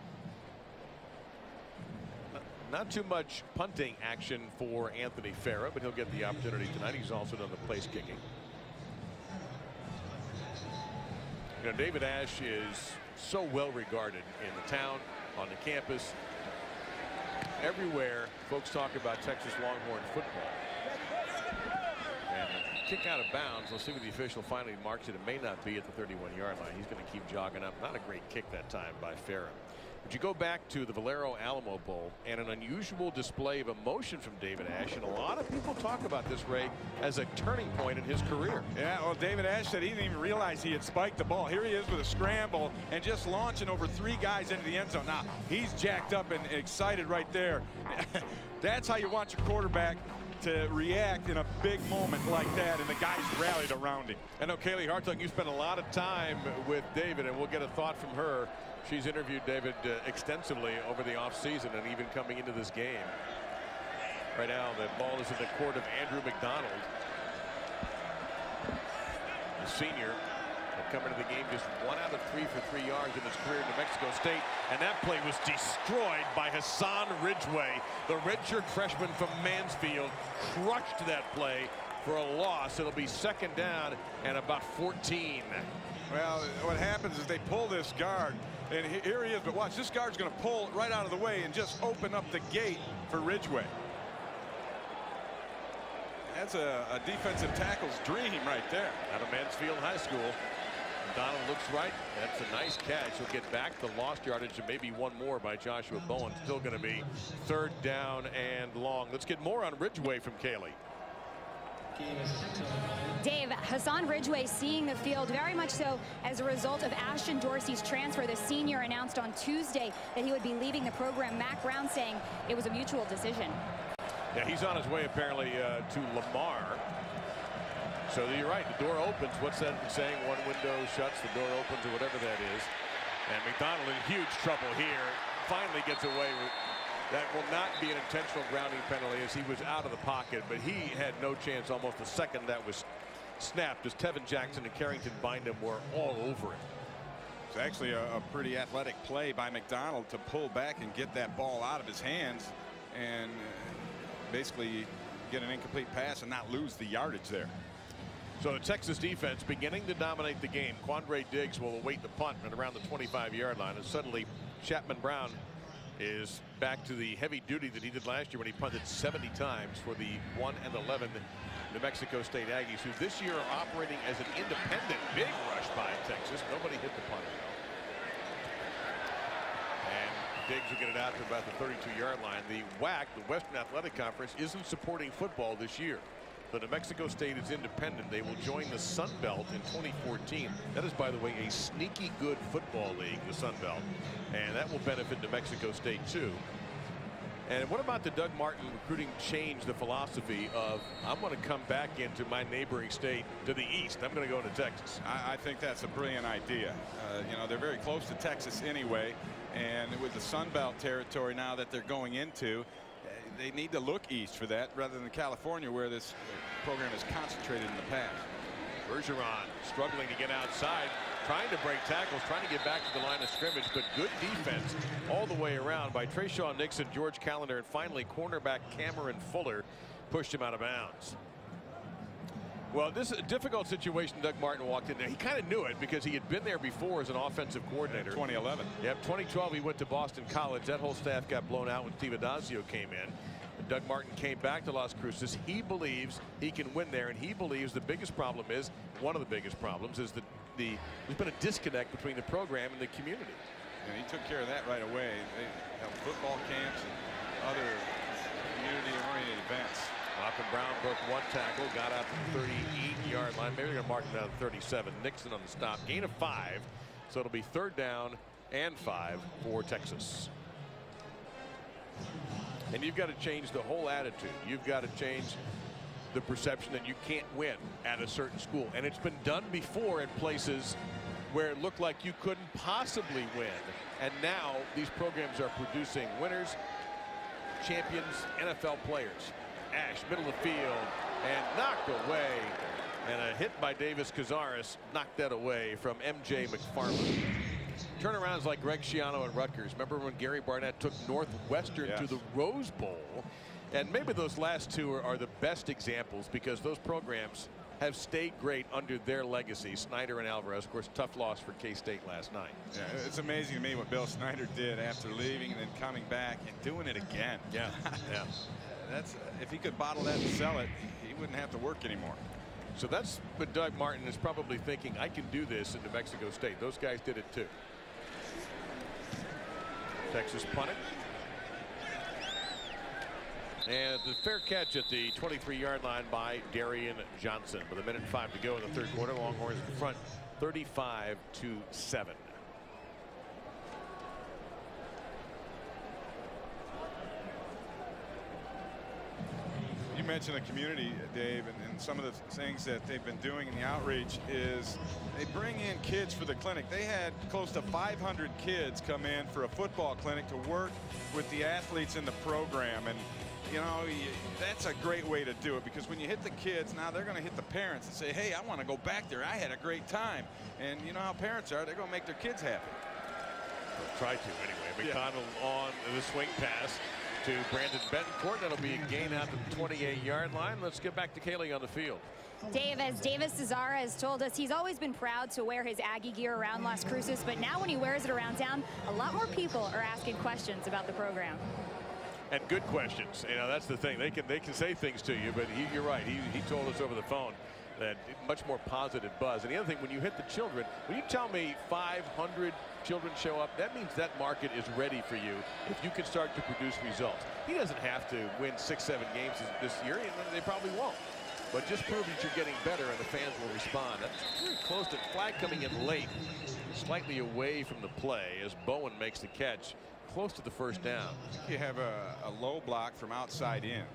Not too much punting action for Anthony Farah, but he'll get the opportunity tonight. He's also done the place kicking. You know, David Ash is so well regarded in the town, on the campus. Everywhere folks talk about Texas Longhorn football. And a kick out of bounds. Let's see what the official finally marks it. It may not be at the thirty-one yard line. He's going to keep jogging up. Not a great kick that time by Farah. But you go back to the Valero Alamo Bowl and an unusual display of emotion from David Ash, and a lot of people talk about this, Ray, as a turning point in his career. Yeah, well, David Ash said he didn't even realize he had spiked the ball. Here he is with a scramble and just launching over three guys into the end zone. Now he's jacked up and excited right there. That's how you want your quarterback to react in a big moment like that, and the guys rallied around him. I know Kaylee Hartung, you spent a lot of time with David, and we'll get a thought from her. She's interviewed David uh, extensively over the offseason and even coming into this game. Right now, the ball is in the court of Andrew McDonald, the senior, coming to the game just one out of three for three yards in his career in New Mexico State. And that play was destroyed by Hassan Ridgeway, the redshirt freshman from Mansfield, crushed that play for a loss. It'll be second down and about fourteen. Well, what happens is they pull this guard, and here he is, but watch, this guard's going to pull right out of the way and just open up the gate for Ridgeway. That's a, a defensive tackle's dream right there. Out of Mansfield High School. Donald looks right. That's a nice catch. He'll get back the lost yardage and maybe one more by Joshua Bowen. Still going to be third down and long. Let's get more on Ridgeway from Kaylee. Dave, Hassan Ridgeway seeing the field very much so as a result of Ashton Dorsey's transfer. The senior announced on Tuesday that he would be leaving the program. Mack Brown saying it was a mutual decision. Yeah, he's on his way apparently uh, to Lamar. So you're right, the door opens. What's that saying? One window shuts, the door opens, or whatever that is. And McDonald in huge trouble here. Finally gets away with. That will not be an intentional grounding penalty as he was out of the pocket, but he had no chance almost a second. That was snap does Tevin Jackson and Carrington Bynum were all over it. It's actually a, a pretty athletic play by McDonald to pull back and get that ball out of his hands and uh, basically get an incomplete pass and not lose the yardage there. So the Texas defense beginning to dominate the game. Quandre Diggs will await the punt at around the twenty-five yard line, and suddenly Chapman Brown is back to the heavy duty that he did last year when he punted seventy times for the one and eleven New Mexico State Aggies, who this year are operating as an independent. Big rush by Texas. Nobody hit the punter. And Diggs will get it out to about the thirty-two yard line. The W A C, the Western Athletic Conference, isn't supporting football this year. The New Mexico State is independent. They will join the Sun Belt in twenty fourteen. That is, by the way, a sneaky good football league, the Sun Belt. And that will benefit New Mexico State, too. And what about the Doug Martin recruiting change the philosophy of, I'm going to come back into my neighboring state to the east. I'm going to go into Texas. I, I think that's a brilliant idea. Uh, you know, they're very close to Texas anyway. And with the Sun Belt territory now that they're going into, they need to look east for that rather than California, where this program is concentrated in the past. Bergeron struggling to get outside, trying to break tackles, trying to get back to the line of scrimmage, but good defense all the way around by Trayshawn Nixon, George Callender, and finally cornerback Cameron Fuller pushed him out of bounds. Well, this is a difficult situation. Doug Martin walked in there. He kind of knew it because he had been there before as an offensive coordinator. twenty eleven. Yep, twenty twelve he went to Boston College. That whole staff got blown out when Steve Adazio came in. And Doug Martin came back to Las Cruces. He believes he can win there, and he believes the biggest problem is, one of the biggest problems is that the there's been a disconnect between the program and the community. And he took care of that right away. They held football camps and other community-oriented events. Malcolm Brown broke one tackle, got out to the thirty-eight yard line. Maybe they're going to mark him down to thirty-seven. Nixon on the stop. Gain of five. So it'll be third down and five for Texas. And you've got to change the whole attitude. You've got to change the perception that you can't win at a certain school. And it's been done before in places where it looked like you couldn't possibly win. And now these programs are producing winners, champions, N F L players. Ash, middle of the field, and knocked away. And a hit by Davis Cazares knocked that away from M J McFarland. Turnarounds like Greg Schiano at Rutgers. Remember when Gary Barnett took Northwestern yes. to the Rose Bowl? And maybe those last two are, are the best examples because those programs have stayed great under their legacy. Snyder and Alvarez, of course, tough loss for K-State last night. Yeah, it's amazing to me what Bill Snyder did after leaving and then coming back and doing it again. Yeah, yeah. That's if he could bottle that and sell it, he wouldn't have to work anymore. So that's what Doug Martin is probably thinking. I can do this in New Mexico State. Those guys did it too. Texas punted. And the fair catch at the twenty-three yard line by Darian Johnson. With a minute and five to go in the third quarter, Longhorns in front thirty-five to seven. You mentioned the community, Dave, and, and some of the things that they've been doing in the outreach is they bring in kids for the clinic. They had close to five hundred kids come in for a football clinic to work with the athletes in the program. And you know, that's a great way to do it because when you hit the kids, now they're going to hit the parents and say, hey, I want to go back there. I had a great time. And you know how parents are. They're going to make their kids happy. They'll try to anyway. McConnell yeah. on the swing pass to Brandon Betancourt. That'll be a gain out to the twenty-eight yard line. Let's get back to Kaylee on the field. Dave, as Davis Cesar has told us, he's always been proud to wear his Aggie gear around Las Cruces, but now when he wears it around town, a lot more people are asking questions about the program. And good questions. You know, that's the thing. They can they can say things to you, but he, you're right. He, he told us over the phone that much more positive buzz. And the other thing, when you hit the children, when you tell me five hundred children show up, that means that market is ready for you if you can start to produce results. He doesn't have to win six, seven games this year, and they probably won't. But just prove that you're getting better and the fans will respond. That's very close to flag coming in late, slightly away from the play as Bowen makes the catch close to the first down. You have a, a low block from outside in.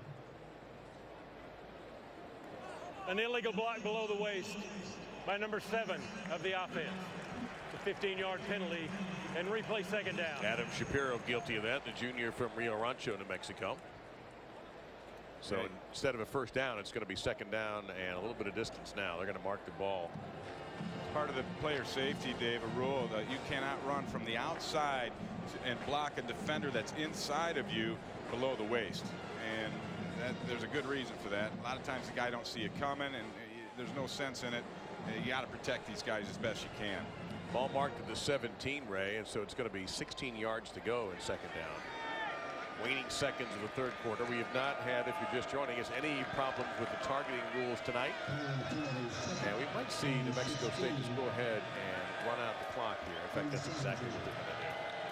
An illegal block below the waist by number seven of the offense. The fifteen yard penalty and replay second down. Adam Shapiro guilty of that, the junior from Rio Rancho, New Mexico. So Right. instead of a first down, it's going to be second down and a little bit of distance now. They're going to mark the ball. Part of the player safety, Dave, a rule that you cannot run from the outside and block a defender that's inside of you below the waist. And that, there's a good reason for that. A lot of times the guy don't see it coming, and there's no sense in it. You got to protect these guys as best you can. Ball marked at the seventeen, Ray, and so it's going to be sixteen yards to go in second down. Waning seconds of the third quarter. We have not had, if you're just joining us, any problems with the targeting rules tonight. And we might see New Mexico State just go ahead and run out the clock here. In fact, that's exactly what they're going to do.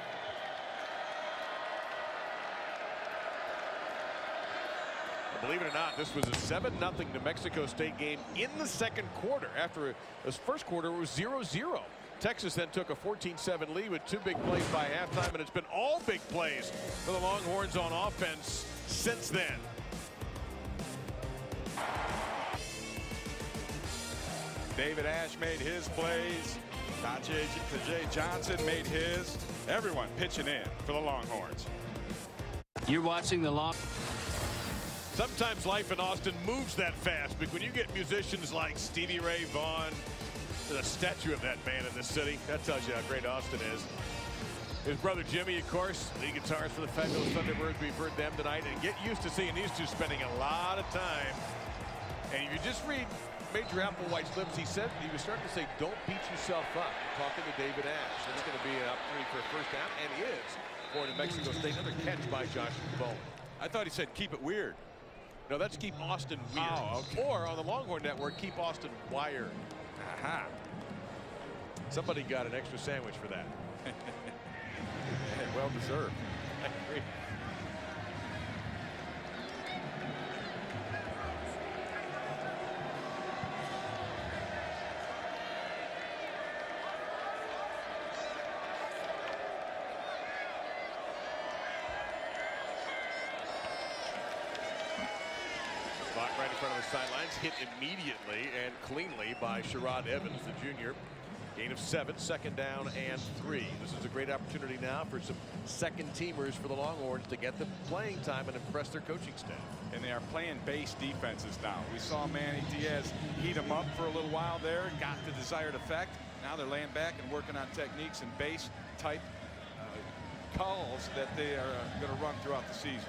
Believe it or not, this was a seven nothing New Mexico State game in the second quarter. After this first quarter, it was zero zero. Texas then took a fourteen seven lead with two big plays by halftime, and it's been all big plays for the Longhorns on offense since then. David Ash made his plays. Tajay Johnson made his. Everyone pitching in for the Longhorns. You're watching the Long. Sometimes life in Austin moves that fast, but when you get musicians like Stevie Ray Vaughan, there's a statue of that man in this city. That tells you how great Austin is. His brother Jimmy, of course, lead guitarist for the Fabulous Thunderbirds. We've heard them tonight, and get used to seeing these two spending a lot of time. And if you just read Major Applewhite's lips, he said he was starting to say, "Don't beat yourself up." Talking to David Ash. It's going to be an opportunity for a first down, and he is for New Mexico State. Another catch by Josh Bowman. I thought he said, "Keep it weird." No, that's keep Austin weird. Oh, okay. Or on the Longhorn Network, keep Austin wired. Aha. Somebody got an extra sandwich for that. Well deserved. I agree. Clock right in front of the sidelines, hit immediately and cleanly by Sherrod Evans, the junior. Gain of seven, second down and three. This is a great opportunity now for some second teamers for the Longhorns to get the playing time and impress their coaching staff. And they are playing base defenses now. We saw Manny Diaz heat them up for a little while there, got the desired effect. Now they're laying back and working on techniques and base type uh, calls that they are uh, going to run throughout the season.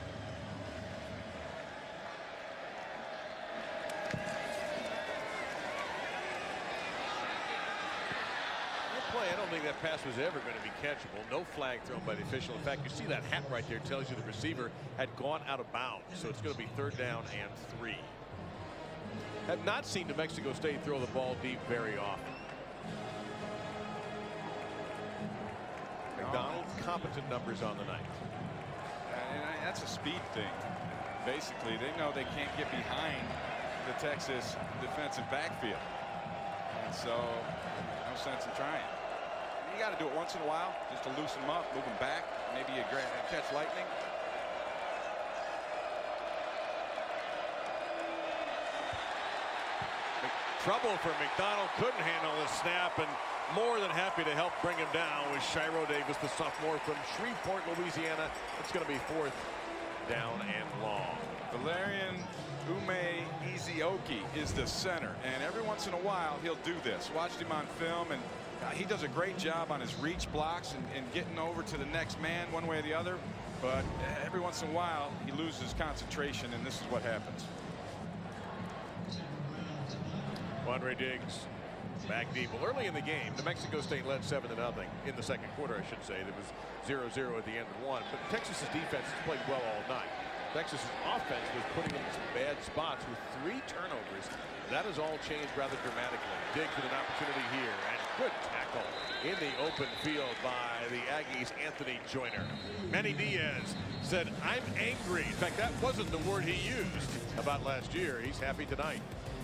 Play. I don't think that pass was ever going to be catchable. No flag thrown by the official. In fact, you see that hat right there tells you the receiver had gone out of bounds. So it's going to be third down and three. Have not seen New Mexico State throw the ball deep very often. McDonald, competent numbers on the night. And I, that's a speed thing. Basically, they know they can't get behind the Texas defensive backfield. And so, no sense in trying. You got to do it once in a while just to loosen them up, move them back, maybe you catch lightning. Trouble for McDonald, couldn't handle the snap, and more than happy to help bring him down with Shiro Davis, the sophomore from Shreveport, Louisiana. It's going to be fourth down and long. Valerian Ume Ezioki is the center, and every once in a while he'll do this. Watched him on film, and uh, he does a great job on his reach blocks and, and getting over to the next man one way or the other. But every once in a while he loses concentration, and this is what happens. Juanre Diggs back deep. Well, early in the game, New Mexico State led seven to nothing in the second quarter, I should say. There was zero zero at the end of one. But Texas's defense has played well all night. Texas's offense was putting them in some bad spots with three turnovers. That has all changed rather dramatically. Diggs with an opportunity here, and good tackle in the open field by the Aggies' Anthony Joyner. Manny Diaz said, "I'm angry." In fact, that wasn't the word he used about last year. He's happy tonight.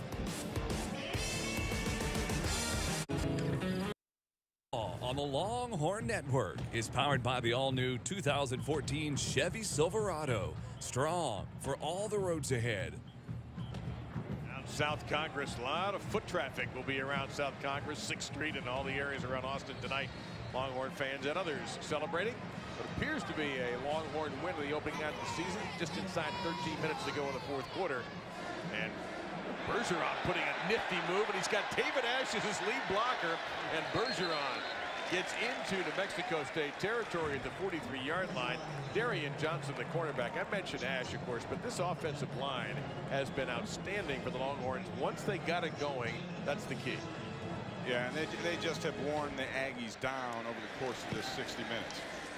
On the Longhorn Network is powered by the all-new two thousand fourteen Chevy Silverado. Strong for all the roads ahead. Down South Congress, a lot of foot traffic will be around South Congress, sixth Street, and all the areas around Austin tonight. Longhorn fans and others celebrating. But appears to be a Longhorn win in the opening night of the season, just inside thirteen minutes to go in the fourth quarter. And Bergeron putting a nifty move, and he's got David Ash as his lead blocker, and Bergeron gets into New Mexico State territory at the forty-three yard line. Darian Johnson, the cornerback. I mentioned Ash, of course, but this offensive line has been outstanding for the Longhorns. Once they got it going, that's the key. Yeah, and they, they just have worn the Aggies down over the course of this sixty minutes.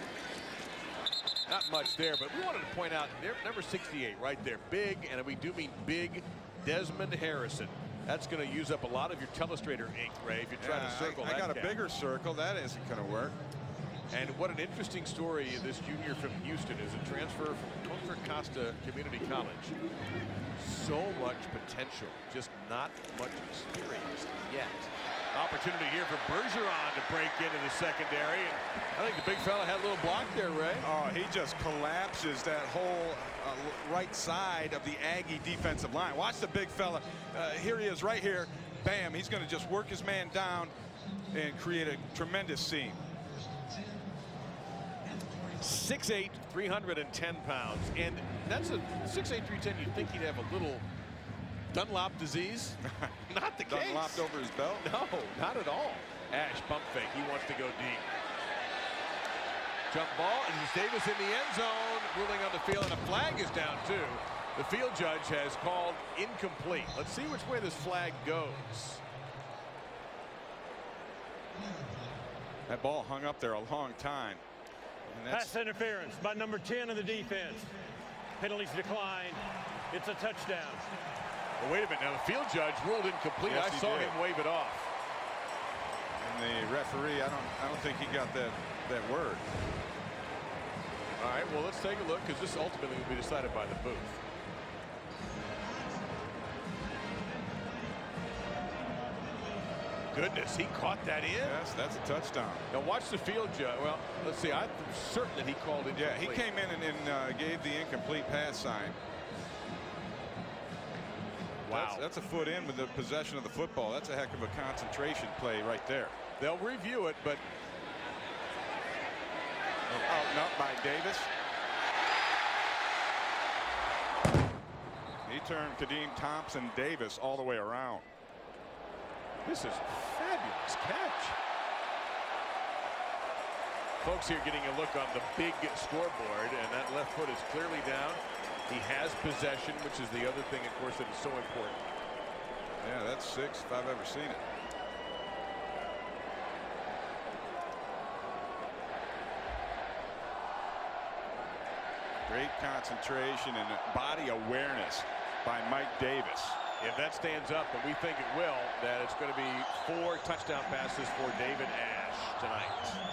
Not much there, but we wanted to point out their number sixty-eight right there. Big, and we do mean big, Desmond Harrison. That's going to use up a lot of your Telestrator ink, Ray, if you're trying yeah, to circle I, that I got a cap. bigger circle. That isn't going to work. And what an interesting story this junior from Houston is a transfer from Contra Costa Community College. So much potential, just not much experience yet. Opportunity here for Bergeron to break into the secondary. And I think the big fella had a little block there, Ray. Oh, he just collapses that whole uh, right side of the Aggie defensive line. Watch the big fella. Uh, here he is right here. Bam, he's going to just work his man down and create a tremendous seam. six eight, three hundred ten pounds. And that's a six eight, three ten. You'd think he'd have a little Dunlop disease. Not the case. Dunlopped over his belt? No, not at all. Ash pump fake. He wants to go deep. Jump ball, and it's Davis in the end zone, ruling on the field, and a flag is down too. The field judge has called incomplete. Let's see which way this flag goes. That ball hung up there a long time. And that's pass interference by number ten of the defense. Penalties declined. It's a touchdown. Well, wait a minute. Now the field judge ruled incomplete. Yes, I saw did. him wave it off. And the referee, I don't, I don't think he got that that word. All right. Well, let's take a look because this ultimately will be decided by the booth. Goodness, he caught that in. Yes, that's a touchdown. Now watch the field judge. Well, let's see. I'm certain that he called it. Yeah, he came in and, and uh, gave the incomplete pass sign. Wow. That's, that's a foot in with the possession of the football. That's a heck of a concentration play right there. They'll review it, but out and up by Davis. He turned Kadeem Thompson Davis all the way around. This is a fabulous catch. Folks here getting a look on the big scoreboard, and that left foot is clearly down. He has possession, which is the other thing, of course, that is so important. Yeah, that's six if I've ever seen it. Great concentration and body awareness by Mike Davis. If that stands up, and we think it will, that it's going to be four touchdown passes for David Ash tonight.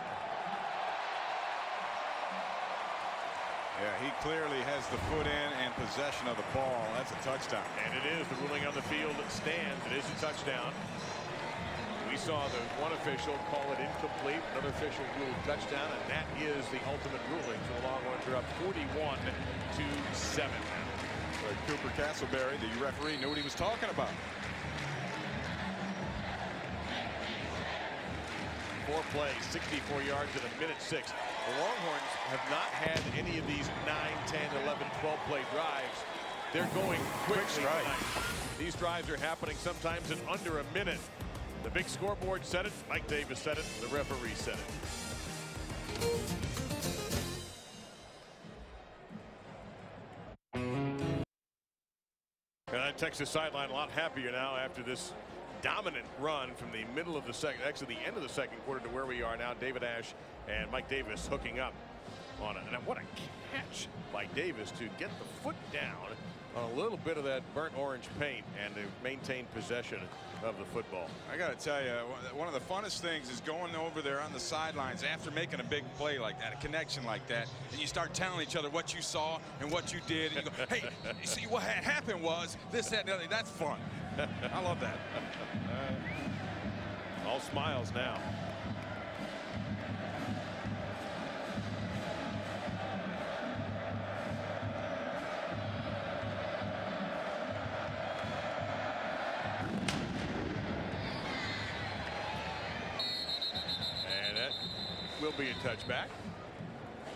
Yeah, he clearly has the foot in and possession of the ball. That's a touchdown. And it is. The ruling on the field stands. It is a touchdown. We saw the one official call it incomplete. Another official ruled touchdown, and that is the ultimate ruling. So the Longhorns are up forty-one to seven now. So Cooper Castleberry, the referee, knew what he was talking about. Four plays, sixty-four yards in a minute six. The Longhorns have not had any of these nine, ten, eleven, twelve play drives. They're going quickly tonight. These drives are happening sometimes in under a minute. The big scoreboard said it. Mike Davis said it. The referee said it. And that Texas sideline a lot happier now after this dominant run from the middle of the second, actually the end of the second quarter to where we are now. David Ash and Mike Davis hooking up on it. And what a catch by Davis to get the foot down on a little bit of that burnt orange paint and to maintain possession of the football. I got to tell you, one of the funnest things is going over there on the sidelines after making a big play like that, a connection like that, and you start telling each other what you saw and what you did. And you go, hey, you see what had happened was this, that, and the other. That's fun. I love that. Uh, all smiles now. Will be a touchback.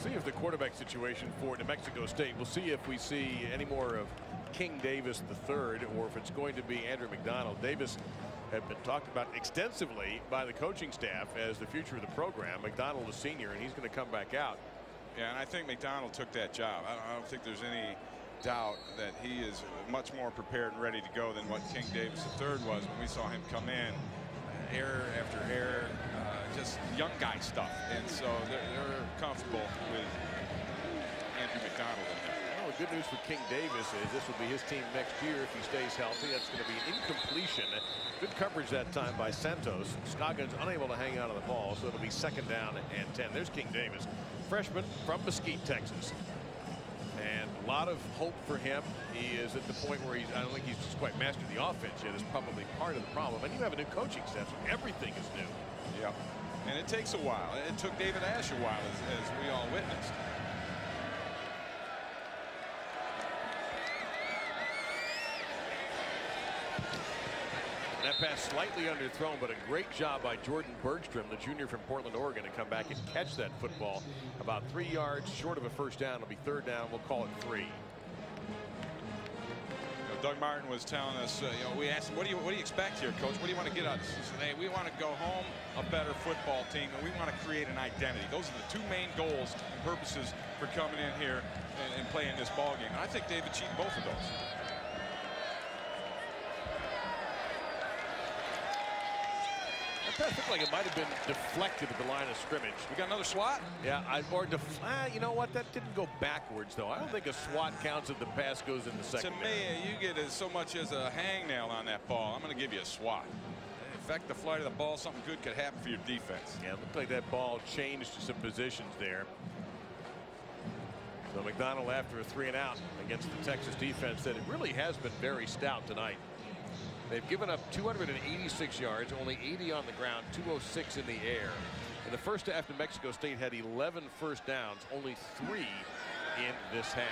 See if the quarterback situation for New Mexico State, we'll see if we see any more of King Davis the third or if it's going to be Andrew McDonald. Davis had been talked about extensively by the coaching staff as the future of the program. McDonald is senior and he's going to come back out. Yeah, and I think McDonald took that job. I don't, I don't think there's any doubt that he is much more prepared and ready to go than what King Davis the third was when we saw him come in. Error after error, uh, just young guy stuff. And so they're, they're comfortable with Andrew McDonald in there. Well, the good news for King Davis is this will be his team next year if he stays healthy. That's going to be an incompletion. Good coverage that time by Santos. Scoggins unable to hang out of the ball, so it'll be second down and ten. There's King Davis, freshman from Mesquite, Texas. And a lot of hope for him. He is at the point where he's, I don't think he's just quite mastered the offense yet. Is probably part of the problem. And you have a new coaching staff, so everything is new. Yep. And it takes a while. It took David Ash a while, as, as we all witnessed. That pass slightly underthrown, but a great job by Jordan Bergstrom, the junior from Portland, Oregon, to come back and catch that football about three yards short of a first down. It'll be third down. We'll call it three. You know, Doug Martin was telling us, uh, you know, we asked him, what do you what do you expect here, Coach? What do you want to get out of this? He said, hey, we want to go home a better football team, and we want to create an identity. Those are the two main goals and purposes for coming in here and, and playing this ball game. And I think they've achieved both of those. That looked like it might have been deflected at the line of scrimmage. We got another swat? Yeah, I, or def ah, you know what? That didn't go backwards, though. I don't think a swat counts if the pass goes in the second. To me, you get as so much as a hangnail on that ball. I'm going to give you a swat. Affect the flight of the ball. Something good could happen for your defense. Yeah, it looked like that ball changed some positions there. So McDonald after a three and out against the Texas defense that it really has been very stout tonight. They've given up two hundred eighty-six yards, only eighty on the ground, two oh six in the air. In the first half, New Mexico State had eleven first downs, only three in this half.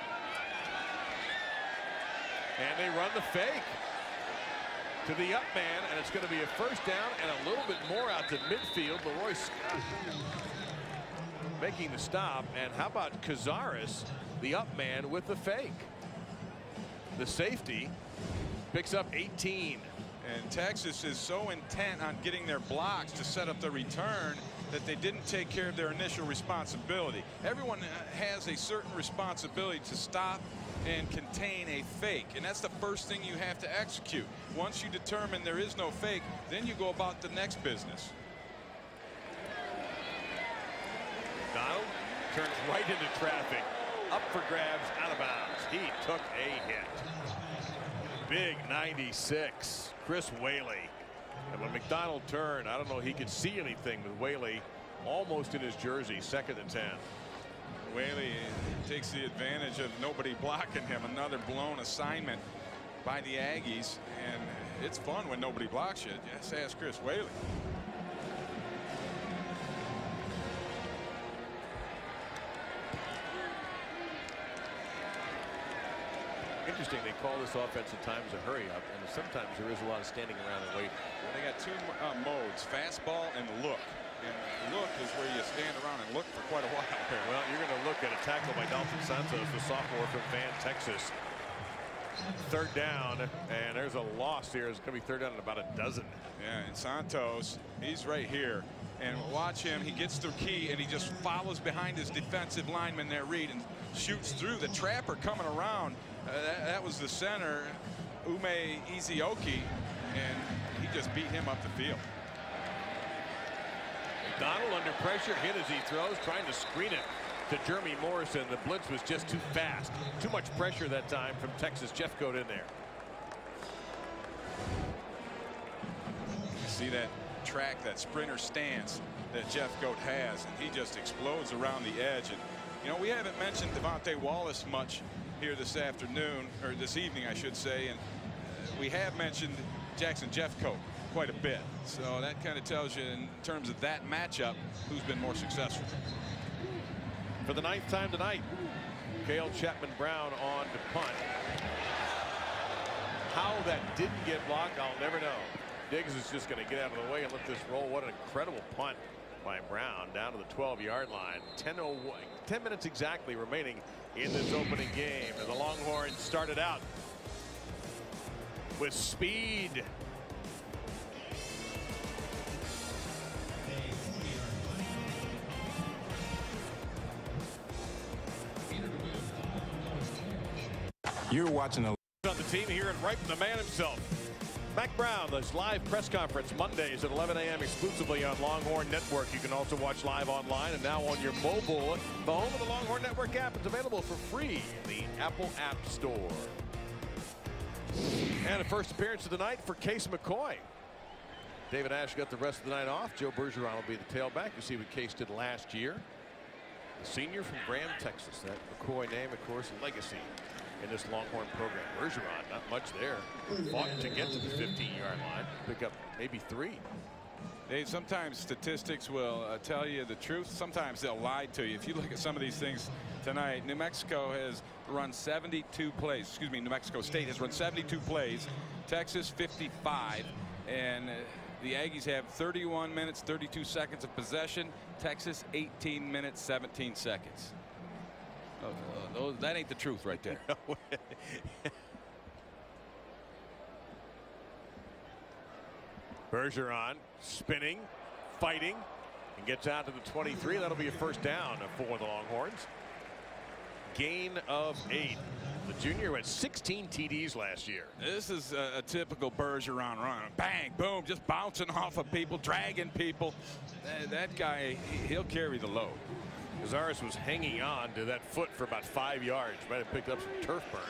And they run the fake to the up man, and it's going to be a first down and a little bit more out to midfield. Leroy Scott making the stop. And how about Cazares, the up man, with the fake? The safety picks up eighteen. And Texas is so intent on getting their blocks to set up the return that they didn't take care of their initial responsibility. Everyone has a certain responsibility to stop and contain a fake, and that's the first thing you have to execute. Once you determine there is no fake, then you go about the next business. Donald turns right into traffic, up for grabs, out of bounds. He took a hit. Big ninety-six, Chris Whaley. And when McDonald turned, I don't know he could see anything with Whaley almost in his jersey, second and ten. Whaley takes the advantage of nobody blocking him. Another blown assignment by the Aggies, and it's fun when nobody blocks you. Just ask Chris Whaley. Interesting, they call this offense at times a hurry up, and sometimes there is a lot of standing around and waiting. They got two uh, modes, fastball and look. And look is where you stand around and look for quite a while. Well, you're going to look at a tackle by Dalton Santos, the sophomore from Van, Texas. Third down, and there's a loss here. It's going to be third down in about a dozen. Yeah, and Santos, he's right here. And watch him. He gets the key, and he just follows behind his defensive lineman there, Reed, and shoots through. The trapper coming around. Uh, that, that was the center, Ume Ezioki, and he just beat him up the field. McDonald under pressure, hit as he throws, trying to screen it to Jeremy Morrison. The blitz was just too fast. Too much pressure that time from Texas. Jeffcoat in there. You see that track, that sprinter stance that Jeffcoat has, and he just explodes around the edge. And you know, we haven't mentioned Devontae Wallace much here this afternoon, or this evening I should say, and uh, we have mentioned Jackson Jeffcoat quite a bit, so that kind of tells you in terms of that matchup who's been more successful. For the ninth time tonight, Cale Chapman Brown on to punt. How that didn't get blocked, I'll never know. Diggs is just going to get out of the way and let this roll. What an incredible punt by Brown down to the twelve yard line. ten minutes exactly remaining in this opening game. And the Longhorns started out with speed. You're watching a on the team here and right from the man himself. Mack Brown, this live press conference Mondays at eleven A M exclusively on Longhorn Network. You can also watch live online and now on your mobile phone with the Longhorn Network app. It's available for free in the Apple App Store. And a first appearance of the night for Case McCoy. David Ash got the rest of the night off. Joe Bergeron will be the tailback. You see what Case did last year. The senior from Graham, Texas. That McCoy name, of course, a legacy in this Longhorn program. Bergeron, not much there. Fought to get to the fifteen yard line. Pick up maybe three. Dave, sometimes statistics will uh, tell you the truth. Sometimes they'll lie to you. If you look at some of these things tonight, New Mexico has run seventy-two plays. Excuse me, New Mexico State has run seventy-two plays. Texas fifty-five. And uh, the Aggies have thirty-one minutes, thirty-two seconds of possession. Texas eighteen minutes, seventeen seconds. Uh, uh, those, that ain't the truth right there. Bergeron spinning, fighting, and gets out to the twenty-three. That'll be a first down for the Longhorns. Gain of eight. The junior had sixteen T Ds last year. This is a, a typical Bergeron run. Bang, boom, just bouncing off of people, dragging people. That, that guy, he'll carry the load. Cazares was hanging on to that foot for about five yards. Might have picked up some turf burn.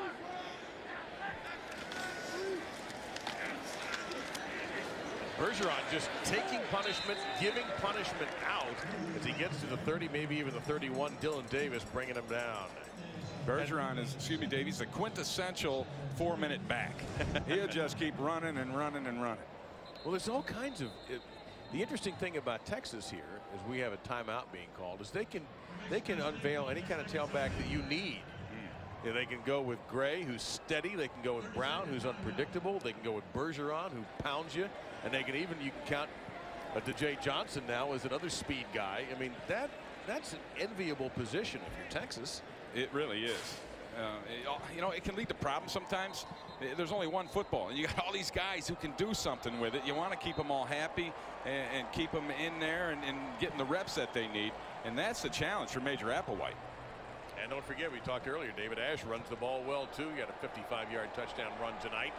Bergeron just taking punishment, giving punishment out as he gets to the thirty, maybe even the thirty-one. Dylan Davis bringing him down. Bergeron is, excuse me, Dave, he's the quintessential four-minute back. He'll just keep running and running and running. Well, there's all kinds of. It, the interesting thing about Texas here, as we have a timeout being called, is they can they can unveil any kind of tailback that you need. Mm. Yeah, they can go with Gray, who's steady. They can go with Brown, who's unpredictable. They can go with Bergeron, who pounds you, and they can even you can count uh, DeJay Johnson now as another speed guy. I mean that that's an enviable position if you're Texas. It really is. Uh, it, you know, it can lead to problems sometimes. There's only one football, and you got all these guys who can do something with it. You want to keep them all happy and, and keep them in there and, and getting the reps that they need, and that's the challenge for Major Applewhite. And don't forget, we talked earlier, David Ash runs the ball well too. He got a fifty-five yard touchdown run tonight.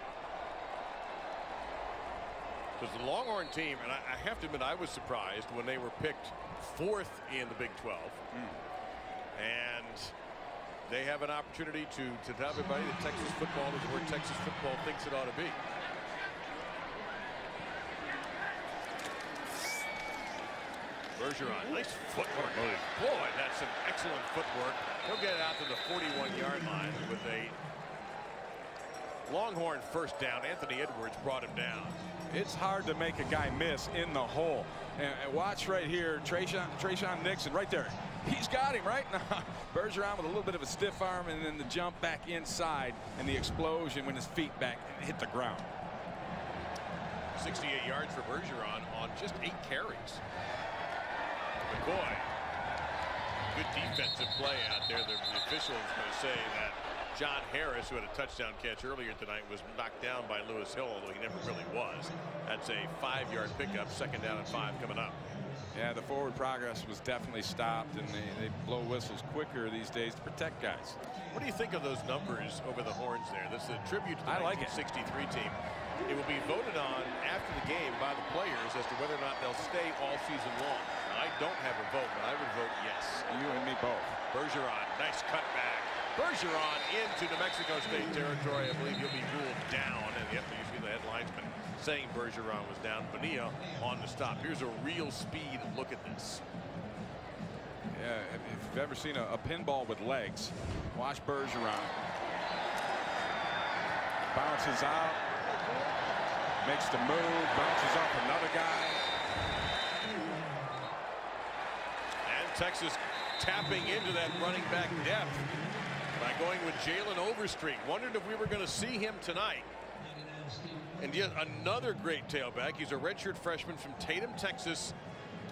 Because the Longhorn team, and I, I have to admit, I was surprised when they were picked fourth in the Big twelve. Mm. And they have an opportunity to, to tell everybody that Texas football is where Texas football thinks it ought to be. Bergeron, nice footwork. Boy, that's some excellent footwork. He'll get it out to the forty-one yard line with a Longhorn first down. Anthony Edwards brought him down. It's hard to make a guy miss in the hole. And, and watch right here, Trayshawn, Trayshawn Nixon right there. He's got him right now. Bergeron with a little bit of a stiff arm, and then the jump back inside and the explosion when his feet back hit the ground. sixty-eight yards for Bergeron on just eight carries. McCoy, good defensive play out there. The, the official is going to say that John Harris, who had a touchdown catch earlier tonight, was knocked down by Lewis Hill, although he never really was. That's a five yard pickup, second down and five coming up. Yeah, the forward progress was definitely stopped, and they, they blow whistles quicker these days to protect guys. What do you think of those numbers over the horns there? This is a tribute to the I like nineteen sixty-three it. team. It will be voted on after the game by the players as to whether or not they'll stay all season long. I don't have a vote, but I would vote yes. You and me both. Bergeron, nice cutback. Bergeron into New Mexico State territory. I believe he'll be ruled down, and yep, you see the headlinesman saying Bergeron was down. Bonilla on the stop. Here's a real speed look at this. Yeah, if you've ever seen a, a pinball with legs, watch Bergeron. Bounces out, makes the move, bounces off another guy. And Texas tapping into that running back depth by going with Jalen Overstreet. Wondered if we were going to see him tonight. And yet another great tailback. He's a redshirt freshman from Tatum, Texas.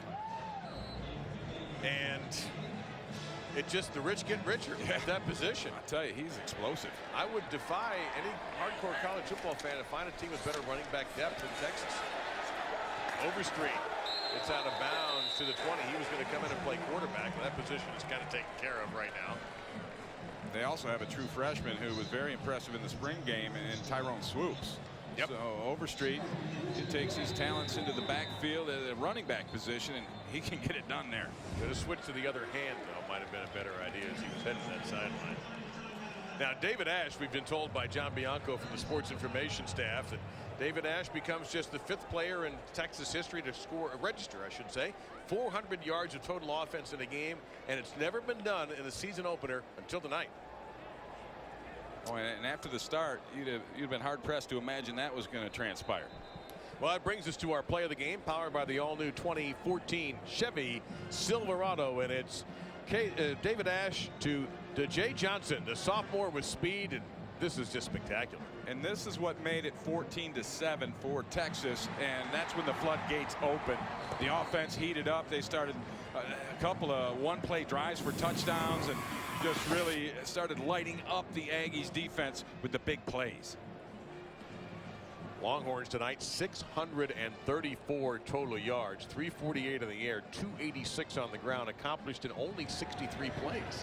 And it just, the rich get richer at that position. I tell you, he's explosive. I would defy any hardcore college football fan to find a team with better running back depth than Texas. Overstreet. It's out of bounds to the twenty. He was going to come in and play quarterback. And that position is kind of taken care of right now. They also have a true freshman who was very impressive in the spring game, and Tyrone Swoops. Yep. So Overstreet, it takes his talents into the backfield at a running back position, and he can get it done there. Could have switched to the other hand, though, might have been a better idea as he was heading to that sideline. Now, David Ash, we've been told by John Bianco from the sports information staff that David Ash becomes just the fifth player in Texas history to score, register, I should say, four hundred yards of total offense in a game, and it's never been done in the season opener until tonight. Oh, and after the start, you'd have, you'd have been hard-pressed to imagine that was going to transpire. Well, that brings us to our play of the game, powered by the all-new twenty fourteen Chevy Silverado, and it's K uh, David Ash to, to Jay Johnson, the sophomore with speed, and this is just spectacular. And this is what made it fourteen to seven for Texas, and that's when the floodgates opened. The offense heated up. They started a, a couple of one-play drives for touchdowns and just really started lighting up the Aggies defense with the big plays. Longhorns tonight, six hundred thirty-four total yards, three forty-eight in the air, two eighty-six on the ground, accomplished in only sixty-three plays.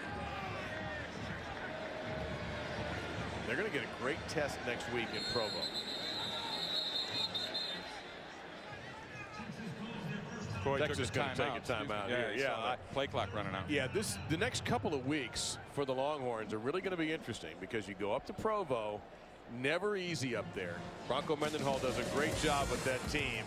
They're going to get a great test next week in Provo. Boy, Texas going to take a timeout. Yeah, here. yeah. I, play clock running out. Yeah, this the next couple of weeks for the Longhorns are really going to be interesting because you go up to Provo, never easy up there. Bronco Mendenhall does a great job with that team.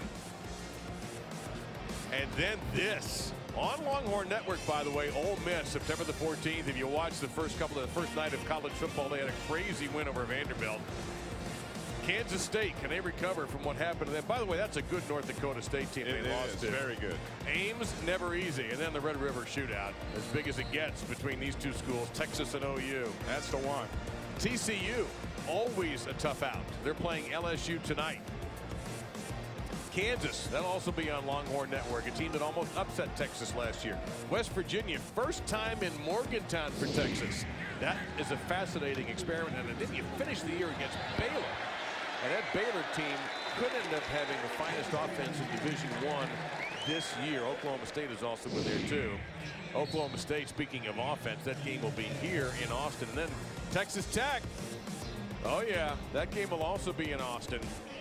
And then this on Longhorn Network, by the way, Ole Miss, September the fourteenth. If you watch the first couple of the first night of college football, they had a crazy win over Vanderbilt. Kansas State, can they recover from what happened to them? By the way, that's a good North Dakota State team it they lost is, to. Very good. Ames, never easy. And then the Red River shootout, as big as it gets between these two schools, Texas and O U. That's the one. T C U, always a tough out. They're playing L S U tonight. Kansas, that'll also be on Longhorn Network, a team that almost upset Texas last year. West Virginia, first time in Morgantown for Texas. That is a fascinating experiment. And then you finish the year against Baylor. And that Baylor team could end up having the finest offense in Division One this year. Oklahoma State is also in there too. Oklahoma State, speaking of offense, that game will be here in Austin. And then Texas Tech. Oh yeah, that game will also be in Austin.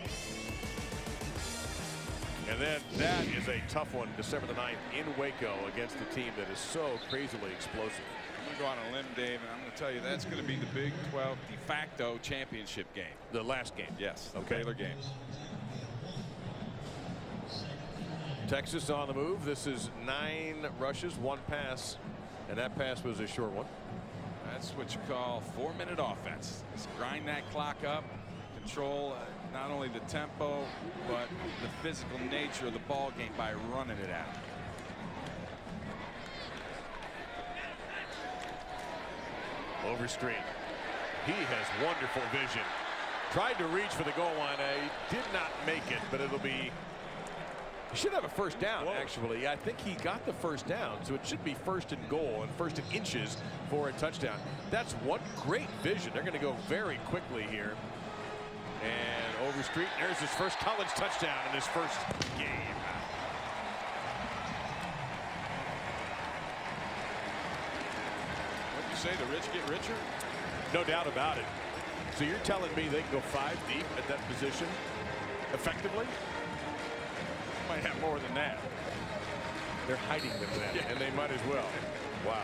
And then that is a tough one, December the ninth in Waco against a team that is so crazily explosive. I'm going to go on a limb, Dave, and I'm going to tell you that's going to be the Big twelve de facto championship game. The last game? Yes, the okay. Baylor game. Texas on the move. This is nine rushes, one pass, and that pass was a short one. That's what you call four-minute offense. Just grind that clock up, control uh, not only the tempo, but the physical nature of the ball game by running it out. Overstreet. He has wonderful vision. Tried to reach for the goal line. He did not make it, but it'll be. He should have a first down, Whoa. actually. I think he got the first down, so it should be first and goal and first and inches for a touchdown. That's one great vision. They're going to go very quickly here. And Overstreet, there's his first college touchdown in his first game. What did you say, the rich get richer? No doubt about it. So you're telling me they can go five deep at that position effectively? Might have more than that. They're hiding them then, yeah. and they might as well. Wow.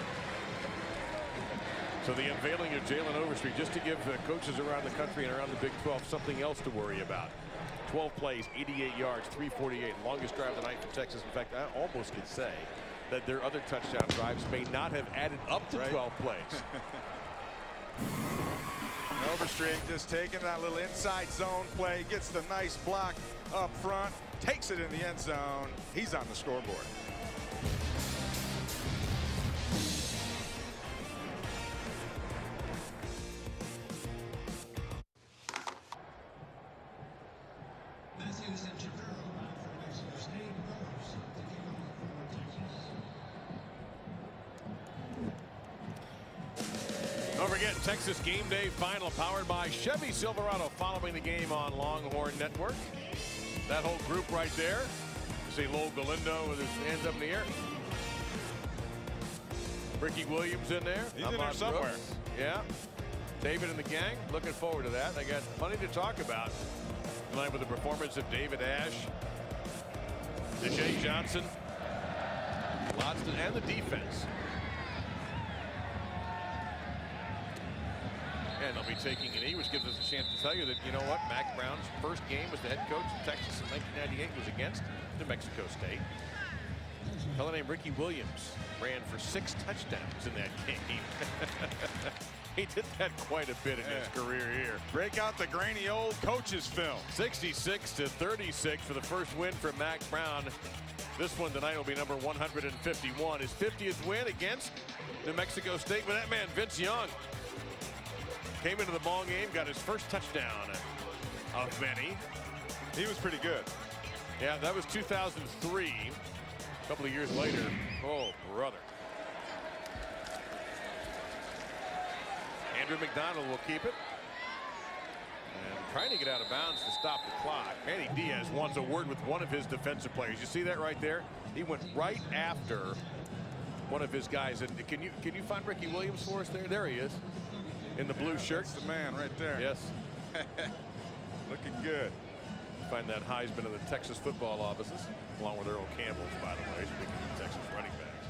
So the unveiling of Jalen Overstreet, just to give uh, coaches around the country and around the Big twelve something else to worry about. twelve plays, eighty-eight yards, three forty-eight, longest drive of the night for Texas. In fact, I almost could say that their other touchdown drives may not have added up to right. twelve plays. Overstreet just taking that little inside zone play, gets the nice block up front, takes it in the end zone. He's on the scoreboard. forget, Texas Game Day Final powered by Chevy Silverado following the game on Longhorn Network. That whole group right there. You see Lowell Galindo with his hands up in the air. Ricky Williams in there. He's in there somewhere. Brooks. Yeah. David and the gang. Looking forward to that. They got plenty to talk about tonight with the performance of David Ash, Deshae Johnson, lots to, and the defense. And they'll be taking an E, which gives us a chance to tell you that, you know what, Mack Brown's first game as the head coach of Texas in nineteen ninety-eight was against New Mexico State. A fellow named Ricky Williams ran for six touchdowns in that game. He did that quite a bit in yeah. his career here. Break out the grainy old coach's film. sixty-six to thirty-six for the first win for Mack Brown. This one tonight will be number one hundred fifty-one. His fiftieth win against New Mexico State. But that man, Vince Young, came into the ball game, got his first touchdown of many. He was pretty good. Yeah, that was two thousand three. A couple of years later. Oh, brother. Andrew McDonald will keep it. And trying to get out of bounds to stop the clock. Manny Diaz wants a word with one of his defensive players. You see that right there? He went right after one of his guys. And can you can you find Ricky Williams for us there? There he is. In the blue shirt. That's the man right there. Yes. Looking good. Find that Heisman in the Texas football offices, along with Earl Campbell's, by the way, speaking of Texas running backs.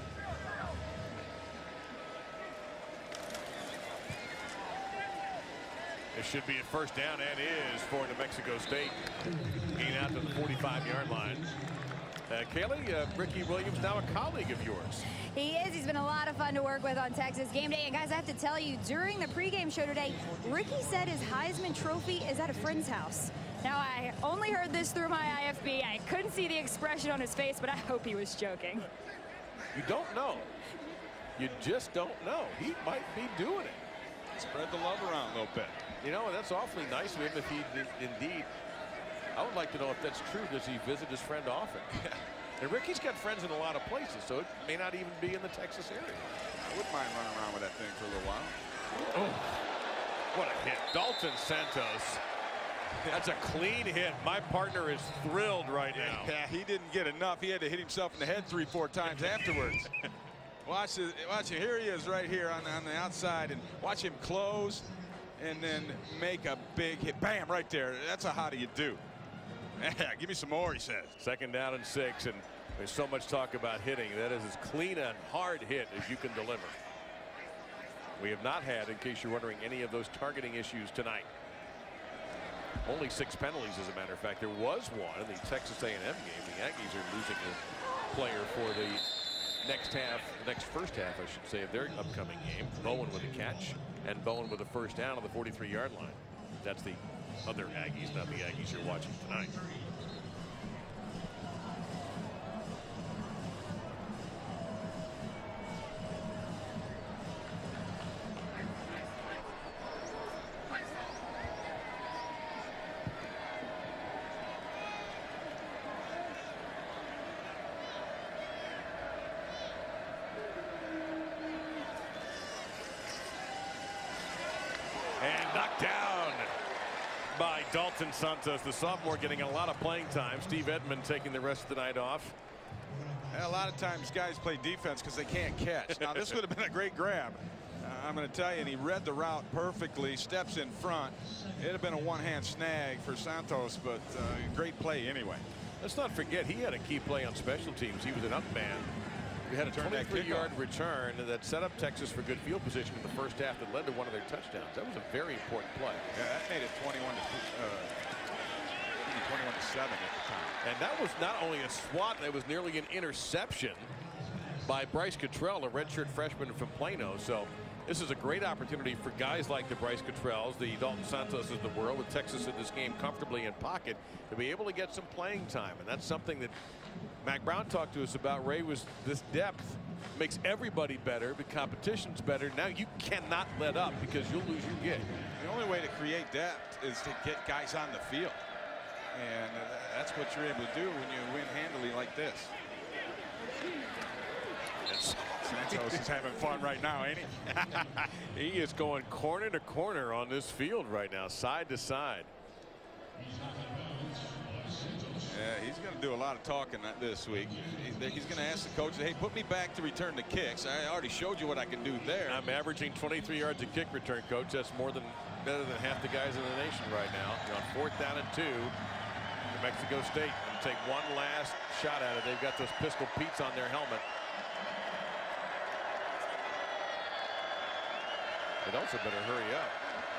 It should be a first down, and is for New Mexico State. Gain out to the forty-five yard line. Uh, Kaylee, uh, Ricky Williams, now a colleague of yours. He is. He's been a lot of fun to work with on Texas Game Day. And guys, I have to tell you, during the pregame show today, Ricky said his Heisman Trophy is at a friend's house. Now, I only heard this through my I F B. I couldn't see the expression on his face, but I hope he was joking. You don't know. You just don't know. He might be doing it. Spread the love around a little bit. You know, that's awfully nice of him if he did, indeed. I would like to know if that's true. Does he visit his friend often? And Ricky's got friends in a lot of places, so it may not even be in the Texas area. I wouldn't mind running around with that thing for a little while. Oh, what a hit. Dalton Santos. That's a clean hit. My partner is thrilled right now. Yeah, he didn't get enough. He had to hit himself in the head three, four times afterwards. Watch it. Watch it. Here he is right here on, on the outside, and watch him close and then make a big hit. Bam, right there. That's a how do you do. Yeah, give me some more, he says. Second down and six, and there's so much talk about hitting. That is as clean and hard hit as you can deliver. We have not had, in case you're wondering, any of those targeting issues tonight. Only six penalties, as a matter of fact. There was one in the Texas A and M game. The Aggies are losing a player for the next half, the next first half, I should say, of their upcoming game. Bowen with a catch, and Bowen with a first down on the forty-three yard line. That's the other Aggies, not the Aggies you're watching tonight. And knocked down by Dalton Santos, the sophomore, getting a lot of playing time. Steve Edmond taking the rest of the night off. A lot of times guys play defense because they can't catch. Now this would have been a great grab. Uh, I'm going to tell you, and he read the route perfectly, steps in front. It'd have been a one-hand snag for Santos, but uh, great play anyway. Let's not forget, he had a key play on special teams. He was an up man. We had a twenty-three yard return that set up Texas for good field position in the first half that led to one of their touchdowns. That was a very important play. Yeah, that made it twenty-one to seven at the time. And that was not only a swat, that was nearly an interception by Bryce Cottrell, a redshirt freshman from Plano. So this is a great opportunity for guys like the Bryce Cottrells, the Dalton Santos of the world, with Texas in this game comfortably in pocket, to be able to get some playing time. And that's something that Mack Brown talked to us about, Ray, was this depth makes everybody better. The competition's better. Now you cannot let up because you'll lose your gig. The only way to create depth is to get guys on the field. And that's what you're able to do when you win handily like this. It's Santos is having fun right now, ain't he? He is going corner to corner on this field right now, side to side. Yeah, he's going to do a lot of talking this week. He's going to ask the coach, hey, put me back to return the kicks. I already showed you what I can do there. I'm averaging twenty-three yards a kick return, coach. That's more than better than half the guys in the nation right now. You're on fourth down and two. New Mexico State will take one last shot at it. They've got those Pistol Petes on their helmet. They'd also better hurry up.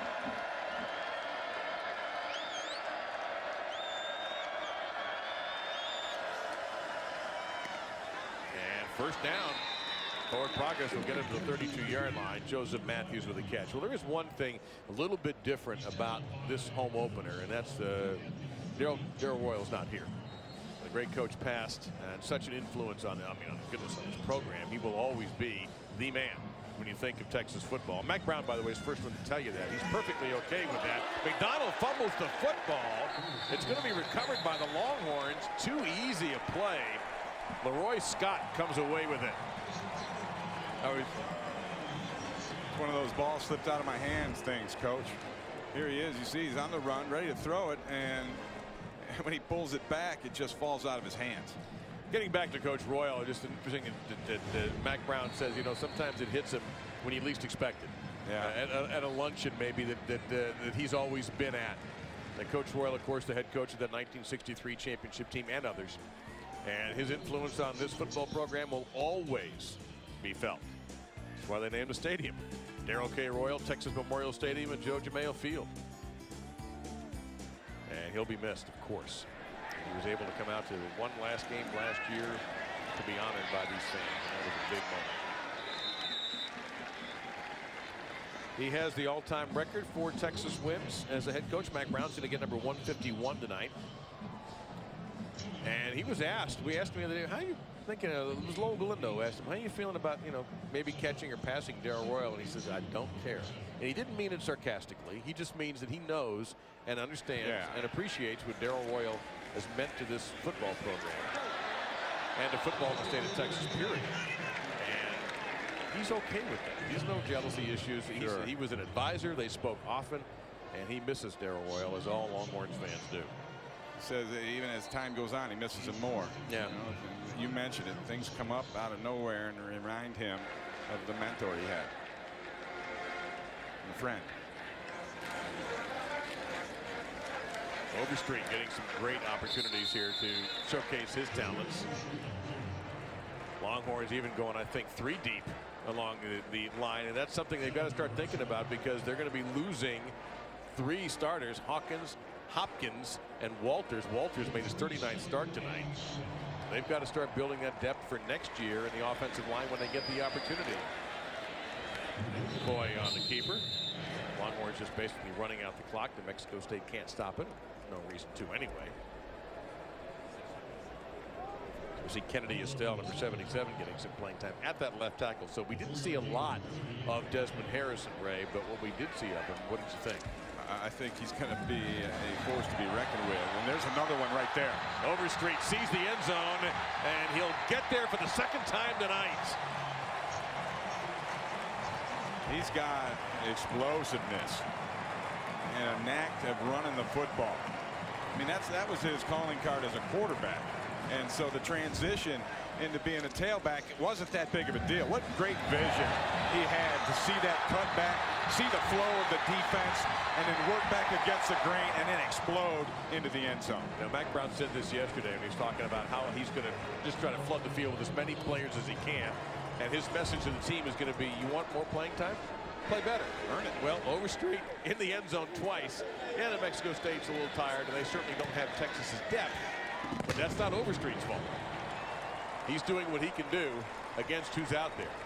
And first down. Forward progress will get him to the thirty-two yard line. Joseph Matthews with a catch. Well, there is one thing a little bit different about this home opener, and that's the Darrell Darrell Royal's not here. The great coach passed, and such an influence on, I mean, on goodness, on his program. He will always be the man when you think of Texas football. Mack Brown, by the way, is the first one to tell you that. He's perfectly okay with that. McDonald fumbles the football. It's going to be recovered by the Longhorns. Too easy a play. Leroy Scott comes away with it. I was one of those balls slipped out of my hands things, coach. Here he is. You see, he's on the run, ready to throw it, and when he pulls it back, it just falls out of his hands. Getting back to Coach Royal, just interesting that, that, that Mack Brown says, you know, sometimes it hits him when you least expect it. Yeah. Uh, at, at a luncheon, maybe that that, uh, that he's always been at. And Coach Royal, of course, the head coach of that nineteen sixty-three championship team and others. And his influence on this football program will always be felt. That's why they named the stadium Darrell K. Royal Texas Memorial Stadium at Joe Jamayo Field. And he'll be missed, of course. He was able to come out to one last game last year to be honored by these fans. And that was a big moment. He has the all-time record for Texas wins as a head coach. Mack Brown's going to get number one fifty-one tonight. And he was asked, we asked him the other day, how are you thinking of, it was Lowell Galindo asked him, how are you feeling about, you know, maybe catching or passing Darrell Royal? And he says, I don't care. And he didn't mean it sarcastically. He just means that he knows and understands yeah. and appreciates what Darrell Royal has meant to this football program and to football in the state of Texas, period. And he's okay with that. There's no jealousy issues. He's, Sure. He was an advisor. They spoke often, and he misses Darrell Royal, as all Longhorns fans do. Says that even as time goes on, he misses him more. Yeah. You know, you mentioned it. Things come up out of nowhere and remind him of the mentor he had. And a friend. Overstreet getting some great opportunities here to showcase his talents. Longhorns even going, I think, three deep along the, the line, and that's something they've got to start thinking about because they're going to be losing three starters, Hawkins, Hopkins, and Walters. Walters made his thirty-ninth start tonight. They've got to start building that depth for next year in the offensive line when they get the opportunity. Boy on the keeper. Longhorns just basically running out the clock. New Mexico State can't stop it. No reason to anyway. We see Kennedy Estelle, number seventy-seven, getting some playing time at that left tackle. So we didn't see a lot of Desmond Harrison, Ray, but what we did see of him, what did you think? I think he's going to be a force to be reckoned with. And there's another one right there. Overstreet sees the end zone, and he'll get there for the second time tonight. He's got explosiveness and a knack of running the football. I mean, that's that was his calling card as a quarterback. And so the transition into being a tailback, it wasn't that big of a deal. What great vision he had to see that cutback, see the flow of the defense, and then work back against the grain and then explode into the end zone. Now, Mack Brown said this yesterday when he's talking about how he's going to just try to flood the field with as many players as he can. And his message to the team is going to be, you want more playing time? Play better. Earn it. Well, Overstreet in the end zone twice. Yeah, New Mexico State's a little tired, and they certainly don't have Texas's depth. But that's not Overstreet's fault. He's doing what he can do against who's out there.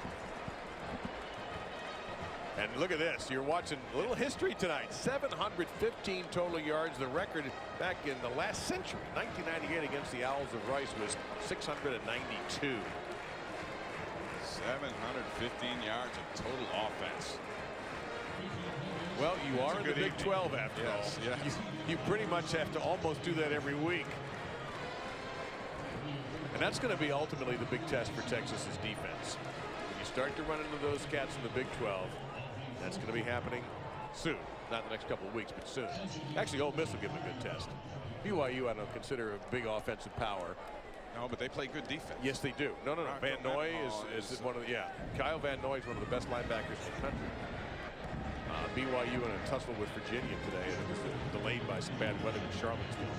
And look at this. You're watching a little history tonight. seven hundred fifteen total yards. The record back in the last century, nineteen ninety-eight, against the Owls of Rice was six hundred ninety-two. seven hundred fifteen yards of total offense. Well, you That's are in the Big evening. twelve after Yes, all. yes. You, you pretty much have to almost do that every week. And that's going to be ultimately the big test for Texas's defense. start to run into those cats in the Big twelve. That's going to be happening soon. Not the next couple of weeks, but soon. Actually, Ole Miss will give them a good test. B Y U, I don't consider a big offensive power. No, but they play good defense. Yes, they do. No, no, no. Van Noy is, is one of the, yeah. Kyle Van Noy is one of the best linebackers in the country. Uh, B Y U in a tussle with Virginia today, and it was delayed by some bad weather in Charlottesville.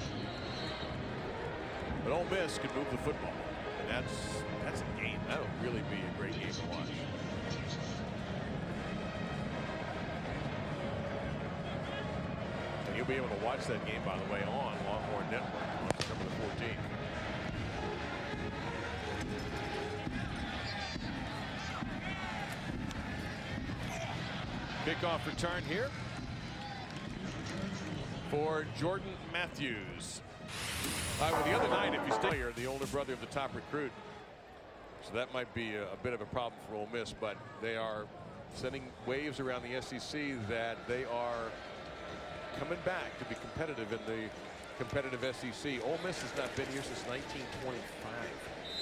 But Ole Miss can move the football, and that's that's a game. That'll really be a great game to watch. And you'll be able to watch that game, by the way, on Longhorn Network on September the fourteenth. Kickoff return here for Jordan Matthews. Uh, well, the other night, if you stay here, the older brother of the top recruit. So that might be a, a bit of a problem for Ole Miss, but they are sending waves around the S E C that they are coming back to be competitive in the competitive S E C. Ole Miss has not been here since nineteen twenty-five.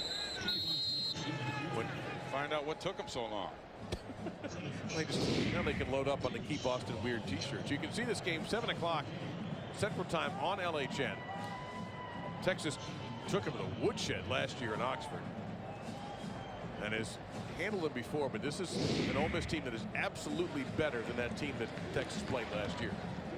When, find out what took them so long. They just, now they can load up on the Keep Austin Weird t-shirts. You can see this game seven o'clock Central Time on L H N. Texas took them to the woodshed last year in Oxford and has handled them before, but this is an Ole Miss team that is absolutely better than that team that Texas played last year.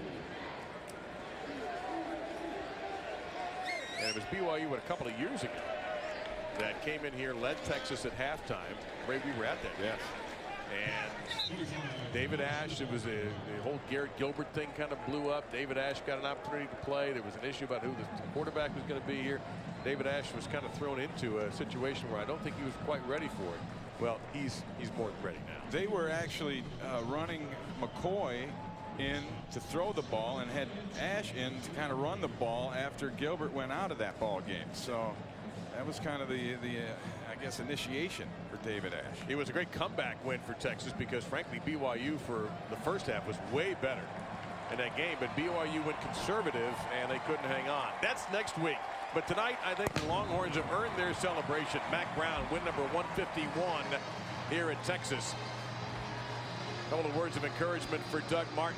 And it was B Y U a couple of years ago that came in here, led Texas at halftime. Ray, we were at that. Yes. And David Ash, it was a, the whole Garrett Gilbert thing kind of blew up. David Ash got an opportunity to play. There was an issue about who the quarterback was going to be here. David Ash was kind of thrown into a situation where I don't think he was quite ready for it. Well, he's he's more than ready now. They were actually uh, running McCoy in to throw the ball and had Ash in to kind of run the ball after Gilbert went out of that ball game. So that was kind of the the uh, I guess initiation for David Ash. It was a great comeback win for Texas because frankly B Y U for the first half was way better in that game, but B Y U went conservative and they couldn't hang on. That's next week. But tonight I think the Longhorns have earned their celebration. Mack Brown, win number one fifty-one here in Texas. A couple of words of encouragement for Doug Martin.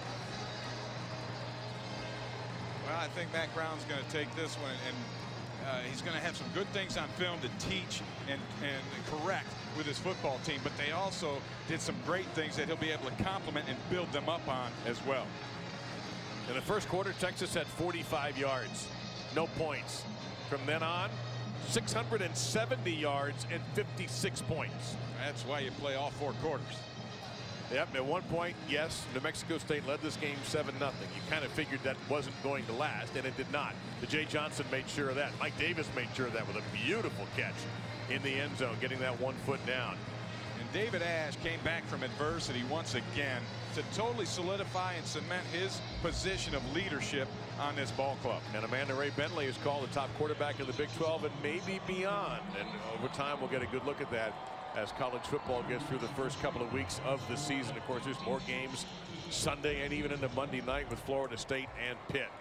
Well, I think Mack Brown's going to take this one and Uh, he's going to have some good things on film to teach and, and correct with his football team, but they also did some great things that he'll be able to complement and build them up on as well. In the first quarter, Texas had forty-five yards, no points. From then on, six hundred seventy yards and fifty-six points. That's why you play all four quarters. Yep, at one point, yes, New Mexico State led this game seven nothing. You kind of figured that wasn't going to last, and it did not. The Jay Johnson made sure of that. Mike Davis made sure of that with a beautiful catch in the end zone, getting that one foot down. And David Ash came back from adversity once again to totally solidify and cement his position of leadership on this ball club. And Amanda Ray Bentley is called the top quarterback in the Big twelve and maybe beyond. And over time, we'll get a good look at that as college football gets through the first couple of weeks of the season. Of course, there's more games Sunday and even into Monday night with Florida State and Pitt.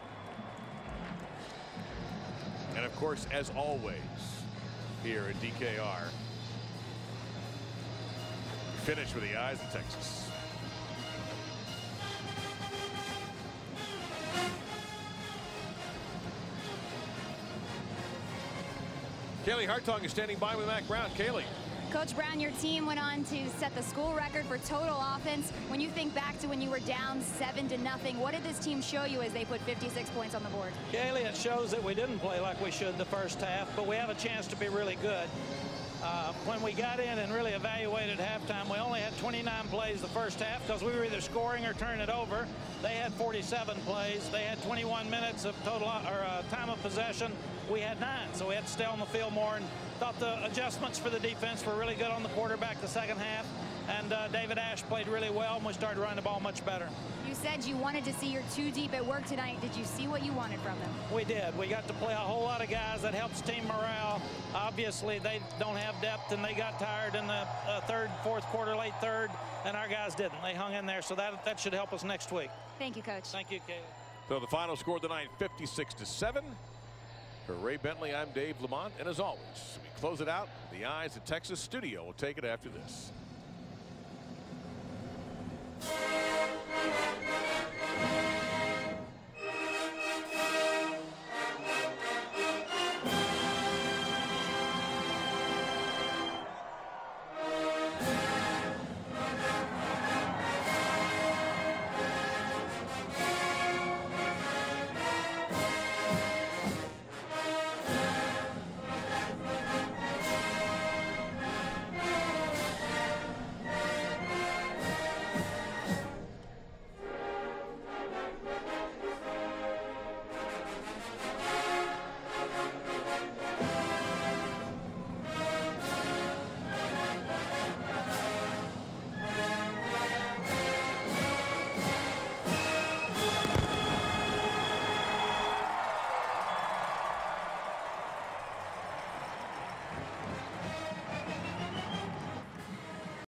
And of course, as always, here at D K R, finish with the eyes of Texas. Kaylee Hartung is standing by with Mack Brown. Kaylee. Coach Brown, your team went on to set the school record for total offense. When you think back to when you were down seven to nothing, what did this team show you as they put fifty-six points on the board? Kaylee, it shows that we didn't play like we should the first half, but we have a chance to be really good. Uh, when we got in and really evaluated halftime, we only had twenty-nine plays the first half because we were either scoring or turning it over. They had forty-seven plays. They had twenty-one minutes of total or uh, time of possession. We had nine, so we had to stay on the field more. And thought the adjustments for the defense were really good on the quarterback the second half. And uh, David Ash played really well, and we started running the ball much better. You said you wanted to see your two deep at work tonight. Did you see what you wanted from them? We did. We got to play a whole lot of guys. That helps team morale. Obviously, they don't have depth, and they got tired in the uh, third, fourth quarter, late third, and our guys didn't. They hung in there, so that, that should help us next week. Thank you, Coach. Thank you, Kaylee. So the final score tonight, fifty-six to seven. For Ray Bentley, I'm Dave Lamont, and as always, we close it out. The Eyes at Texas studio will take it after this.